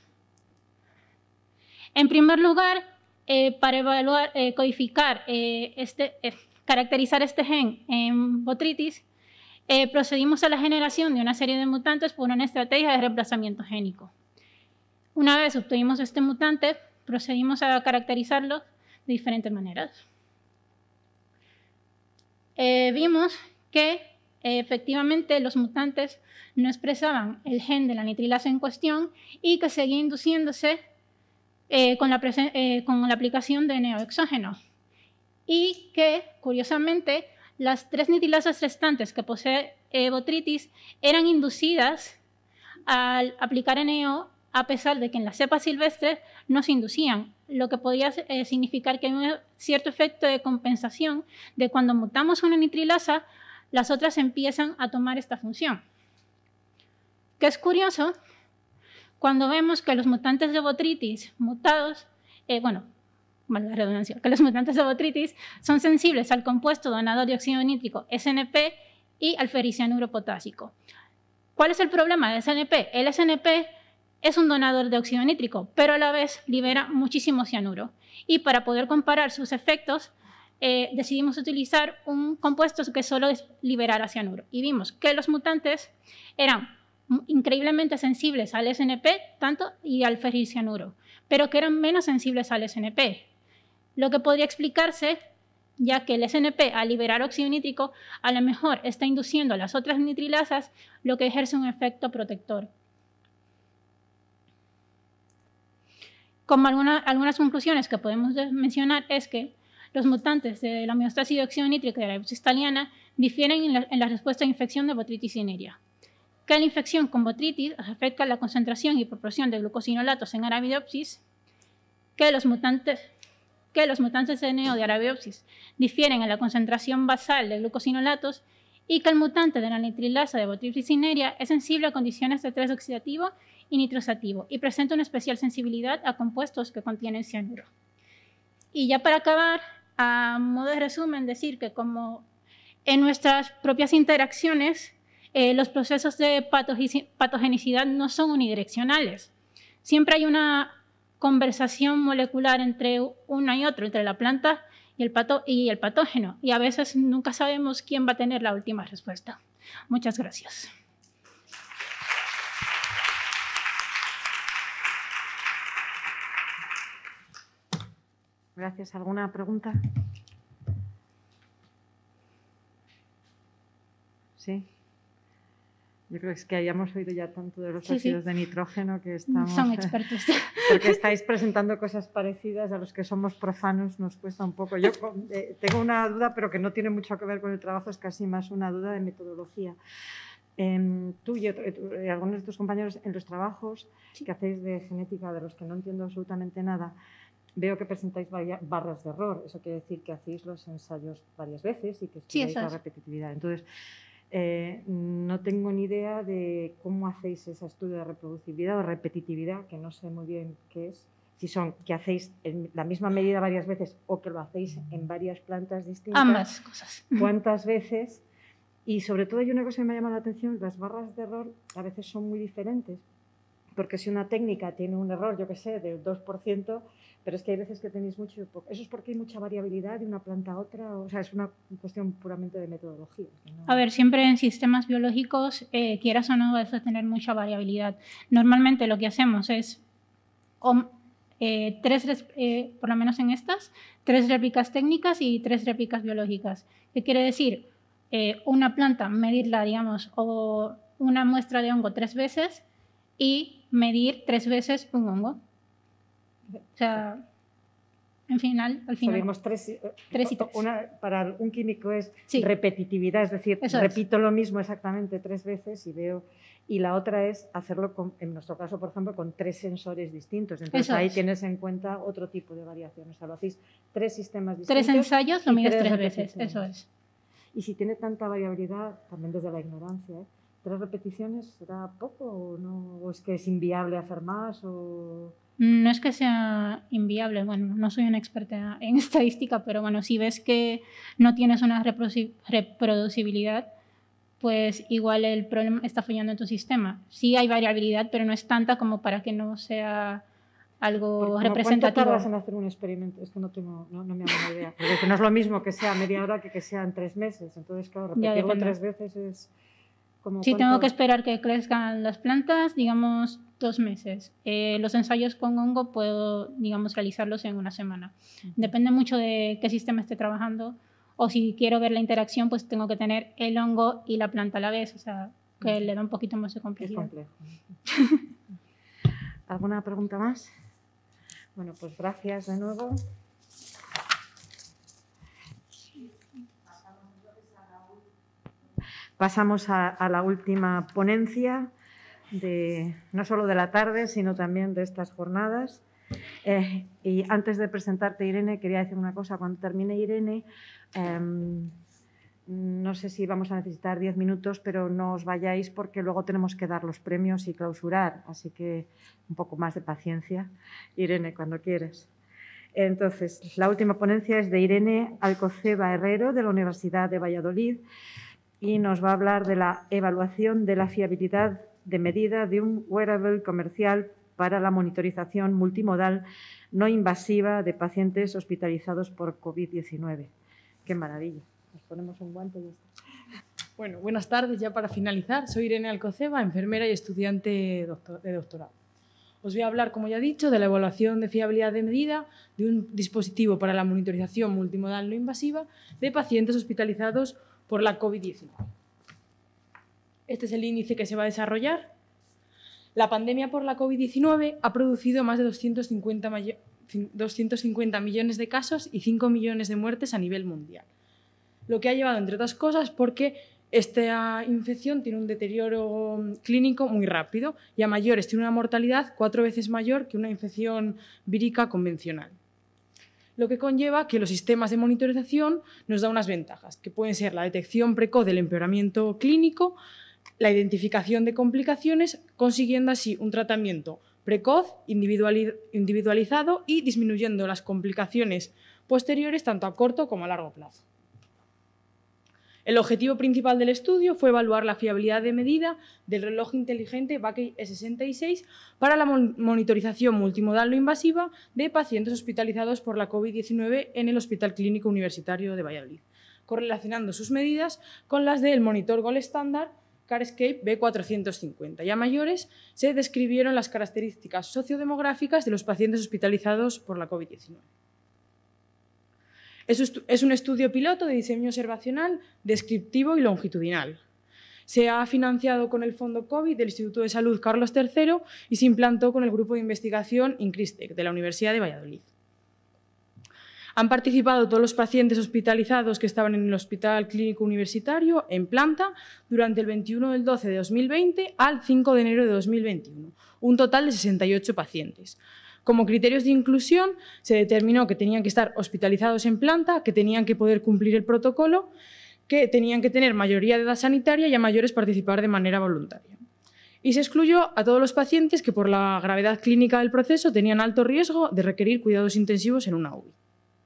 En primer lugar, eh, para evaluar, eh, codificar, eh, este, eh, caracterizar este gen en Botrytis, eh, procedimos a la generación de una serie de mutantes por una estrategia de reemplazamiento génico. Una vez obtuvimos este mutante, procedimos a caracterizarlo de diferentes maneras. Eh, vimos que eh, efectivamente los mutantes no expresaban el gen de la nitrilasa en cuestión y que seguía induciéndose eh, con, la eh, con la aplicación de N E O exógeno. Y que, curiosamente, las tres nitrilasas restantes que posee eh, Botrytis eran inducidas al aplicar N E O a pesar de que en las cepas silvestres no se inducían, lo que podría eh, significar que hay un cierto efecto de compensación de cuando mutamos una nitrilasa, las otras empiezan a tomar esta función. Que es curioso, cuando vemos que los mutantes de Botrytis mutados, eh, bueno, valga la redundancia, que los mutantes de Botrytis son sensibles al compuesto donador de óxido nítrico S N P y al ferricianuro potásico. ¿Cuál es el problema de S N P? El S N P es un donador de óxido nítrico, pero a la vez libera muchísimo cianuro. Y para poder comparar sus efectos, eh, decidimos utilizar un compuesto que solo es liberar a cianuro. Y vimos que los mutantes eran increíblemente sensibles al S N P tanto y al ferricianuro, pero que eran menos sensibles al S N P. Lo que podría explicarse, ya que el S N P, al liberar óxido nítrico, a lo mejor está induciendo a las otras nitrilasas, lo que ejerce un efecto protector. Como alguna, algunas conclusiones que podemos mencionar es que los mutantes de la homeostasis de óxido nítrico y de la Arabidopsis thaliana difieren en la, en la respuesta a infección de Botrytis cinerea. Que la infección con Botrytis afecta la concentración y proporción de glucosinolatos en Arabidopsis, que los mutantes, que los mutantes de Neo de Arabidopsis difieren en la concentración basal de glucosinolatos y que el mutante de la nitrilasa de Botrytis cinerea es sensible a condiciones de estrés oxidativo y nitrosativo y presenta una especial sensibilidad a compuestos que contienen cianuro. Y ya para acabar, a modo de resumen, decir que como en nuestras propias interacciones, eh, los procesos de patogenicidad no son unidireccionales. Siempre hay una conversación molecular entre uno y otro, entre la planta y el, pato y el patógeno, y a veces nunca sabemos quién va a tener la última respuesta. Muchas gracias. Gracias. ¿Alguna pregunta? Sí. Yo creo que es que hayamos oído ya tanto de los sí, óxidos sí. de nitrógeno que estamos... Son expertos. Porque estáis presentando cosas parecidas a los que somos profanos, nos cuesta un poco. Yo eh, tengo una duda, pero que no tiene mucho que ver con el trabajo, es casi más una duda de metodología. Eh, tú y otro, eh, algunos de tus compañeros en los trabajos sí. que hacéis de genética, de los que no entiendo absolutamente nada, veo que presentáis barras de error. Eso quiere decir que hacéis los ensayos varias veces y que estudiáis sí, la repetitividad. Entonces, eh, no tengo ni idea de cómo hacéis ese estudio de reproducibilidad o repetitividad, que no sé muy bien qué es. Si son que hacéis en la misma medida varias veces o que lo hacéis en varias plantas distintas. Ambas cosas. ¿Cuántas veces? Y sobre todo hay una cosa que me llama la atención, las barras de error a veces son muy diferentes. Porque si una técnica tiene un error, yo qué sé, del dos por ciento, pero es que hay veces que tenéis mucho... Eso es porque hay mucha variabilidad de una planta a otra, o sea, es una cuestión puramente de metodología. ¿No? A ver, siempre en sistemas biológicos, eh, quieras o no, vas a tener mucha variabilidad. Normalmente lo que hacemos es, o, eh, tres, eh, por lo menos en estas, tres réplicas técnicas y tres réplicas biológicas. ¿Qué quiere decir? Eh, una planta, medirla, digamos, o una muestra de hongo tres veces y medir tres veces un hongo. O sea, en final, al final... Sabemos tres, tres y tres. Una, para un químico es sí. repetitividad, es decir, Eso repito es. lo mismo exactamente tres veces y veo... Y la otra es hacerlo, con, en nuestro caso, por ejemplo, con tres sensores distintos. Entonces Eso ahí es. tienes en cuenta otro tipo de variación. O sea, lo hacéis tres sistemas distintos. Tres ensayos, lo mides tres, tres veces. repeticiones. Eso es. Y si tiene tanta variabilidad, también desde la ignorancia, ¿eh? ¿Tres repeticiones será poco o no? ¿O es que es inviable hacer más? O... No es que sea inviable, bueno, no soy una experta en estadística, pero bueno, si ves que no tienes una reproducibilidad, pues igual el problema está fallando en tu sistema. Sí hay variabilidad, pero no es tanta como para que no sea algo representativo. ¿Cuánto tardas en hacer un experimento? Es que no, tengo, no, no me hago una idea. Porque no es lo mismo que sea media hora que que sea en tres meses. Entonces, claro, repetirlo tres veces es... Como sí, cuánto... tengo que esperar que crezcan las plantas, digamos, dos meses. Eh, los ensayos con hongo puedo, digamos, realizarlos en una semana. Uh-huh. Depende mucho de qué sistema esté trabajando. O si quiero ver la interacción, pues tengo que tener el hongo y la planta a la vez. O sea, que uh-huh. le da un poquito más de complejidad. Es complejo. ¿Alguna pregunta más? Bueno, pues gracias de nuevo. Pasamos a, a la última ponencia, de, no solo de la tarde, sino también de estas jornadas. Eh, y antes de presentarte, Irene, quería decir una cosa. Cuando termine Irene, eh, no sé si vamos a necesitar diez minutos, pero no os vayáis porque luego tenemos que dar los premios y clausurar. Así que un poco más de paciencia. Irene, cuando quieras. Entonces, la última ponencia es de Irene Alcoceba Herrero, de la Universidad de Valladolid, y nos va a hablar de la evaluación de la fiabilidad de medida de un wearable comercial para la monitorización multimodal no invasiva de pacientes hospitalizados por COVID diecinueve. Qué maravilla. Nos ponemos un guante y ya está. Bueno, buenas tardes. Ya para finalizar, soy Irene Alcoceba, enfermera y estudiante de doctorado. Os voy a hablar, como ya he dicho, de la evaluación de fiabilidad de medida de un dispositivo para la monitorización multimodal no invasiva de pacientes hospitalizados por la COVID diecinueve. Este es el índice que se va a desarrollar. La pandemia por la COVID diecinueve ha producido más de doscientos cincuenta millones de casos y cinco millones de muertes a nivel mundial. Lo que ha llevado, entre otras cosas, porque esta infección tiene un deterioro clínico muy rápido y a mayores tiene una mortalidad cuatro veces mayor que una infección vírica convencional. Lo que conlleva que los sistemas de monitorización nos dan unas ventajas, que pueden ser la detección precoz del empeoramiento clínico, la identificación de complicaciones, consiguiendo así un tratamiento precoz, individualizado y disminuyendo las complicaciones posteriores tanto a corto como a largo plazo. El objetivo principal del estudio fue evaluar la fiabilidad de medida del reloj inteligente Backey E sesenta y seis para la monitorización multimodal no invasiva de pacientes hospitalizados por la COVID diecinueve en el Hospital Clínico Universitario de Valladolid, correlacionando sus medidas con las del monitor Gold Standard CARESCAPE B cuatrocientos cincuenta. Y a mayores se describieron las características sociodemográficas de los pacientes hospitalizados por la COVID diecinueve. Es un estudio piloto de diseño observacional, descriptivo y longitudinal. Se ha financiado con el Fondo COVID del Instituto de Salud Carlos tercero y se implantó con el grupo de investigación INCRISTEC de la Universidad de Valladolid. Han participado todos los pacientes hospitalizados que estaban en el Hospital Clínico Universitario en planta durante el veintiuno del doce de dos mil veinte al cinco de enero de dos mil veintiuno, un total de sesenta y ocho pacientes. Como criterios de inclusión, se determinó que tenían que estar hospitalizados en planta, que tenían que poder cumplir el protocolo, que tenían que tener mayoría de edad sanitaria y a mayores participar de manera voluntaria. Y se excluyó a todos los pacientes que por la gravedad clínica del proceso tenían alto riesgo de requerir cuidados intensivos en una U B I.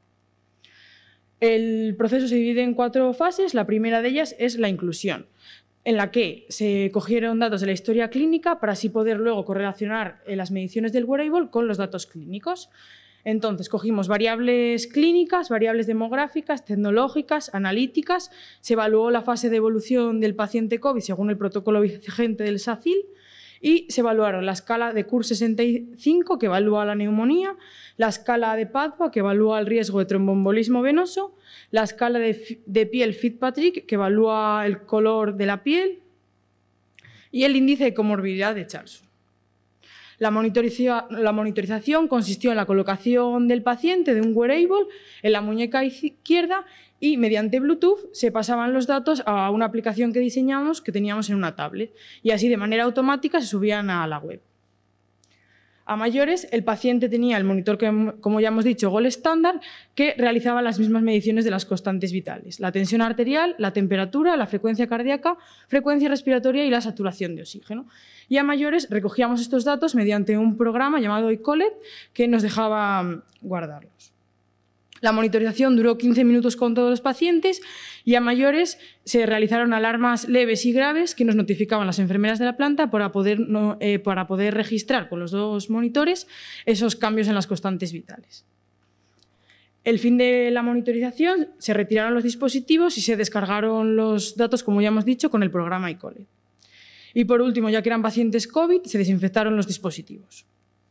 El proceso se divide en cuatro fases. La primera de ellas es la inclusión, en la que se cogieron datos de la historia clínica para así poder luego correlacionar las mediciones del wearable con los datos clínicos. Entonces, cogimos variables clínicas, variables demográficas, tecnológicas, analíticas, se evaluó la fase de evolución del paciente COVID según el protocolo vigente del SACIL y se evaluaron la escala de C U R sesenta y cinco, que evalúa la neumonía, la escala de PADVA, que evalúa el riesgo de tromboembolismo venoso, la escala de, de piel Fitzpatrick, que evalúa el color de la piel, y el índice de comorbilidad de Charlson. La, monitoriza, la monitorización consistió en la colocación del paciente de un wearable en la muñeca izquierda y mediante Bluetooth se pasaban los datos a una aplicación que diseñamos que teníamos en una tablet y así de manera automática se subían a la web. A mayores, el paciente tenía el monitor, que, como ya hemos dicho, Gold Standard, que realizaba las mismas mediciones de las constantes vitales, la tensión arterial, la temperatura, la frecuencia cardíaca, frecuencia respiratoria y la saturación de oxígeno. Y a mayores recogíamos estos datos mediante un programa llamado iCollet que nos dejaba guardarlos. La monitorización duró quince minutos con todos los pacientes y a mayores se realizaron alarmas leves y graves que nos notificaban las enfermeras de la planta para poder, no, eh, para poder registrar con los dos monitores esos cambios en las constantes vitales. El fin de la monitorización, se retiraron los dispositivos y se descargaron los datos, como ya hemos dicho, con el programa iCollet. Y por último, ya que eran pacientes COVID, se desinfectaron los dispositivos.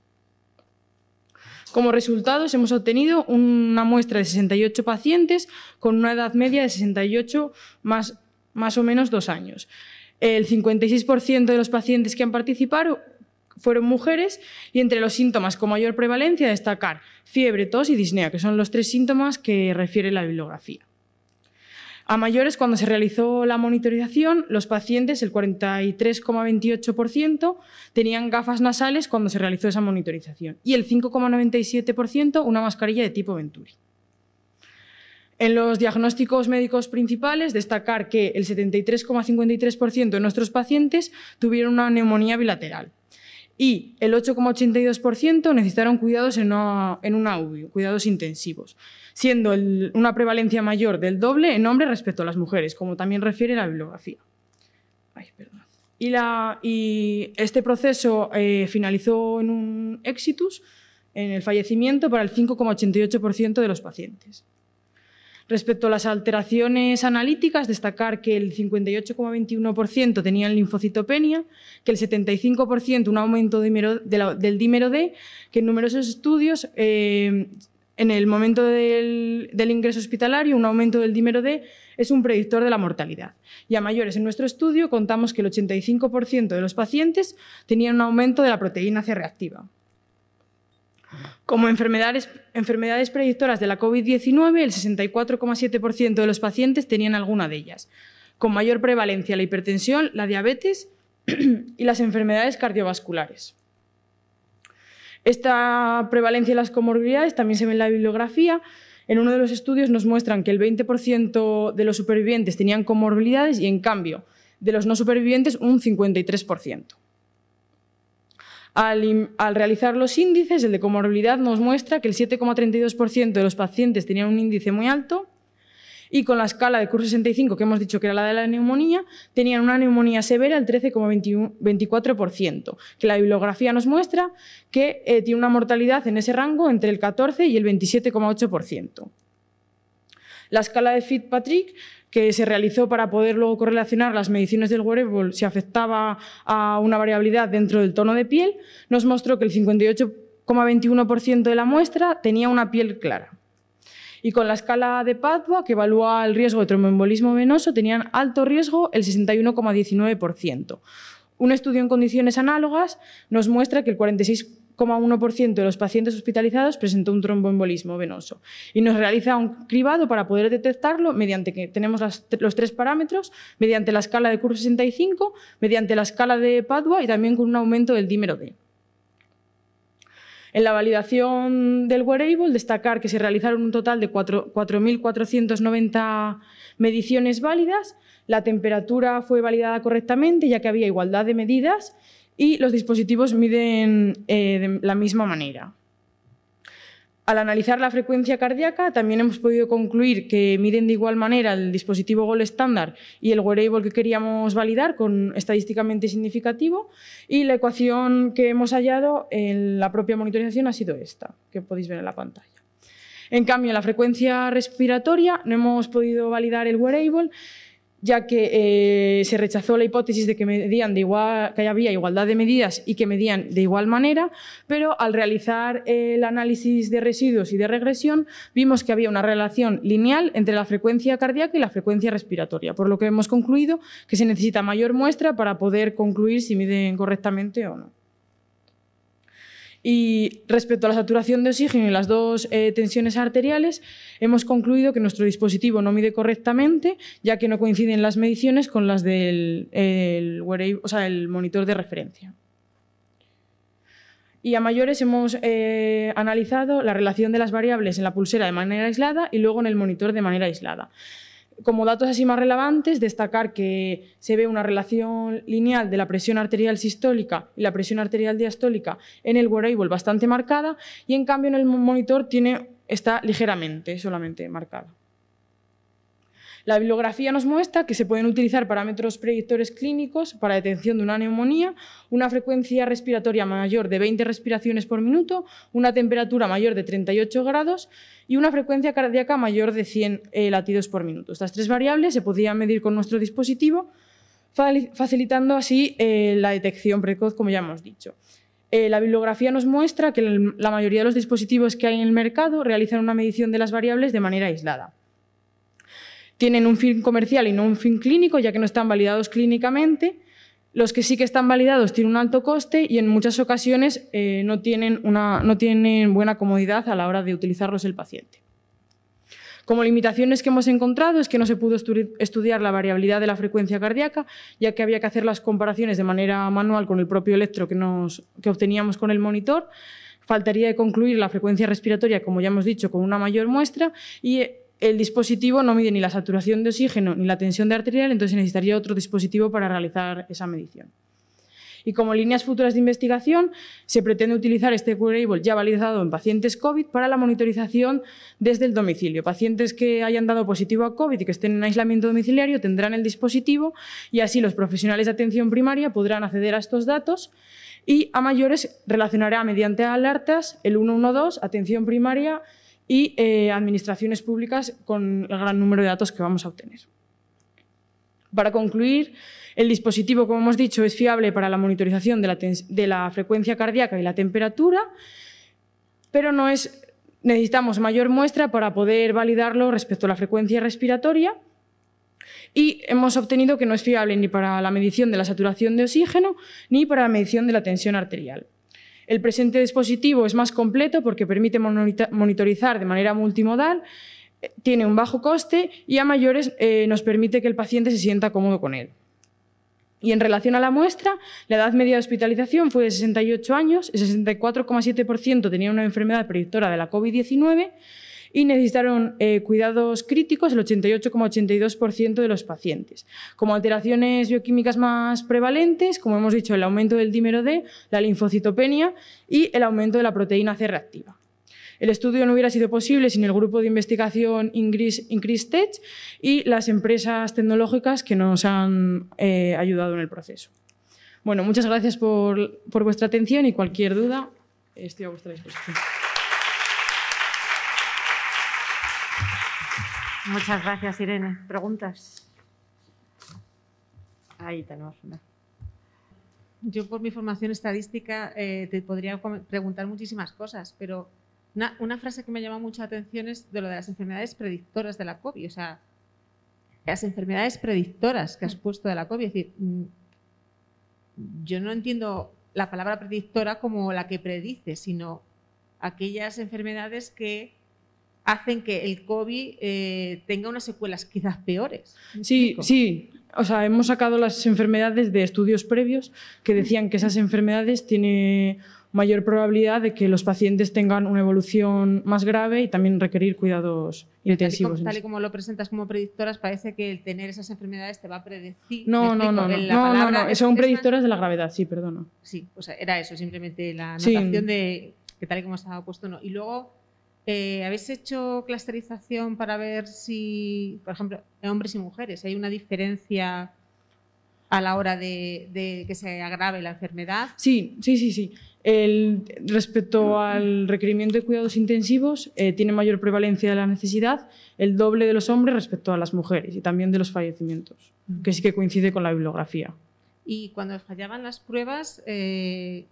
Como resultados, hemos obtenido una muestra de sesenta y ocho pacientes con una edad media de sesenta y ocho más, más o menos dos años. El cincuenta y seis por ciento de los pacientes que han participado fueron mujeres y entre los síntomas con mayor prevalencia destacar fiebre, tos y disnea, que son los tres síntomas que refiere la bibliografía. A mayores, cuando se realizó la monitorización, los pacientes, el cuarenta y tres coma veintiocho por ciento, tenían gafas nasales cuando se realizó esa monitorización y el cinco coma noventa y siete por ciento una mascarilla de tipo Venturi. En los diagnósticos médicos principales, destacar que el setenta y tres coma cincuenta y tres por ciento de nuestros pacientes tuvieron una neumonía bilateral y el ocho coma ochenta y dos por ciento necesitaron cuidados en una, en una U B I, cuidados intensivos, siendo el, una prevalencia mayor del doble en hombres respecto a las mujeres, como también refiere la bibliografía. Ay, perdón. Y, la, y este proceso eh, finalizó en un exitus, en el fallecimiento para el cinco coma ochenta y ocho por ciento de los pacientes. Respecto a las alteraciones analíticas, destacar que el cincuenta y ocho coma veintiuno por ciento tenían linfocitopenia, que el setenta y cinco por ciento un aumento dímero, de la, del dímero D, que en numerosos estudios, eh, en el momento del, del ingreso hospitalario, un aumento del dímero D es un predictor de la mortalidad. Y a mayores, en nuestro estudio contamos que el ochenta y cinco por ciento de los pacientes tenían un aumento de la proteína C reactiva. Como enfermedades, enfermedades predictoras de la COVID diecinueve, el sesenta y cuatro coma siete por ciento de los pacientes tenían alguna de ellas, con mayor prevalencia la hipertensión, la diabetes y las enfermedades cardiovasculares. Esta prevalencia de las comorbilidades también se ve en la bibliografía. En uno de los estudios nos muestran que el veinte por ciento de los supervivientes tenían comorbilidades y, en cambio, de los no supervivientes, un cincuenta y tres por ciento. Al, al realizar los índices, el de comorbilidad nos muestra que el siete coma treinta y dos por ciento de los pacientes tenían un índice muy alto y con la escala de C U R sesenta y cinco, que hemos dicho que era la de la neumonía, tenían una neumonía severa el trece coma veinticuatro por ciento, que la bibliografía nos muestra que eh, tiene una mortalidad en ese rango entre el catorce y el veintisiete coma ocho por ciento. La escala de Fitzpatrick, que se realizó para poder luego correlacionar las mediciones del wearable si afectaba a una variabilidad dentro del tono de piel, nos mostró que el cincuenta y ocho coma veintiuno por ciento de la muestra tenía una piel clara. Y con la escala de Padua, que evalúa el riesgo de tromboembolismo venoso, tenían alto riesgo el sesenta y uno coma diecinueve por ciento. Un estudio en condiciones análogas nos muestra que el cuarenta y seis coma uno por ciento de los pacientes hospitalizados presentó un tromboembolismo venoso y nos realiza un cribado para poder detectarlo mediante que tenemos las, los tres parámetros, mediante la escala de C U R sesenta y cinco, mediante la escala de Padua y también con un aumento del dímero D. En la validación del wearable, destacar que se realizaron un total de cuatro mil cuatrocientas noventa mediciones válidas, la temperatura fue validada correctamente ya que había igualdad de medidas y los dispositivos miden eh, de la misma manera. Al analizar la frecuencia cardíaca, también hemos podido concluir que miden de igual manera el dispositivo Gold Standard y el wearable que queríamos validar, con estadísticamente significativo, y la ecuación que hemos hallado en la propia monitorización ha sido esta, que podéis ver en la pantalla. En cambio, en la frecuencia respiratoria no hemos podido validar el wearable, ya que eh, se rechazó la hipótesis de que, medían de igual, que había igualdad de medidas y que medían de igual manera, pero al realizar eh, el análisis de residuos y de regresión vimos que había una relación lineal entre la frecuencia cardíaca y la frecuencia respiratoria, por lo que hemos concluido que se necesita mayor muestra para poder concluir si miden correctamente o no. Y respecto a la saturación de oxígeno y las dos eh, tensiones arteriales, hemos concluido que nuestro dispositivo no mide correctamente, ya que no coinciden las mediciones con las del el wearable, o sea, el monitor de referencia. Y a mayores hemos eh, analizado la relación de las variables en la pulsera de manera aislada y luego en el monitor de manera aislada. Como datos así más relevantes, destacar que se ve una relación lineal de la presión arterial sistólica y la presión arterial diastólica en el wearable bastante marcada y en cambio en el monitor tiene, está ligeramente solamente marcada. La bibliografía nos muestra que se pueden utilizar parámetros predictores clínicos para detención de una neumonía, una frecuencia respiratoria mayor de veinte respiraciones por minuto, una temperatura mayor de treinta y ocho grados y una frecuencia cardíaca mayor de cien eh, latidos por minuto. Estas tres variables se podían medir con nuestro dispositivo, facilitando así eh, la detección precoz, como ya hemos dicho. Eh, la bibliografía nos muestra que la mayoría de los dispositivos que hay en el mercado realizan una medición de las variables de manera aislada. Tienen un fin comercial y no un fin clínico, ya que no están validados clínicamente. Los que sí que están validados tienen un alto coste y en muchas ocasiones eh, no, tienen una, no tienen buena comodidad a la hora de utilizarlos el paciente. Como limitaciones que hemos encontrado es que no se pudo estu estudiar la variabilidad de la frecuencia cardíaca, ya que había que hacer las comparaciones de manera manual con el propio electro que, nos, que obteníamos con el monitor. Faltaría de concluir la frecuencia respiratoria, como ya hemos dicho, con una mayor muestra y el dispositivo no mide ni la saturación de oxígeno ni la tensión de arterial, entonces necesitaría otro dispositivo para realizar esa medición. Y como líneas futuras de investigación, se pretende utilizar este wearable ya validado en pacientes COVID para la monitorización desde el domicilio. Pacientes que hayan dado positivo a COVID y que estén en aislamiento domiciliario tendrán el dispositivo y así los profesionales de atención primaria podrán acceder a estos datos y a mayores relacionará mediante alertas el uno uno dos, atención primaria y eh, administraciones públicas con el gran número de datos que vamos a obtener. Para concluir, el dispositivo, como hemos dicho, es fiable para la monitorización de la, de la frecuencia cardíaca y la temperatura, pero no es, necesitamos mayor muestra para poder validarlo respecto a la frecuencia respiratoria, y hemos obtenido que no es fiable ni para la medición de la saturación de oxígeno ni para la medición de la tensión arterial. El presente dispositivo es más completo porque permite monitorizar de manera multimodal, tiene un bajo coste y a mayores eh, nos permite que el paciente se sienta cómodo con él. Y en relación a la muestra, la edad media de hospitalización fue de sesenta y ocho años, el sesenta y cuatro coma siete por ciento tenía una enfermedad predictora de la COVID diecinueve y necesitaron eh, cuidados críticos el ochenta y ocho coma ochenta y dos por ciento de los pacientes. Como alteraciones bioquímicas más prevalentes, como hemos dicho, el aumento del dímero D, la linfocitopenia y el aumento de la proteína C reactiva. El estudio no hubiera sido posible sin el grupo de investigación INCREASE-Tech y las empresas tecnológicas que nos han eh, ayudado en el proceso. Bueno, muchas gracias por, por vuestra atención y cualquier duda estoy a vuestra disposición. Muchas gracias, Irene. ¿Preguntas? Ahí tenemos una. Yo, por mi formación estadística, eh, te podría preguntar muchísimas cosas, pero una, una frase que me llama mucho la atención es de lo de las enfermedades predictoras de la COVID. O sea, las enfermedades predictoras que has puesto de la COVID. Es decir, yo no entiendo la palabra predictora como la que predice, sino aquellas enfermedades que hacen que el COVID eh, tenga unas secuelas quizás peores. Sí, sí. O sea, hemos sacado las enfermedades de estudios previos que decían que esas enfermedades tienen mayor probabilidad de que los pacientes tengan una evolución más grave y también requerir cuidados intensivos. Tal y como, tal y como lo presentas como predictoras, parece que el tener esas enfermedades te va a predecir. No, no, no, no, no, no, no, son predictoras de la gravedad, sí, perdona. Sí, o sea, era eso, simplemente la anotación sí. de que tal y como estaba puesto, no. Y luego, eh, ¿habéis hecho clusterización para ver si, por ejemplo, en hombres y mujeres, hay una diferencia a la hora de, de que se agrave la enfermedad? Sí, sí, sí, sí. El, respecto al requerimiento de cuidados intensivos, eh, tiene mayor prevalencia de la necesidad, el doble de los hombres respecto a las mujeres y también de los fallecimientos, que sí que coincide con la bibliografía. Y cuando fallaban las pruebas, eh,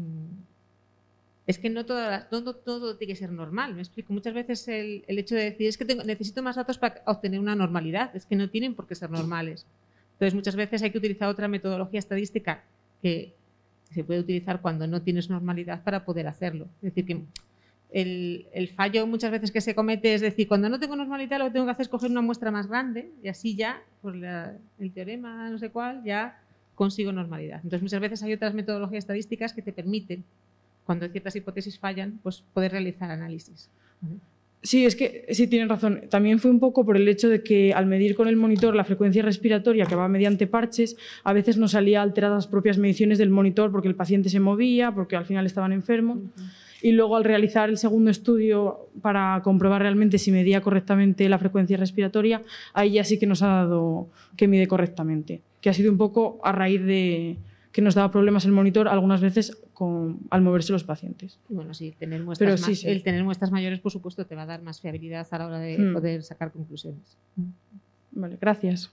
es que no todo, no, no todo tiene que ser normal, me explico. Muchas veces el, el hecho de decir es que tengo, necesito más datos para obtener una normalidad, es que no tienen por qué ser normales. Entonces, muchas veces hay que utilizar otra metodología estadística que se puede utilizar cuando no tienes normalidad para poder hacerlo. Es decir, que el, el fallo muchas veces que se comete es decir, cuando no tengo normalidad lo que tengo que hacer es coger una muestra más grande y así ya, por la, el teorema no sé cuál, ya consigo normalidad. Entonces, muchas veces hay otras metodologías estadísticas que te permiten, cuando ciertas hipótesis fallan, pues poder realizar análisis. ¿Vale? Sí, es que sí, tienen razón. También fue un poco por el hecho de que al medir con el monitor la frecuencia respiratoria que va mediante parches, a veces nos salía alteradas las propias mediciones del monitor porque el paciente se movía, porque al final estaban enfermos. Uh-huh. Y luego al realizar el segundo estudio para comprobar realmente si medía correctamente la frecuencia respiratoria, ahí ya sí que nos ha dado que mide correctamente. Que ha sido un poco a raíz de que nos daba problemas el monitor algunas veces con, al moverse los pacientes. Bueno, sí, tener muestras Pero más, sí, sí. el tener muestras mayores, por supuesto, te va a dar más fiabilidad a la hora de hmm. poder sacar conclusiones. Vale, gracias.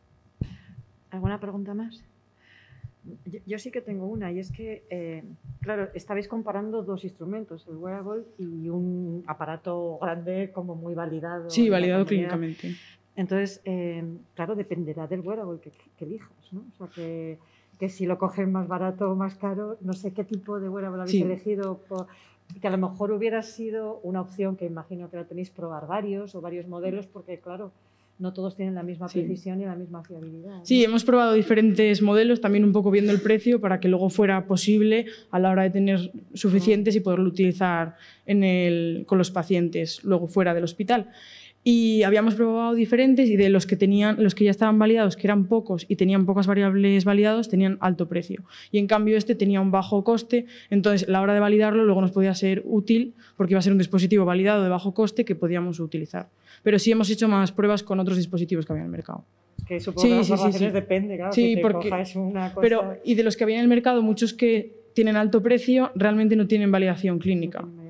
¿Alguna pregunta más? Yo, yo sí que tengo una, y es que, eh, claro, estabais comparando dos instrumentos, el wearable y un aparato grande como muy validado. Sí, validado clínicamente. Entonces, eh, claro, dependerá del wearable que, que elijas, ¿no? O sea, que... que si lo cogen más barato o más caro, no sé qué tipo de wearable habéis sí. elegido, por, que a lo mejor hubiera sido una opción, que imagino que la tenéis, probar varios o varios modelos, porque claro, no todos tienen la misma precisión sí. y la misma fiabilidad, ¿no? Sí, hemos probado diferentes modelos, también un poco viendo el precio, para que luego fuera posible a la hora de tener suficientes y poderlo utilizar en el, con los pacientes luego fuera del hospital. Y habíamos probado diferentes y de los que, tenían, los que ya estaban validados, que eran pocos y tenían pocas variables validados, tenían alto precio. Y en cambio este tenía un bajo coste, entonces a la hora de validarlo luego nos podía ser útil porque iba a ser un dispositivo validado de bajo coste que podíamos utilizar. Pero sí hemos hecho más pruebas con otros dispositivos que había en el mercado. Que supongo sí, que las sí, sí, sí. depende, claro, sí, que te porque, cojas una cosa... Pero, y de los que había en el mercado, muchos que tienen alto precio realmente no tienen validación clínica. No tienen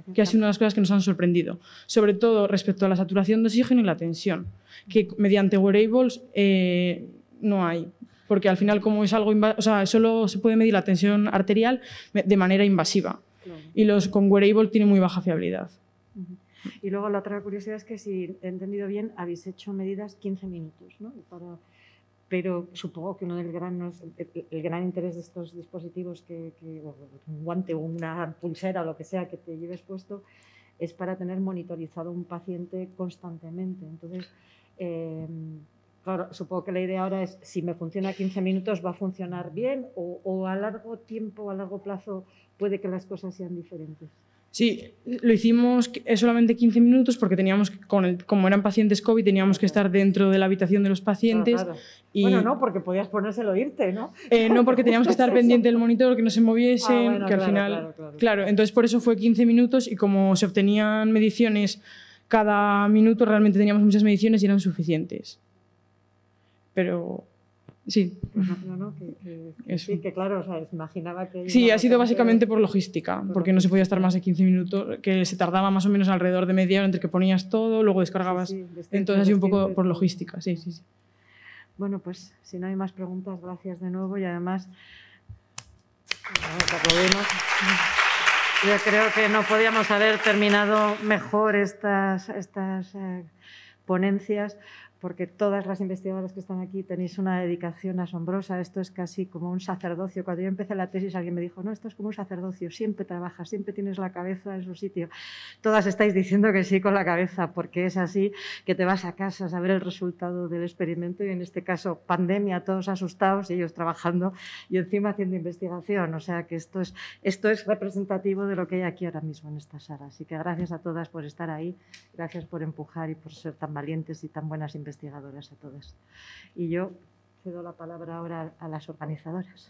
que ha sido una de las cosas que nos han sorprendido, sobre todo respecto a la saturación de oxígeno y la tensión, que mediante wearables eh, no hay, porque al final como es algo, o sea, solo se puede medir la tensión arterial de manera invasiva, claro. Y los con wearables tienen muy baja fiabilidad. Y luego la otra curiosidad es que, si he entendido bien, habéis hecho medidas quince minutos, ¿no? Para, pero supongo que uno del gran, el, el gran interés de estos dispositivos, que, que un guante o una pulsera o lo que sea que te lleves puesto, es para tener monitorizado un paciente constantemente. Entonces, eh, claro, supongo que la idea ahora es, si me funciona quince minutos, ¿va a funcionar bien? O, o a largo tiempo, a largo plazo, puede que las cosas sean diferentes. Sí, lo hicimos solamente quince minutos porque teníamos que, con el, como eran pacientes COVID, teníamos que estar dentro de la habitación de los pacientes. Claro, claro. Y, bueno, no, porque podías ponérselo e irte, ¿no? Eh, no, porque teníamos que estar pendiente del monitor, que no se moviesen, ah, bueno, que al claro, final... Claro, claro. claro, entonces por eso fue quince minutos, y como se obtenían mediciones cada minuto, realmente teníamos muchas mediciones y eran suficientes. Pero... Sí. No, no, que, que, que sí, que claro, o sea, imaginaba que... Sí, ha sido básicamente por logística, por porque no se podía estar más de quince minutos, que se tardaba más o menos alrededor de media hora entre que ponías todo, luego descargabas. Sí, sí, entonces ha sido un poco por logística, sí, sí, sí. Bueno, pues si no hay más preguntas, gracias de nuevo, y además... Yo creo que no podíamos haber terminado mejor estas, estas eh, ponencias, porque todas las investigadoras que están aquí tenéis una dedicación asombrosa. Esto es casi como un sacerdocio. Cuando yo empecé la tesis, alguien me dijo, no, esto es como un sacerdocio, siempre trabajas, siempre tienes la cabeza en su sitio. Todas estáis diciendo que sí con la cabeza, porque es así, que te vas a casa a saber el resultado del experimento, y en este caso pandemia, todos asustados y ellos trabajando y encima haciendo investigación. O sea que esto es, esto es representativo de lo que hay aquí ahora mismo en esta sala. Así que gracias a todas por estar ahí, gracias por empujar y por ser tan valientes y tan buenas investigadoras. investigadoras a todas. Y yo cedo la palabra ahora a las organizadoras.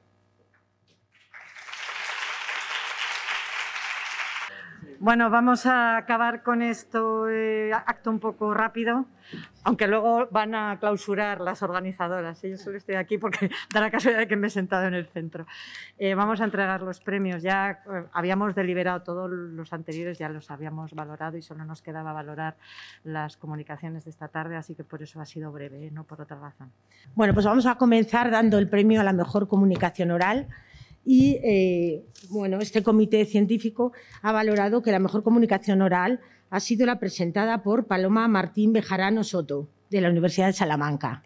Bueno, vamos a acabar con esto, eh, acto un poco rápido, aunque luego van a clausurar las organizadoras. Yo solo estoy aquí porque da la casualidad de que me he sentado en el centro. Eh, vamos a entregar los premios. Ya eh, habíamos deliberado todos los anteriores, ya los habíamos valorado y solo nos quedaba valorar las comunicaciones de esta tarde, así que por eso ha sido breve, ¿eh? No por otra razón. Bueno, pues vamos a comenzar dando el premio a la mejor comunicación oral. Y eh, bueno, este comité científico ha valorado que la mejor comunicación oral ha sido la presentada por Paloma Martín Bejarano Soto, de la Universidad de Salamanca.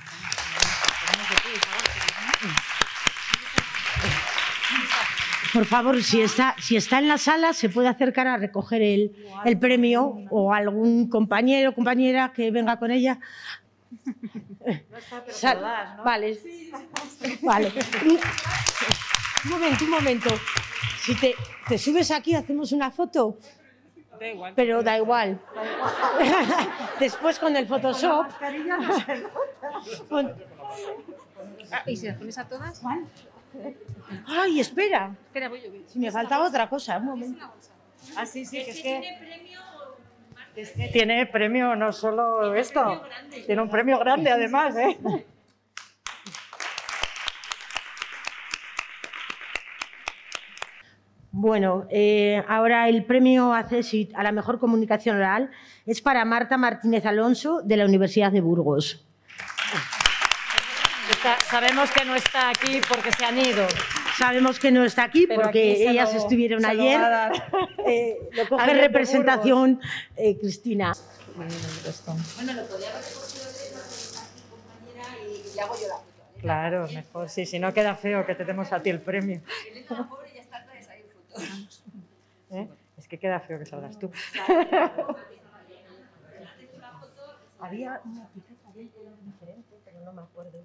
Por favor, si está, si está en la sala, se puede acercar a recoger el, el premio, o algún compañero o compañera que venga con ella. No está, pero Sal, das, ¿no? Vale. Sí. Vale. Un momento, un momento. Si te, te subes aquí, hacemos una foto. Da igual. Pero da igual. Después con el Photoshop. Con... ¿Y si las pones a todas? Ay, espera. Espera, voy yo. Si me faltaba otra cosa. Un momento. Ah, sí, sí, que es que... Tiene premio... Es que tiene premio, no solo esto. Tiene un premio grande, además, ¿eh? Bueno, eh, ahora el premio ACESIT a la mejor comunicación oral es para Marta Martínez Alonso, de la Universidad de Burgos. Está, sabemos que no está aquí porque se han ido. Sabemos que no está aquí pero porque aquí ellas lo, estuvieron se ayer. Eh, a ver, representación, eh, Cristina. Bueno, lo podía haber recogido aquí, compañera, y, y hago yo la foto. ¿Vale? Claro, mejor. Sí, si no queda feo que te demos a ti el premio. ¿Eh? Es que queda feo que salgas tú. Había una pipeta diferente, pero no me acuerdo.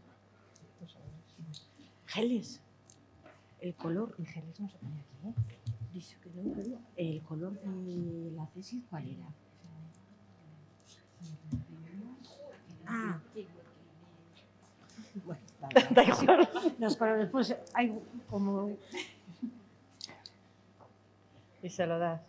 Geles. El color, el geles no se pone aquí, ¿eh? Dice que no, pero el color de la tesis, ¿cuál era? Ah. Bueno, vale. Da igual. Los colores, pues hay como... Y se lo das.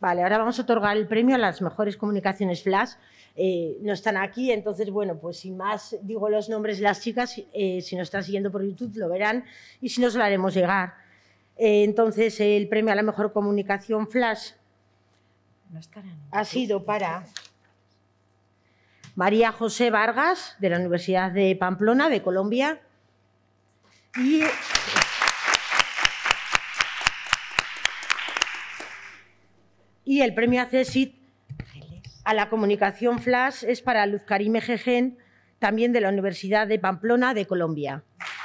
Vale, ahora vamos a otorgar el premio a las mejores comunicaciones flash. Eh, no están aquí, entonces, bueno, pues sin más digo los nombres de las chicas. Eh, si nos están siguiendo por YouTube lo verán y si no, se lo haremos llegar. Eh, entonces, el premio a la mejor comunicación flash ha sido para María José Vargas, de la Universidad de Pamplona, de Colombia. Y... Y el premio ACESIT a la comunicación flash es para Luz Karime Jejen, también de la Universidad de Pamplona, de Colombia.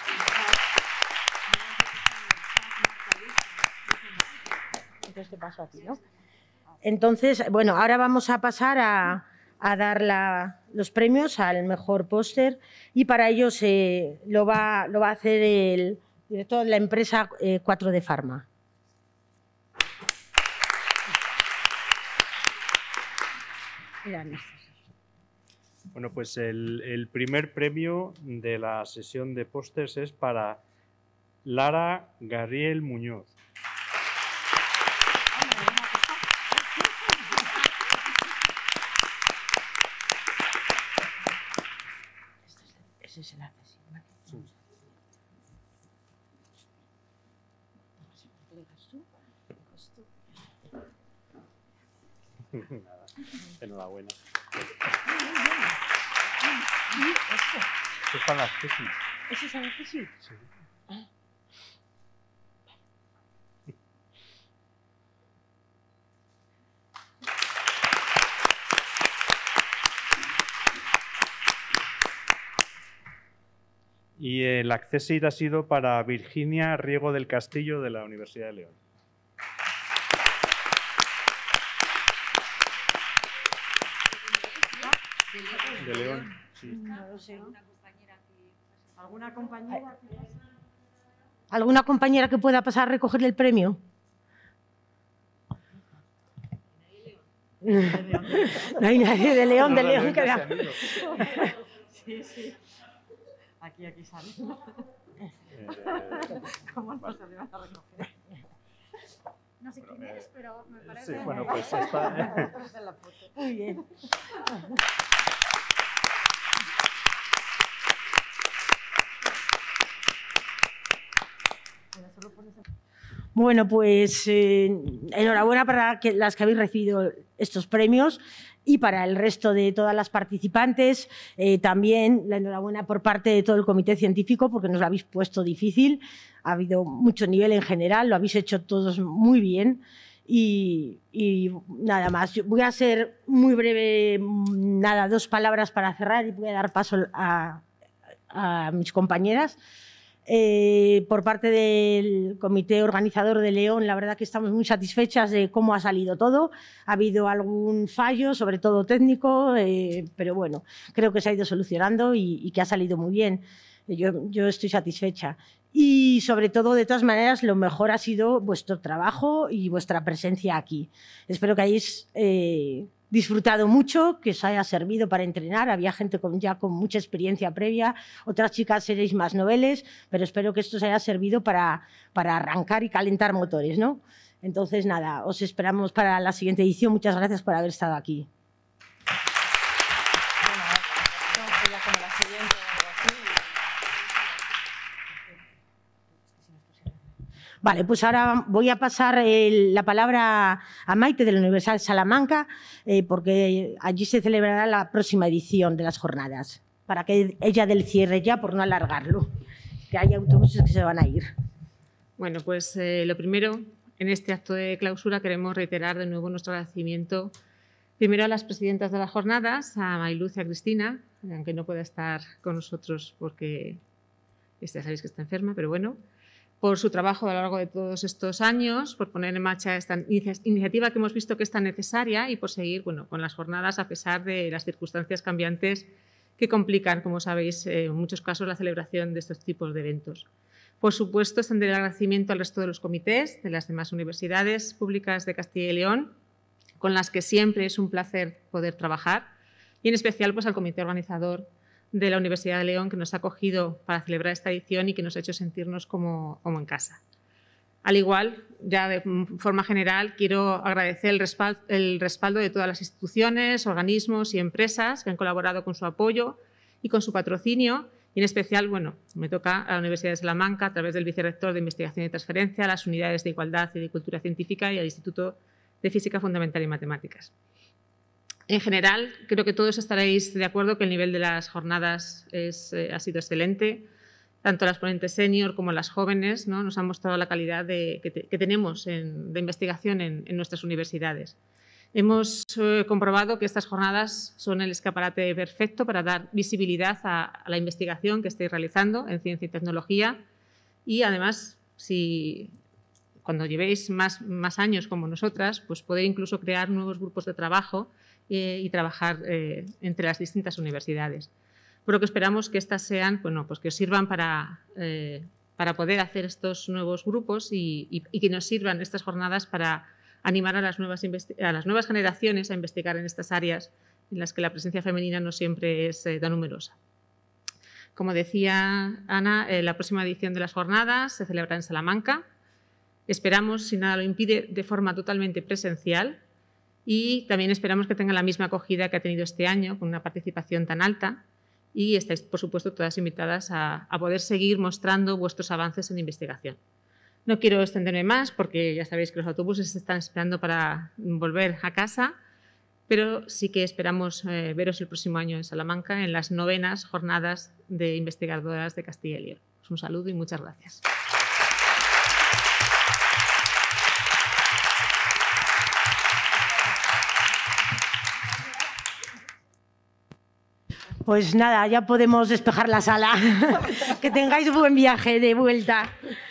Entonces te paso a ti, ¿no? Entonces, bueno, ahora vamos a pasar a, a dar la, los premios al mejor póster y para ello se, lo, va, lo va a hacer el director de la empresa eh, cuatro D Pharma. Bueno, pues el, el primer premio de la sesión de pósters es para Lara Garriel Muñoz. Ese es el arte, sí. Nada, enhorabuena. ¿Esto es para la tesis? ¿Eso es para la tesis? Sí. Ah. Y el Accessit ha sido para Virginia Riego del Castillo, de la Universidad de León. De León, sí. No lo sé. ¿Alguna compañera? ¿Alguna compañera que pueda pasar a recoger el premio? No hay nadie de León, de León. Que da. Sí, sí. Aquí, aquí sale. Eh, ¿Cómo no vale. se le van a recoger? No sé quién es, pero me parece... Sí, bueno, pues está... Muy bien. Bueno, pues eh, enhorabuena para que, las que habéis recibido estos premios y para el resto de todas las participantes. Eh, también la enhorabuena por parte de todo el comité científico porque nos lo habéis puesto difícil. Ha habido mucho nivel en general, lo habéis hecho todos muy bien. Y, y nada más, yo voy a ser muy breve, nada, dos palabras para cerrar y voy a dar paso a, a mis compañeras. Eh, por parte del comité organizador de León, la verdad que estamos muy satisfechas de cómo ha salido todo. Ha habido algún fallo, sobre todo técnico, eh, pero bueno, creo que se ha ido solucionando y, y que ha salido muy bien. Yo, yo estoy satisfecha. Y sobre todo, de todas maneras, lo mejor ha sido vuestro trabajo y vuestra presencia aquí. Espero que hayáis eh, disfrutado mucho, que os haya servido para entrenar. Había gente con, ya con mucha experiencia previa, otras chicas seréis más noveles, pero espero que esto os haya servido para, para arrancar y calentar motores, ¿no? Entonces, nada, os esperamos para la siguiente edición. Muchas gracias por haber estado aquí. Vale, pues ahora voy a pasar el, la palabra a Maite de la Universidad de Salamanca, eh, porque allí se celebrará la próxima edición de las jornadas, para que ella dé el cierre ya, por no alargarlo, que hay autobuses que se van a ir. Bueno, pues eh, lo primero, en este acto de clausura queremos reiterar de nuevo nuestro agradecimiento primero a las presidentas de las jornadas, a Mariluz y a Cristina, aunque no pueda estar con nosotros porque ya sabéis que está enferma, pero bueno, por su trabajo a lo largo de todos estos años, por poner en marcha esta iniciativa que hemos visto que es tan necesaria y por seguir bueno, con las jornadas a pesar de las circunstancias cambiantes que complican, como sabéis, en muchos casos la celebración de estos tipos de eventos. Por supuesto, extender el agradecimiento al resto de los comités de las demás universidades públicas de Castilla y León, con las que siempre es un placer poder trabajar, y en especial pues, al comité organizador de la Universidad de León, que nos ha acogido para celebrar esta edición y que nos ha hecho sentirnos como, como en casa. Al igual, ya de forma general, quiero agradecer el respaldo, el respaldo de todas las instituciones, organismos y empresas que han colaborado con su apoyo y con su patrocinio. Y en especial, bueno, me toca a la Universidad de Salamanca a través del Vicerrector de Investigación y Transferencia, a las Unidades de Igualdad y de Cultura Científica y al Instituto de Física Fundamental y Matemáticas. En general, creo que todos estaréis de acuerdo que el nivel de las jornadas es, eh, ha sido excelente. Tanto las ponentes senior como las jóvenes, ¿no?, nos han mostrado la calidad de, que, te, que tenemos en, de investigación en, en nuestras universidades. Hemos eh, comprobado que estas jornadas son el escaparate perfecto para dar visibilidad a, a la investigación que estáis realizando en ciencia y tecnología y, además, si, cuando llevéis más, más años como nosotras, pues poder incluso crear nuevos grupos de trabajo eh, y trabajar eh, entre las distintas universidades. Por lo que esperamos que estas sean, bueno, pues que os sirvan para, eh, para poder hacer estos nuevos grupos y, y, y que nos sirvan estas jornadas para animar a las, nuevas a las nuevas generaciones a investigar en estas áreas en las que la presencia femenina no siempre es eh, tan numerosa. Como decía Ana, eh, la próxima edición de las jornadas se celebrará en Salamanca. Esperamos, si nada lo impide, de forma totalmente presencial y también esperamos que tenga la misma acogida que ha tenido este año, con una participación tan alta. Y estáis, por supuesto, todas invitadas a, a poder seguir mostrando vuestros avances en investigación. No quiero extenderme más porque ya sabéis que los autobuses están esperando para volver a casa, pero sí que esperamos eh, veros el próximo año en Salamanca en las novenas jornadas de investigadoras de Castilla y León. Un saludo y muchas gracias. Pues nada, ya podemos despejar la sala. Que tengáis buen viaje de vuelta.